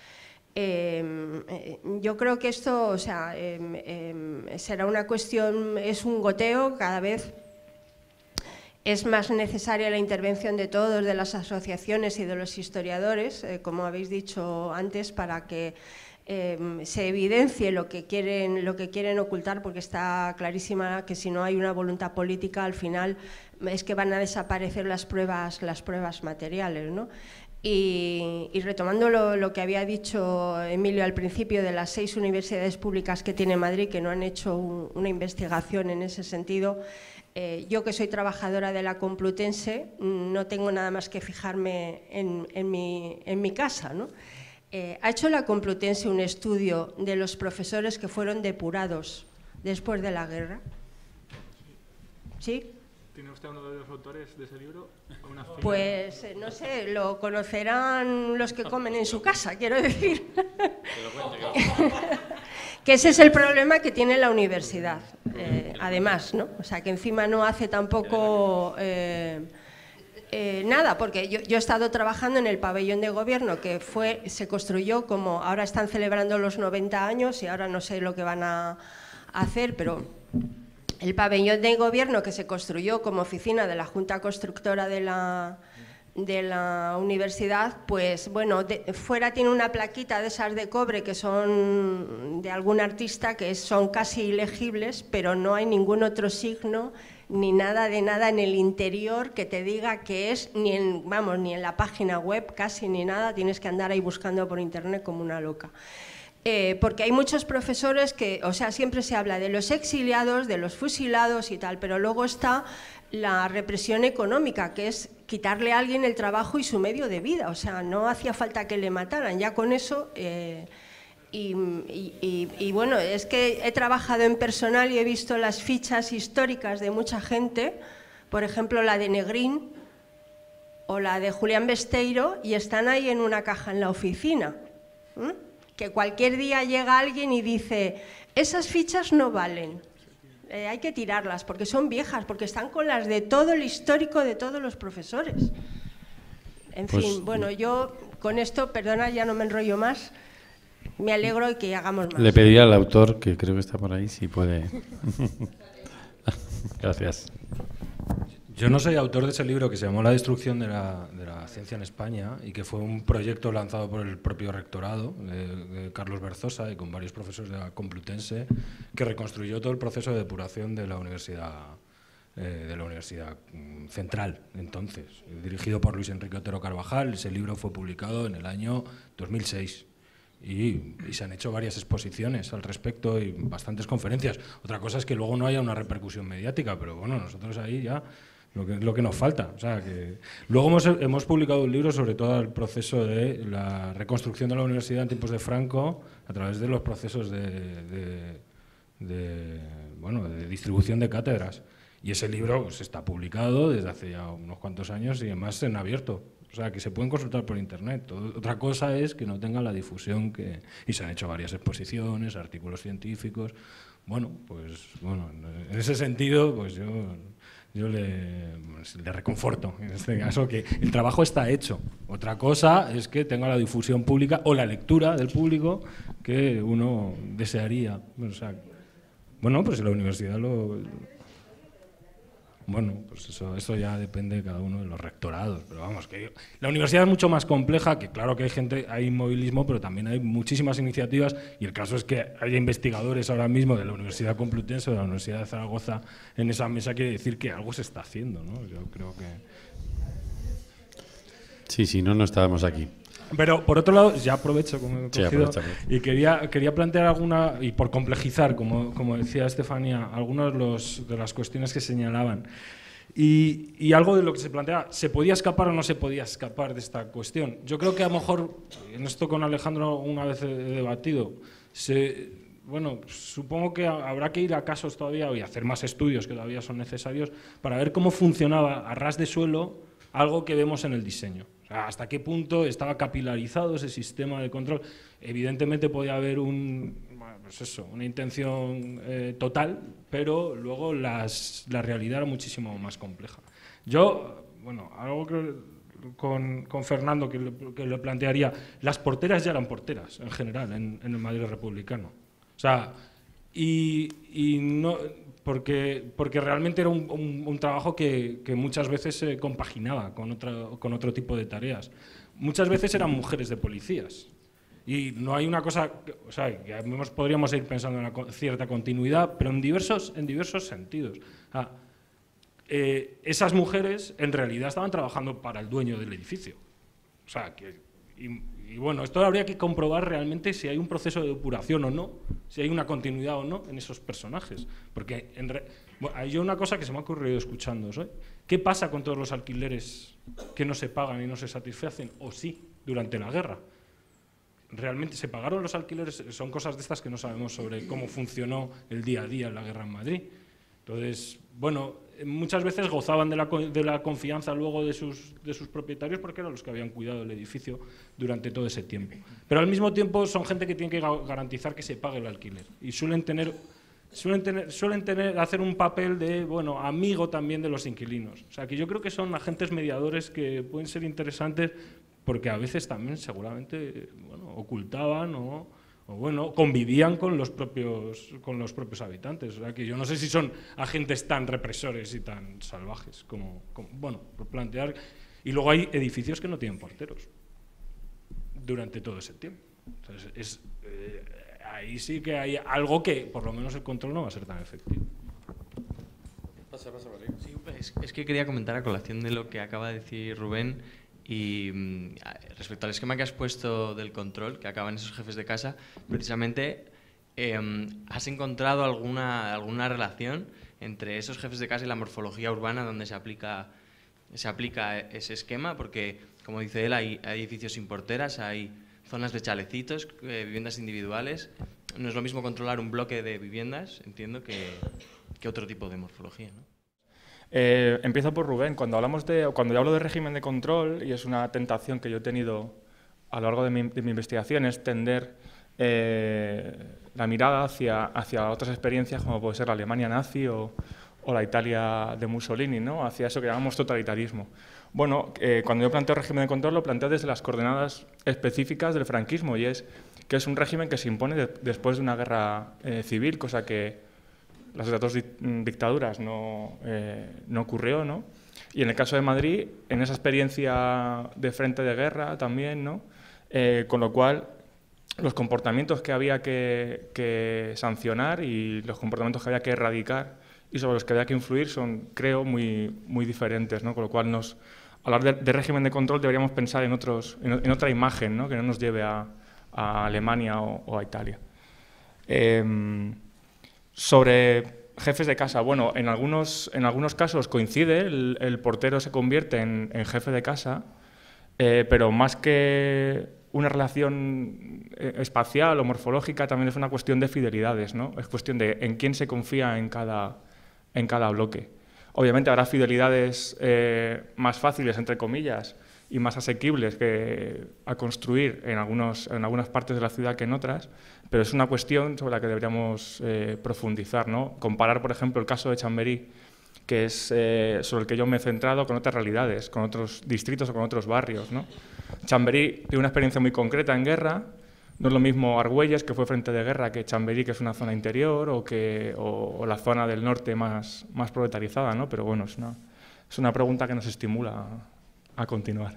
Yo creo que esto, o sea, será una cuestión, es un goteo cada vez Es más necesaria la intervención de todos, de las asociaciones y de los historiadores, como habéis dicho antes, para que se evidencie lo que quieren ocultar, porque está clarísima que si no hay una voluntad política, al final es que van a desaparecer las pruebas materiales, ¿no? Y retomando lo que había dicho Emilio al principio de las 6 universidades públicas que tiene Madrid, que no han hecho una investigación en ese sentido, yo que soy trabajadora de la Complutense no tengo nada más que fijarme en mi casa, ¿no? Ha hecho la Complutense un estudio de los profesores que fueron depurados después de la guerra. ¿Sí? ¿Tiene usted uno de los autores de ese libro? Pues no sé, lo conocerán los que comen en su casa, quiero decir. Que ese es el problema que tiene la universidad, además, ¿no? O sea, que encima no hace tampoco nada, porque yo he estado trabajando en el pabellón de gobierno, que se construyó como, ahora están celebrando los 90 años y ahora no sé lo que van a hacer, pero el pabellón de gobierno que se construyó como oficina de la Junta Constructora de la universidad, pues bueno, fuera tiene una plaquita de esas de cobre que son de algún artista, que son casi ilegibles, pero no hay ningún otro signo ni nada de nada en el interior que te diga que es, ni en la página web casi ni nada, tienes que andar ahí buscando por internet como una loca. Porque hay muchos profesores que, o sea, siempre se habla de los exiliados, de los fusilados y tal, pero luego está la represión económica, que es quitarle a alguien el trabajo y su medio de vida. O sea, no hacía falta que le mataran, ya con eso. Y bueno, es que he trabajado en personal y he visto las fichas históricas de mucha gente, por ejemplo la de Negrín o la de Julián Besteiro, y están ahí en una caja en la oficina. Que cualquier día llega alguien y dice, esas fichas no valen, hay que tirarlas porque son viejas, porque están con las de todo el histórico de todos los profesores. En fin, bueno, yo con esto, perdona, ya no me enrollo más, me alegro de que hagamos más. Le pediría al autor, que creo que está por ahí, si puede. Gracias. Yo no soy autor de ese libro que se llamó La destrucción de la ciencia en España y que fue un proyecto lanzado por el propio rectorado de Carlos Berzosa y con varios profesores de la Complutense, que reconstruyó todo el proceso de depuración de la universidad central, entonces, dirigido por Luis Enrique Otero Carvajal. Ese libro fue publicado en el año 2006. Y se han hecho varias exposiciones al respecto y bastantes conferencias. Otra cosa es que luego no haya una repercusión mediática, pero bueno, nosotros ahí ya lo que nos falta. O sea, que luego hemos publicado un libro sobre todo el proceso de la reconstrucción de la universidad en tiempos de Franco a través de los procesos de distribución de cátedras. Y ese libro pues, está publicado desde hace ya unos cuantos años y además en abierto. O sea, que se pueden consultar por internet. Otra cosa es que no tengan la difusión que... Y se han hecho varias exposiciones, artículos científicos. Bueno, en ese sentido, pues yo le reconforto, en este caso, que el trabajo está hecho. Otra cosa es que tenga la difusión pública o la lectura del público que uno desearía. O sea, bueno, pues la universidad Bueno, pues eso ya depende de cada uno de los rectorados, pero vamos, que la universidad es mucho más compleja, que claro que hay inmovilismo, pero también hay muchísimas iniciativas, y el caso es que haya investigadores ahora mismo de la Universidad Complutense o de la Universidad de Zaragoza en esa mesa, quiere decir que algo se está haciendo, ¿no? Yo creo que... Sí, si no, no estábamos aquí. Pero, por otro lado, ya aprovecho como he cogido, sí, y quería plantear alguna, y por complejizar, como decía Estefanía, algunas de las cuestiones que señalaban. Y algo de lo que se planteaba, ¿se podía escapar o no se podía escapar de esta cuestión? Yo creo que a lo mejor, en esto con Alejandro una vez he debatido, supongo que habrá que ir a casos todavía y hacer más estudios que todavía son necesarios para ver cómo funcionaba a ras de suelo algo que vemos en el diseño. O sea, hasta qué punto estaba capilarizado ese sistema de control. Evidentemente podía haber una intención total, pero luego la realidad era muchísimo más compleja. Yo, algo que con Fernando que le plantearía, las porteras ya eran porteras en general en el Madrid republicano. O sea, y no, porque realmente era un trabajo que muchas veces se compaginaba con otro tipo de tareas. Muchas veces eran mujeres de policías. Y no hay una cosa, o sea, que podríamos ir pensando en una cierta continuidad, pero en diversos sentidos. Esas mujeres en realidad estaban trabajando para el dueño del edificio. O sea, y bueno, esto habría que comprobar realmente si hay un proceso de depuración o no, si hay una continuidad o no en esos personajes. Porque hay una cosa que se me ha ocurrido escuchando hoy. ¿Qué pasa con todos los alquileres que no se pagan y no se satisfacen? O sí, durante la guerra. ¿Realmente se pagaron los alquileres? Son cosas de estas que no sabemos sobre cómo funcionó el día a día en la guerra en Madrid. Entonces, bueno, muchas veces gozaban de la confianza luego de sus propietarios porque eran los que habían cuidado el edificio durante todo ese tiempo. Pero al mismo tiempo son gente que tiene que garantizar que se pague el alquiler y suelen hacer un papel de, bueno, amigo también de los inquilinos. O sea, que yo creo que son agentes mediadores que pueden ser interesantes porque a veces también seguramente, bueno, ocultaban o bueno, convivían con los propios habitantes. O sea, que yo no sé si son agentes tan represores y tan salvajes como bueno, por plantear. Y luego hay edificios que no tienen porteros durante todo ese tiempo. Entonces, ahí sí que hay algo que, por lo menos, el control no va a ser tan efectivo. Pasa, Valerio. Sí, es que quería comentar a colación de lo que acaba de decir Rubén. Y respecto al esquema que has puesto del control, que acaban esos jefes de casa, precisamente, ¿has encontrado alguna relación entre esos jefes de casa y la morfología urbana donde se aplica ese esquema? Porque, como dice él, hay edificios sin porteras, hay zonas de chalecitos, viviendas individuales. No es lo mismo controlar un bloque de viviendas, entiendo, que otro tipo de morfología, ¿no? Empiezo por Rubén. Cuando yo hablo de régimen de control, y es una tentación que yo he tenido a lo largo de mi investigación, es tender la mirada hacia otras experiencias como puede ser la Alemania nazi o la Italia de Mussolini, ¿no? Hacia eso que llamamos totalitarismo. Bueno, cuando yo planteo régimen de control lo planteo desde las coordenadas específicas del franquismo, y es que es un régimen que se impone después de una guerra civil, cosa que las otras dos dictaduras no ocurrió, ¿no? Y en el caso de Madrid, en esa experiencia de frente de guerra también, ¿no? Con lo cual, los comportamientos que había que sancionar y los comportamientos que había que erradicar y sobre los que había que influir son, creo, muy, muy diferentes, ¿no? Con lo cual, al hablar de régimen de control deberíamos pensar en otra imagen, ¿no? Que no nos lleve a Alemania o a Italia. Sobre jefes de casa, bueno, en algunos casos coincide, el portero se convierte en jefe de casa, pero más que una relación espacial o morfológica, también es una cuestión de fidelidades, ¿no? Es cuestión de en quién se confía en cada bloque. Obviamente habrá fidelidades más fáciles, entre comillas, y más asequibles a construir en algunas partes de la ciudad que en otras, pero es una cuestión sobre la que deberíamos profundizar, ¿no? Comparar, por ejemplo, el caso de Chamberí, que es sobre el que yo me he centrado, con otras realidades, con otros distritos o con otros barrios, ¿no? Chamberí tiene una experiencia muy concreta en guerra. No es lo mismo Argüelles, que fue frente de guerra, que Chamberí, que es una zona interior, o la zona del norte más proletarizada, ¿no? Pero bueno, es una pregunta que nos estimula a continuar.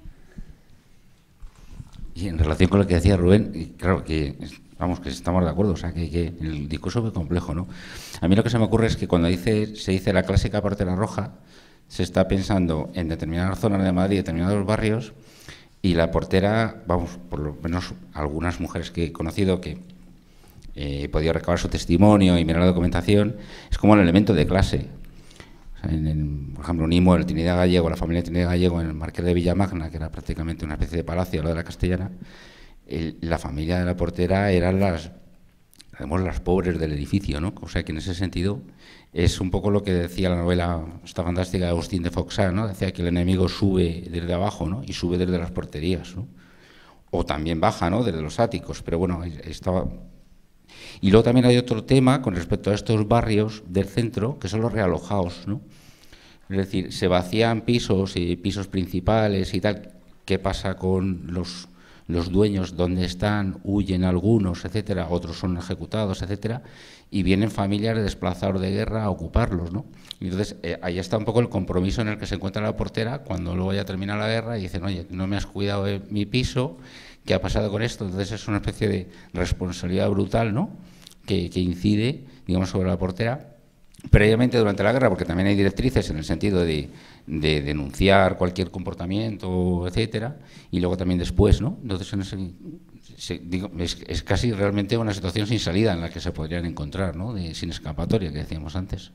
Y en relación con lo que decía Rubén, claro que estamos de acuerdo, o sea, que el discurso es muy complejo, ¿no? A mí lo que se me ocurre es que cuando se dice la clásica portera roja, se está pensando en determinadas zonas de Madrid, determinados barrios, y la portera, vamos, por lo menos algunas mujeres que he conocido, que he podido recabar su testimonio y mirar la documentación, es como el elemento de clase. O sea, por ejemplo, Unimo, el Trinidad Gallego, la familia Trinidad Gallego en el Marqués de Villamagna, que era prácticamente una especie de palacio, lo de la Castellana, la familia de la portera eran las pobres del edificio, ¿no? O sea que en ese sentido es un poco lo que decía la novela esta fantástica de Agustín de Foxá, ¿no? Decía que el enemigo sube desde abajo, ¿no? Y sube desde las porterías, ¿no? O también baja, ¿no? Desde los áticos, pero bueno, estaba. Y luego también hay otro tema con respecto a estos barrios del centro, que son los realojados, ¿no? Es decir, se vacían pisos y pisos principales y tal. ¿Qué pasa con los los dueños dónde están, huyen algunos, etcétera, otros son ejecutados, etcétera, y vienen familias desplazados de guerra a ocuparlos, ¿no? Y entonces, ahí está un poco el compromiso en el que se encuentra la portera cuando luego ya termina la guerra y dicen, oye, no me has cuidado de mi piso, ¿qué ha pasado con esto? Entonces es una especie de responsabilidad brutal, ¿no?, que incide, digamos, sobre la portera previamente durante la guerra, porque también hay directrices en el sentido de denunciar cualquier comportamiento, etcétera, y luego también después, ¿no? Entonces es casi realmente una situación sin salida en la que se podrían encontrar, ¿no?, sin escapatoria, que decíamos antes.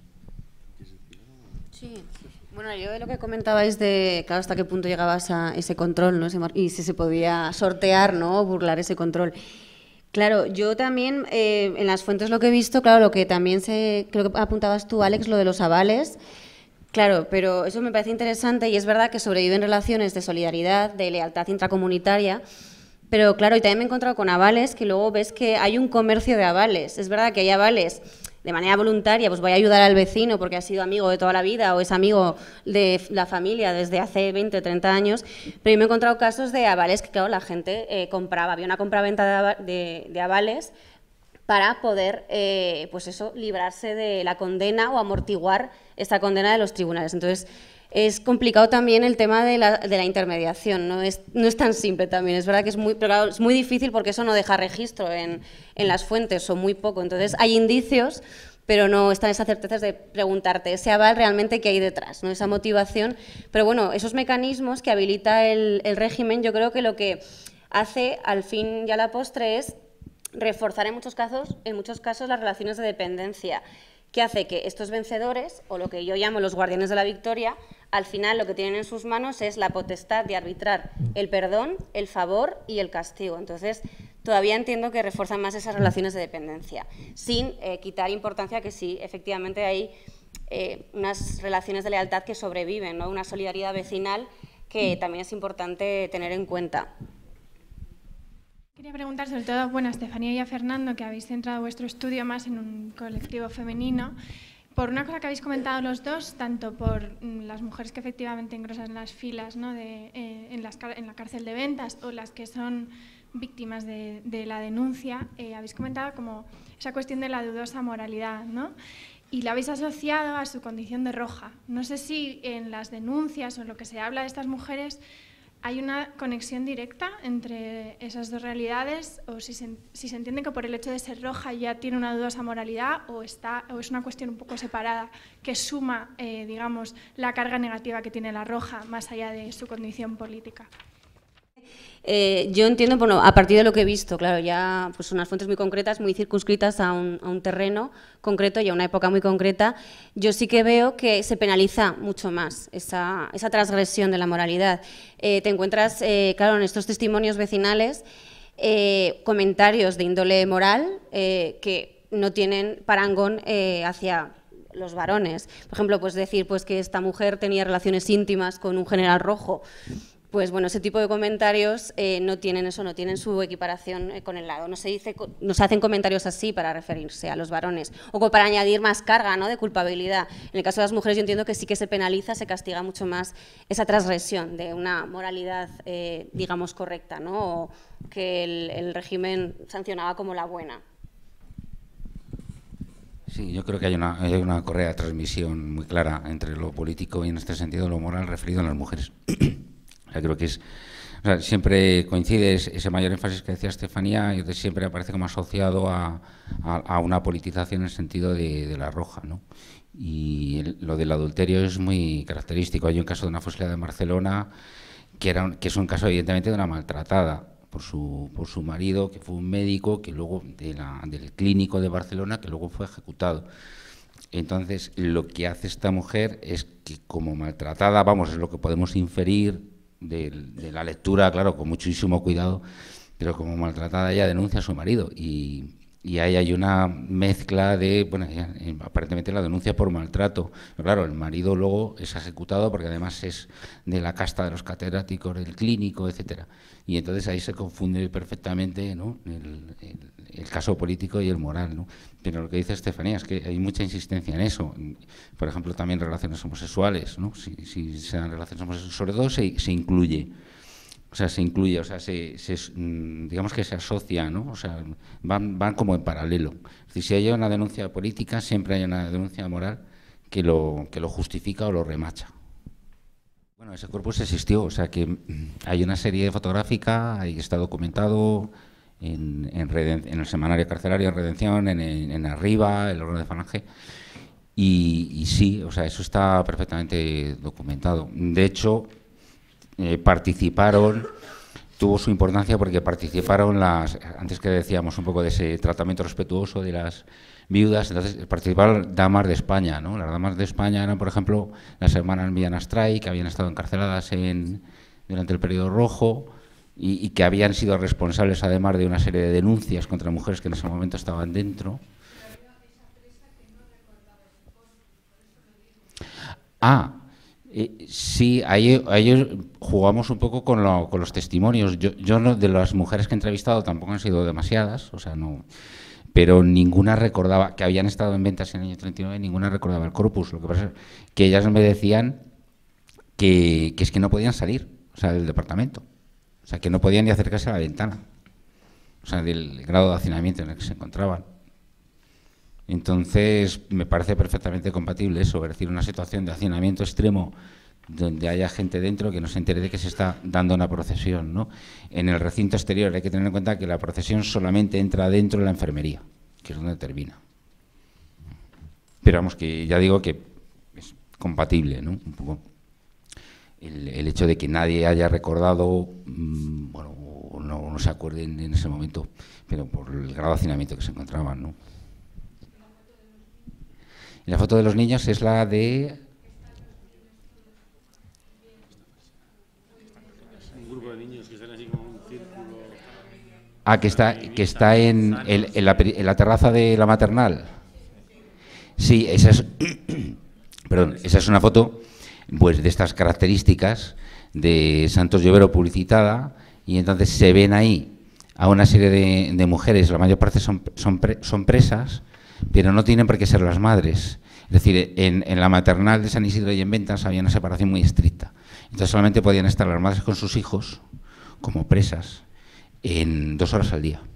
Sí. Bueno, yo de lo que comentabais de, claro, hasta qué punto llegabas a ese control, ¿no?, y si se podía sortear, ¿no?, o burlar ese control. Claro, yo también, en las fuentes lo que he visto, claro, lo que también creo que apuntabas tú, Alex, lo de los avales, claro, pero eso me parece interesante y es verdad que sobreviven relaciones de solidaridad, de lealtad intracomunitaria, pero claro, y también me he encontrado con avales que luego ves que hay un comercio de avales. Es verdad que hay avales de manera voluntaria, pues voy a ayudar al vecino porque ha sido amigo de toda la vida o es amigo de la familia desde hace 20, 30 años, pero yo me he encontrado casos de avales que, claro, la gente compraba, había una compra-venta de avales para poder, pues eso, librarse de la condena o amortiguar esta condena de los tribunales. Entonces, es complicado también el tema de la intermediación, no es tan simple también, es verdad que pero claro, es muy difícil porque eso no deja registro en las fuentes o muy poco, entonces hay indicios, pero no están esas certezas de preguntarte ese aval realmente qué hay detrás, ¿no?, esa motivación, pero bueno, esos mecanismos que habilita el régimen, yo creo que lo que hace al fin y a la postre es reforzar en muchos casos las relaciones de dependencia, que hace que estos vencedores, o lo que yo llamo los guardianes de la victoria, al final lo que tienen en sus manos es la potestad de arbitrar el perdón, el favor y el castigo. Entonces, todavía entiendo que refuerzan más esas relaciones de dependencia, sin quitar importancia que sí, efectivamente hay unas relaciones de lealtad que sobreviven, ¿no?, una solidaridad vecinal que también es importante tener en cuenta. Quería preguntar sobre todo, bueno, a Estefanía y a Fernando, que habéis centrado vuestro estudio más en un colectivo femenino, por una cosa que habéis comentado los dos, tanto por las mujeres que efectivamente engrosan las filas, ¿no?, en la cárcel de Ventas, o las que son víctimas de la denuncia, habéis comentado como esa cuestión de la dudosa moralidad, ¿no?, y la habéis asociado a su condición de roja. No sé si en las denuncias o en lo que se habla de estas mujeres ¿hay una conexión directa entre esas dos realidades o si se entiende que por el hecho de ser roja ya tiene una dudosa moralidad o es una cuestión un poco separada que suma, digamos, la carga negativa que tiene la roja más allá de su condición política? Yo entiendo, bueno, a partir de lo que he visto, claro, ya pues unas fuentes muy concretas, muy circunscritas a un terreno concreto y a una época muy concreta, yo sí que veo que se penaliza mucho más esa transgresión de la moralidad. Te encuentras, claro, en estos testimonios vecinales, comentarios de índole moral que no tienen parangón hacia los varones. Por ejemplo, pues decir pues que esta mujer tenía relaciones íntimas con un general rojo. Pues bueno, ese tipo de comentarios no tienen su equiparación con el lado. No se hacen comentarios así para referirse a los varones o para añadir más carga, ¿no?, de culpabilidad. En el caso de las mujeres yo entiendo que sí que se penaliza, se castiga mucho más esa transgresión de una moralidad, digamos, correcta, ¿no?, o que el régimen sancionaba como la buena. Sí, yo creo que hay una correa de transmisión muy clara entre lo político y en este sentido lo moral referido a las mujeres. O sea, creo que siempre coincide ese mayor énfasis que decía Estefanía, y siempre aparece como asociado a una politización en el sentido de la roja, ¿no? Y lo del adulterio es muy característico. Hay un caso de una fusilada de Barcelona que es un caso evidentemente de una maltratada por su marido, que fue un médico que luego del clínico de Barcelona, que luego fue ejecutado. Entonces, lo que hace esta mujer es que como maltratada, vamos, es lo que podemos inferir de la lectura, claro, con muchísimo cuidado, pero como maltratada ella denuncia a su marido y ahí hay una mezcla de, bueno, aparentemente la denuncia por maltrato, pero claro, el marido luego es ejecutado porque además es de la casta de los catedráticos del clínico, etcétera, y entonces ahí se confunde perfectamente, ¿no?, el caso político y el moral, ¿no? Pero lo que dice Estefanía es que hay mucha insistencia en eso. Por ejemplo, también relaciones homosexuales, ¿no? Si se dan relaciones homosexuales, sobre todo se incluye. O sea, se incluye, o sea, digamos que se asocia, ¿no? O sea, van como en paralelo. Es decir, si hay una denuncia política, siempre hay una denuncia moral que lo justifica o lo remacha. Bueno, ese corpus existió, o sea que hay una serie fotográfica, ahí está documentado en el semanario carcelario, en Redención, en Arriba, el órgano de Falange, y sí, o sea, eso está perfectamente documentado. De hecho, tuvo su importancia porque participaron antes que decíamos un poco de ese tratamiento respetuoso de las viudas, entonces participaron damas de España, ¿no? Las damas de España eran, por ejemplo, las hermanas Millán Astray, que habían estado encarceladas durante el periodo rojo y que habían sido responsables además de una serie de denuncias contra mujeres que en ese momento estaban dentro. Sí, ahí jugamos un poco con los testimonios. Yo no, de las mujeres que he entrevistado tampoco han sido demasiadas, o sea, no, pero ninguna recordaba, que habían estado en ventas en el año 39, ninguna recordaba el corpus. Lo que pasa es que ellas me decían que es que no podían salir, o sea, del departamento, o sea, que no podían ni acercarse a la ventana, o sea, del grado de hacinamiento en el que se encontraban. Entonces, me parece perfectamente compatible eso, es decir, una situación de hacinamiento extremo donde haya gente dentro que no se entere de que se está dando una procesión, ¿no? En el recinto exterior hay que tener en cuenta que la procesión solamente entra dentro de la enfermería, que es donde termina. Pero vamos, que ya digo que es compatible, ¿no? Un poco el hecho de que nadie haya recordado, bueno, no se acuerden en ese momento, pero por el grado de hacinamiento que se encontraban, ¿no? Y la foto de los niños es la de... Un grupo de niños que están así como un círculo... que está en la terraza de la maternal. Sí, esa es... Perdón, esa es una foto pues de estas características de Santos Llovero publicitada, y entonces se ven ahí a una serie de mujeres, la mayor parte son presas, pero no tienen por qué ser las madres. Es decir, en la maternal de San Isidro y en Ventas había una separación muy estricta. Entonces solamente podían estar las madres con sus hijos, como presas, en 2 horas al día.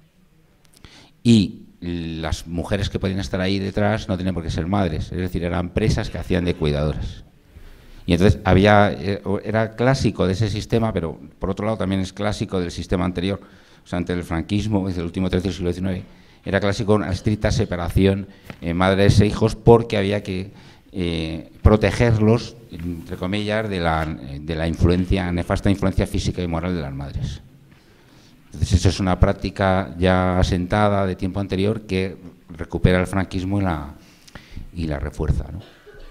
Y las mujeres que podían estar ahí detrás no tenían por qué ser madres, es decir, eran presas que hacían de cuidadoras. Y entonces era clásico de ese sistema, pero por otro lado también es clásico del sistema anterior, o sea, ante el franquismo, desde el último tercio del siglo XIX, era clásico una estricta separación madres e hijos, porque había que protegerlos, entre comillas, de la influencia, nefasta influencia física y moral de las madres. Entonces eso es una práctica ya asentada de tiempo anterior que recupera el franquismo y la refuerza, ¿no?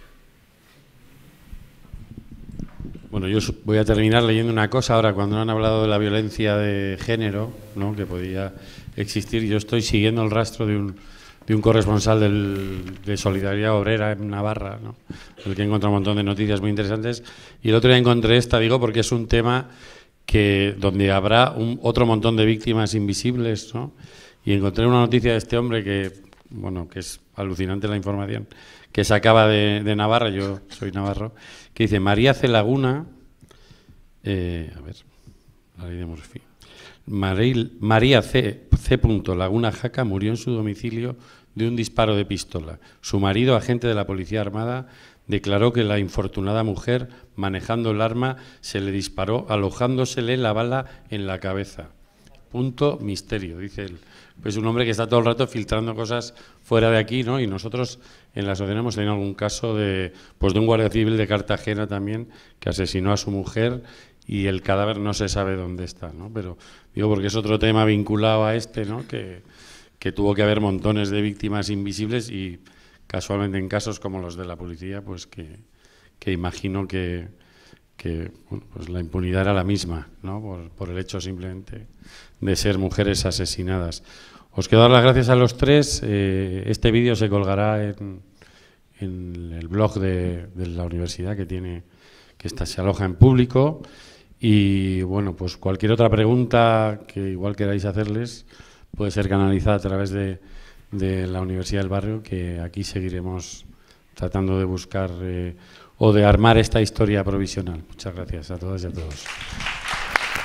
Bueno, yo voy a terminar leyendo una cosa ahora, cuando han hablado de la violencia de género, ¿no?, que podía existir. Yo estoy siguiendo el rastro de un corresponsal de Solidaridad Obrera en Navarra, ¿no?, el que encuentra un montón de noticias muy interesantes, y el otro día encontré esta, digo, porque es un tema donde habrá otro montón de víctimas invisibles, ¿no?, y encontré una noticia de este hombre que, bueno, que es alucinante la información, que sacaba de Navarra, yo soy navarro, que dice: María C. Laguna, a ver, la ley de Murphy, María C. Laguna Jaca murió en su domicilio de un disparo de pistola. Su marido, agente de la Policía Armada, declaró que la infortunada mujer, manejando el arma, se le disparó alojándosele la bala en la cabeza. Punto misterio, dice él. Pues un hombre que está todo el rato filtrando cosas fuera de aquí, ¿no? Y nosotros en la asociación hemos tenido algún caso de un guardia civil de Cartagena también, que asesinó a su mujer y el cadáver no se sabe dónde está, ¿no? Pero digo, porque es otro tema vinculado a este, ¿no?, que tuvo que haber montones de víctimas invisibles, y casualmente en casos como los de la policía, pues que imagino que bueno, pues la impunidad era la misma, ¿no?, por el hecho simplemente de ser mujeres asesinadas. Os quiero dar las gracias a los tres. Este vídeo se colgará en el blog de la universidad, se aloja en público. Y bueno, pues cualquier otra pregunta que igual queráis hacerles puede ser canalizada a través de la Universidad del Barrio, que aquí seguiremos tratando de buscar o de armar esta historia provisional. Muchas gracias a todas y a todos.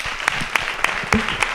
Gracias.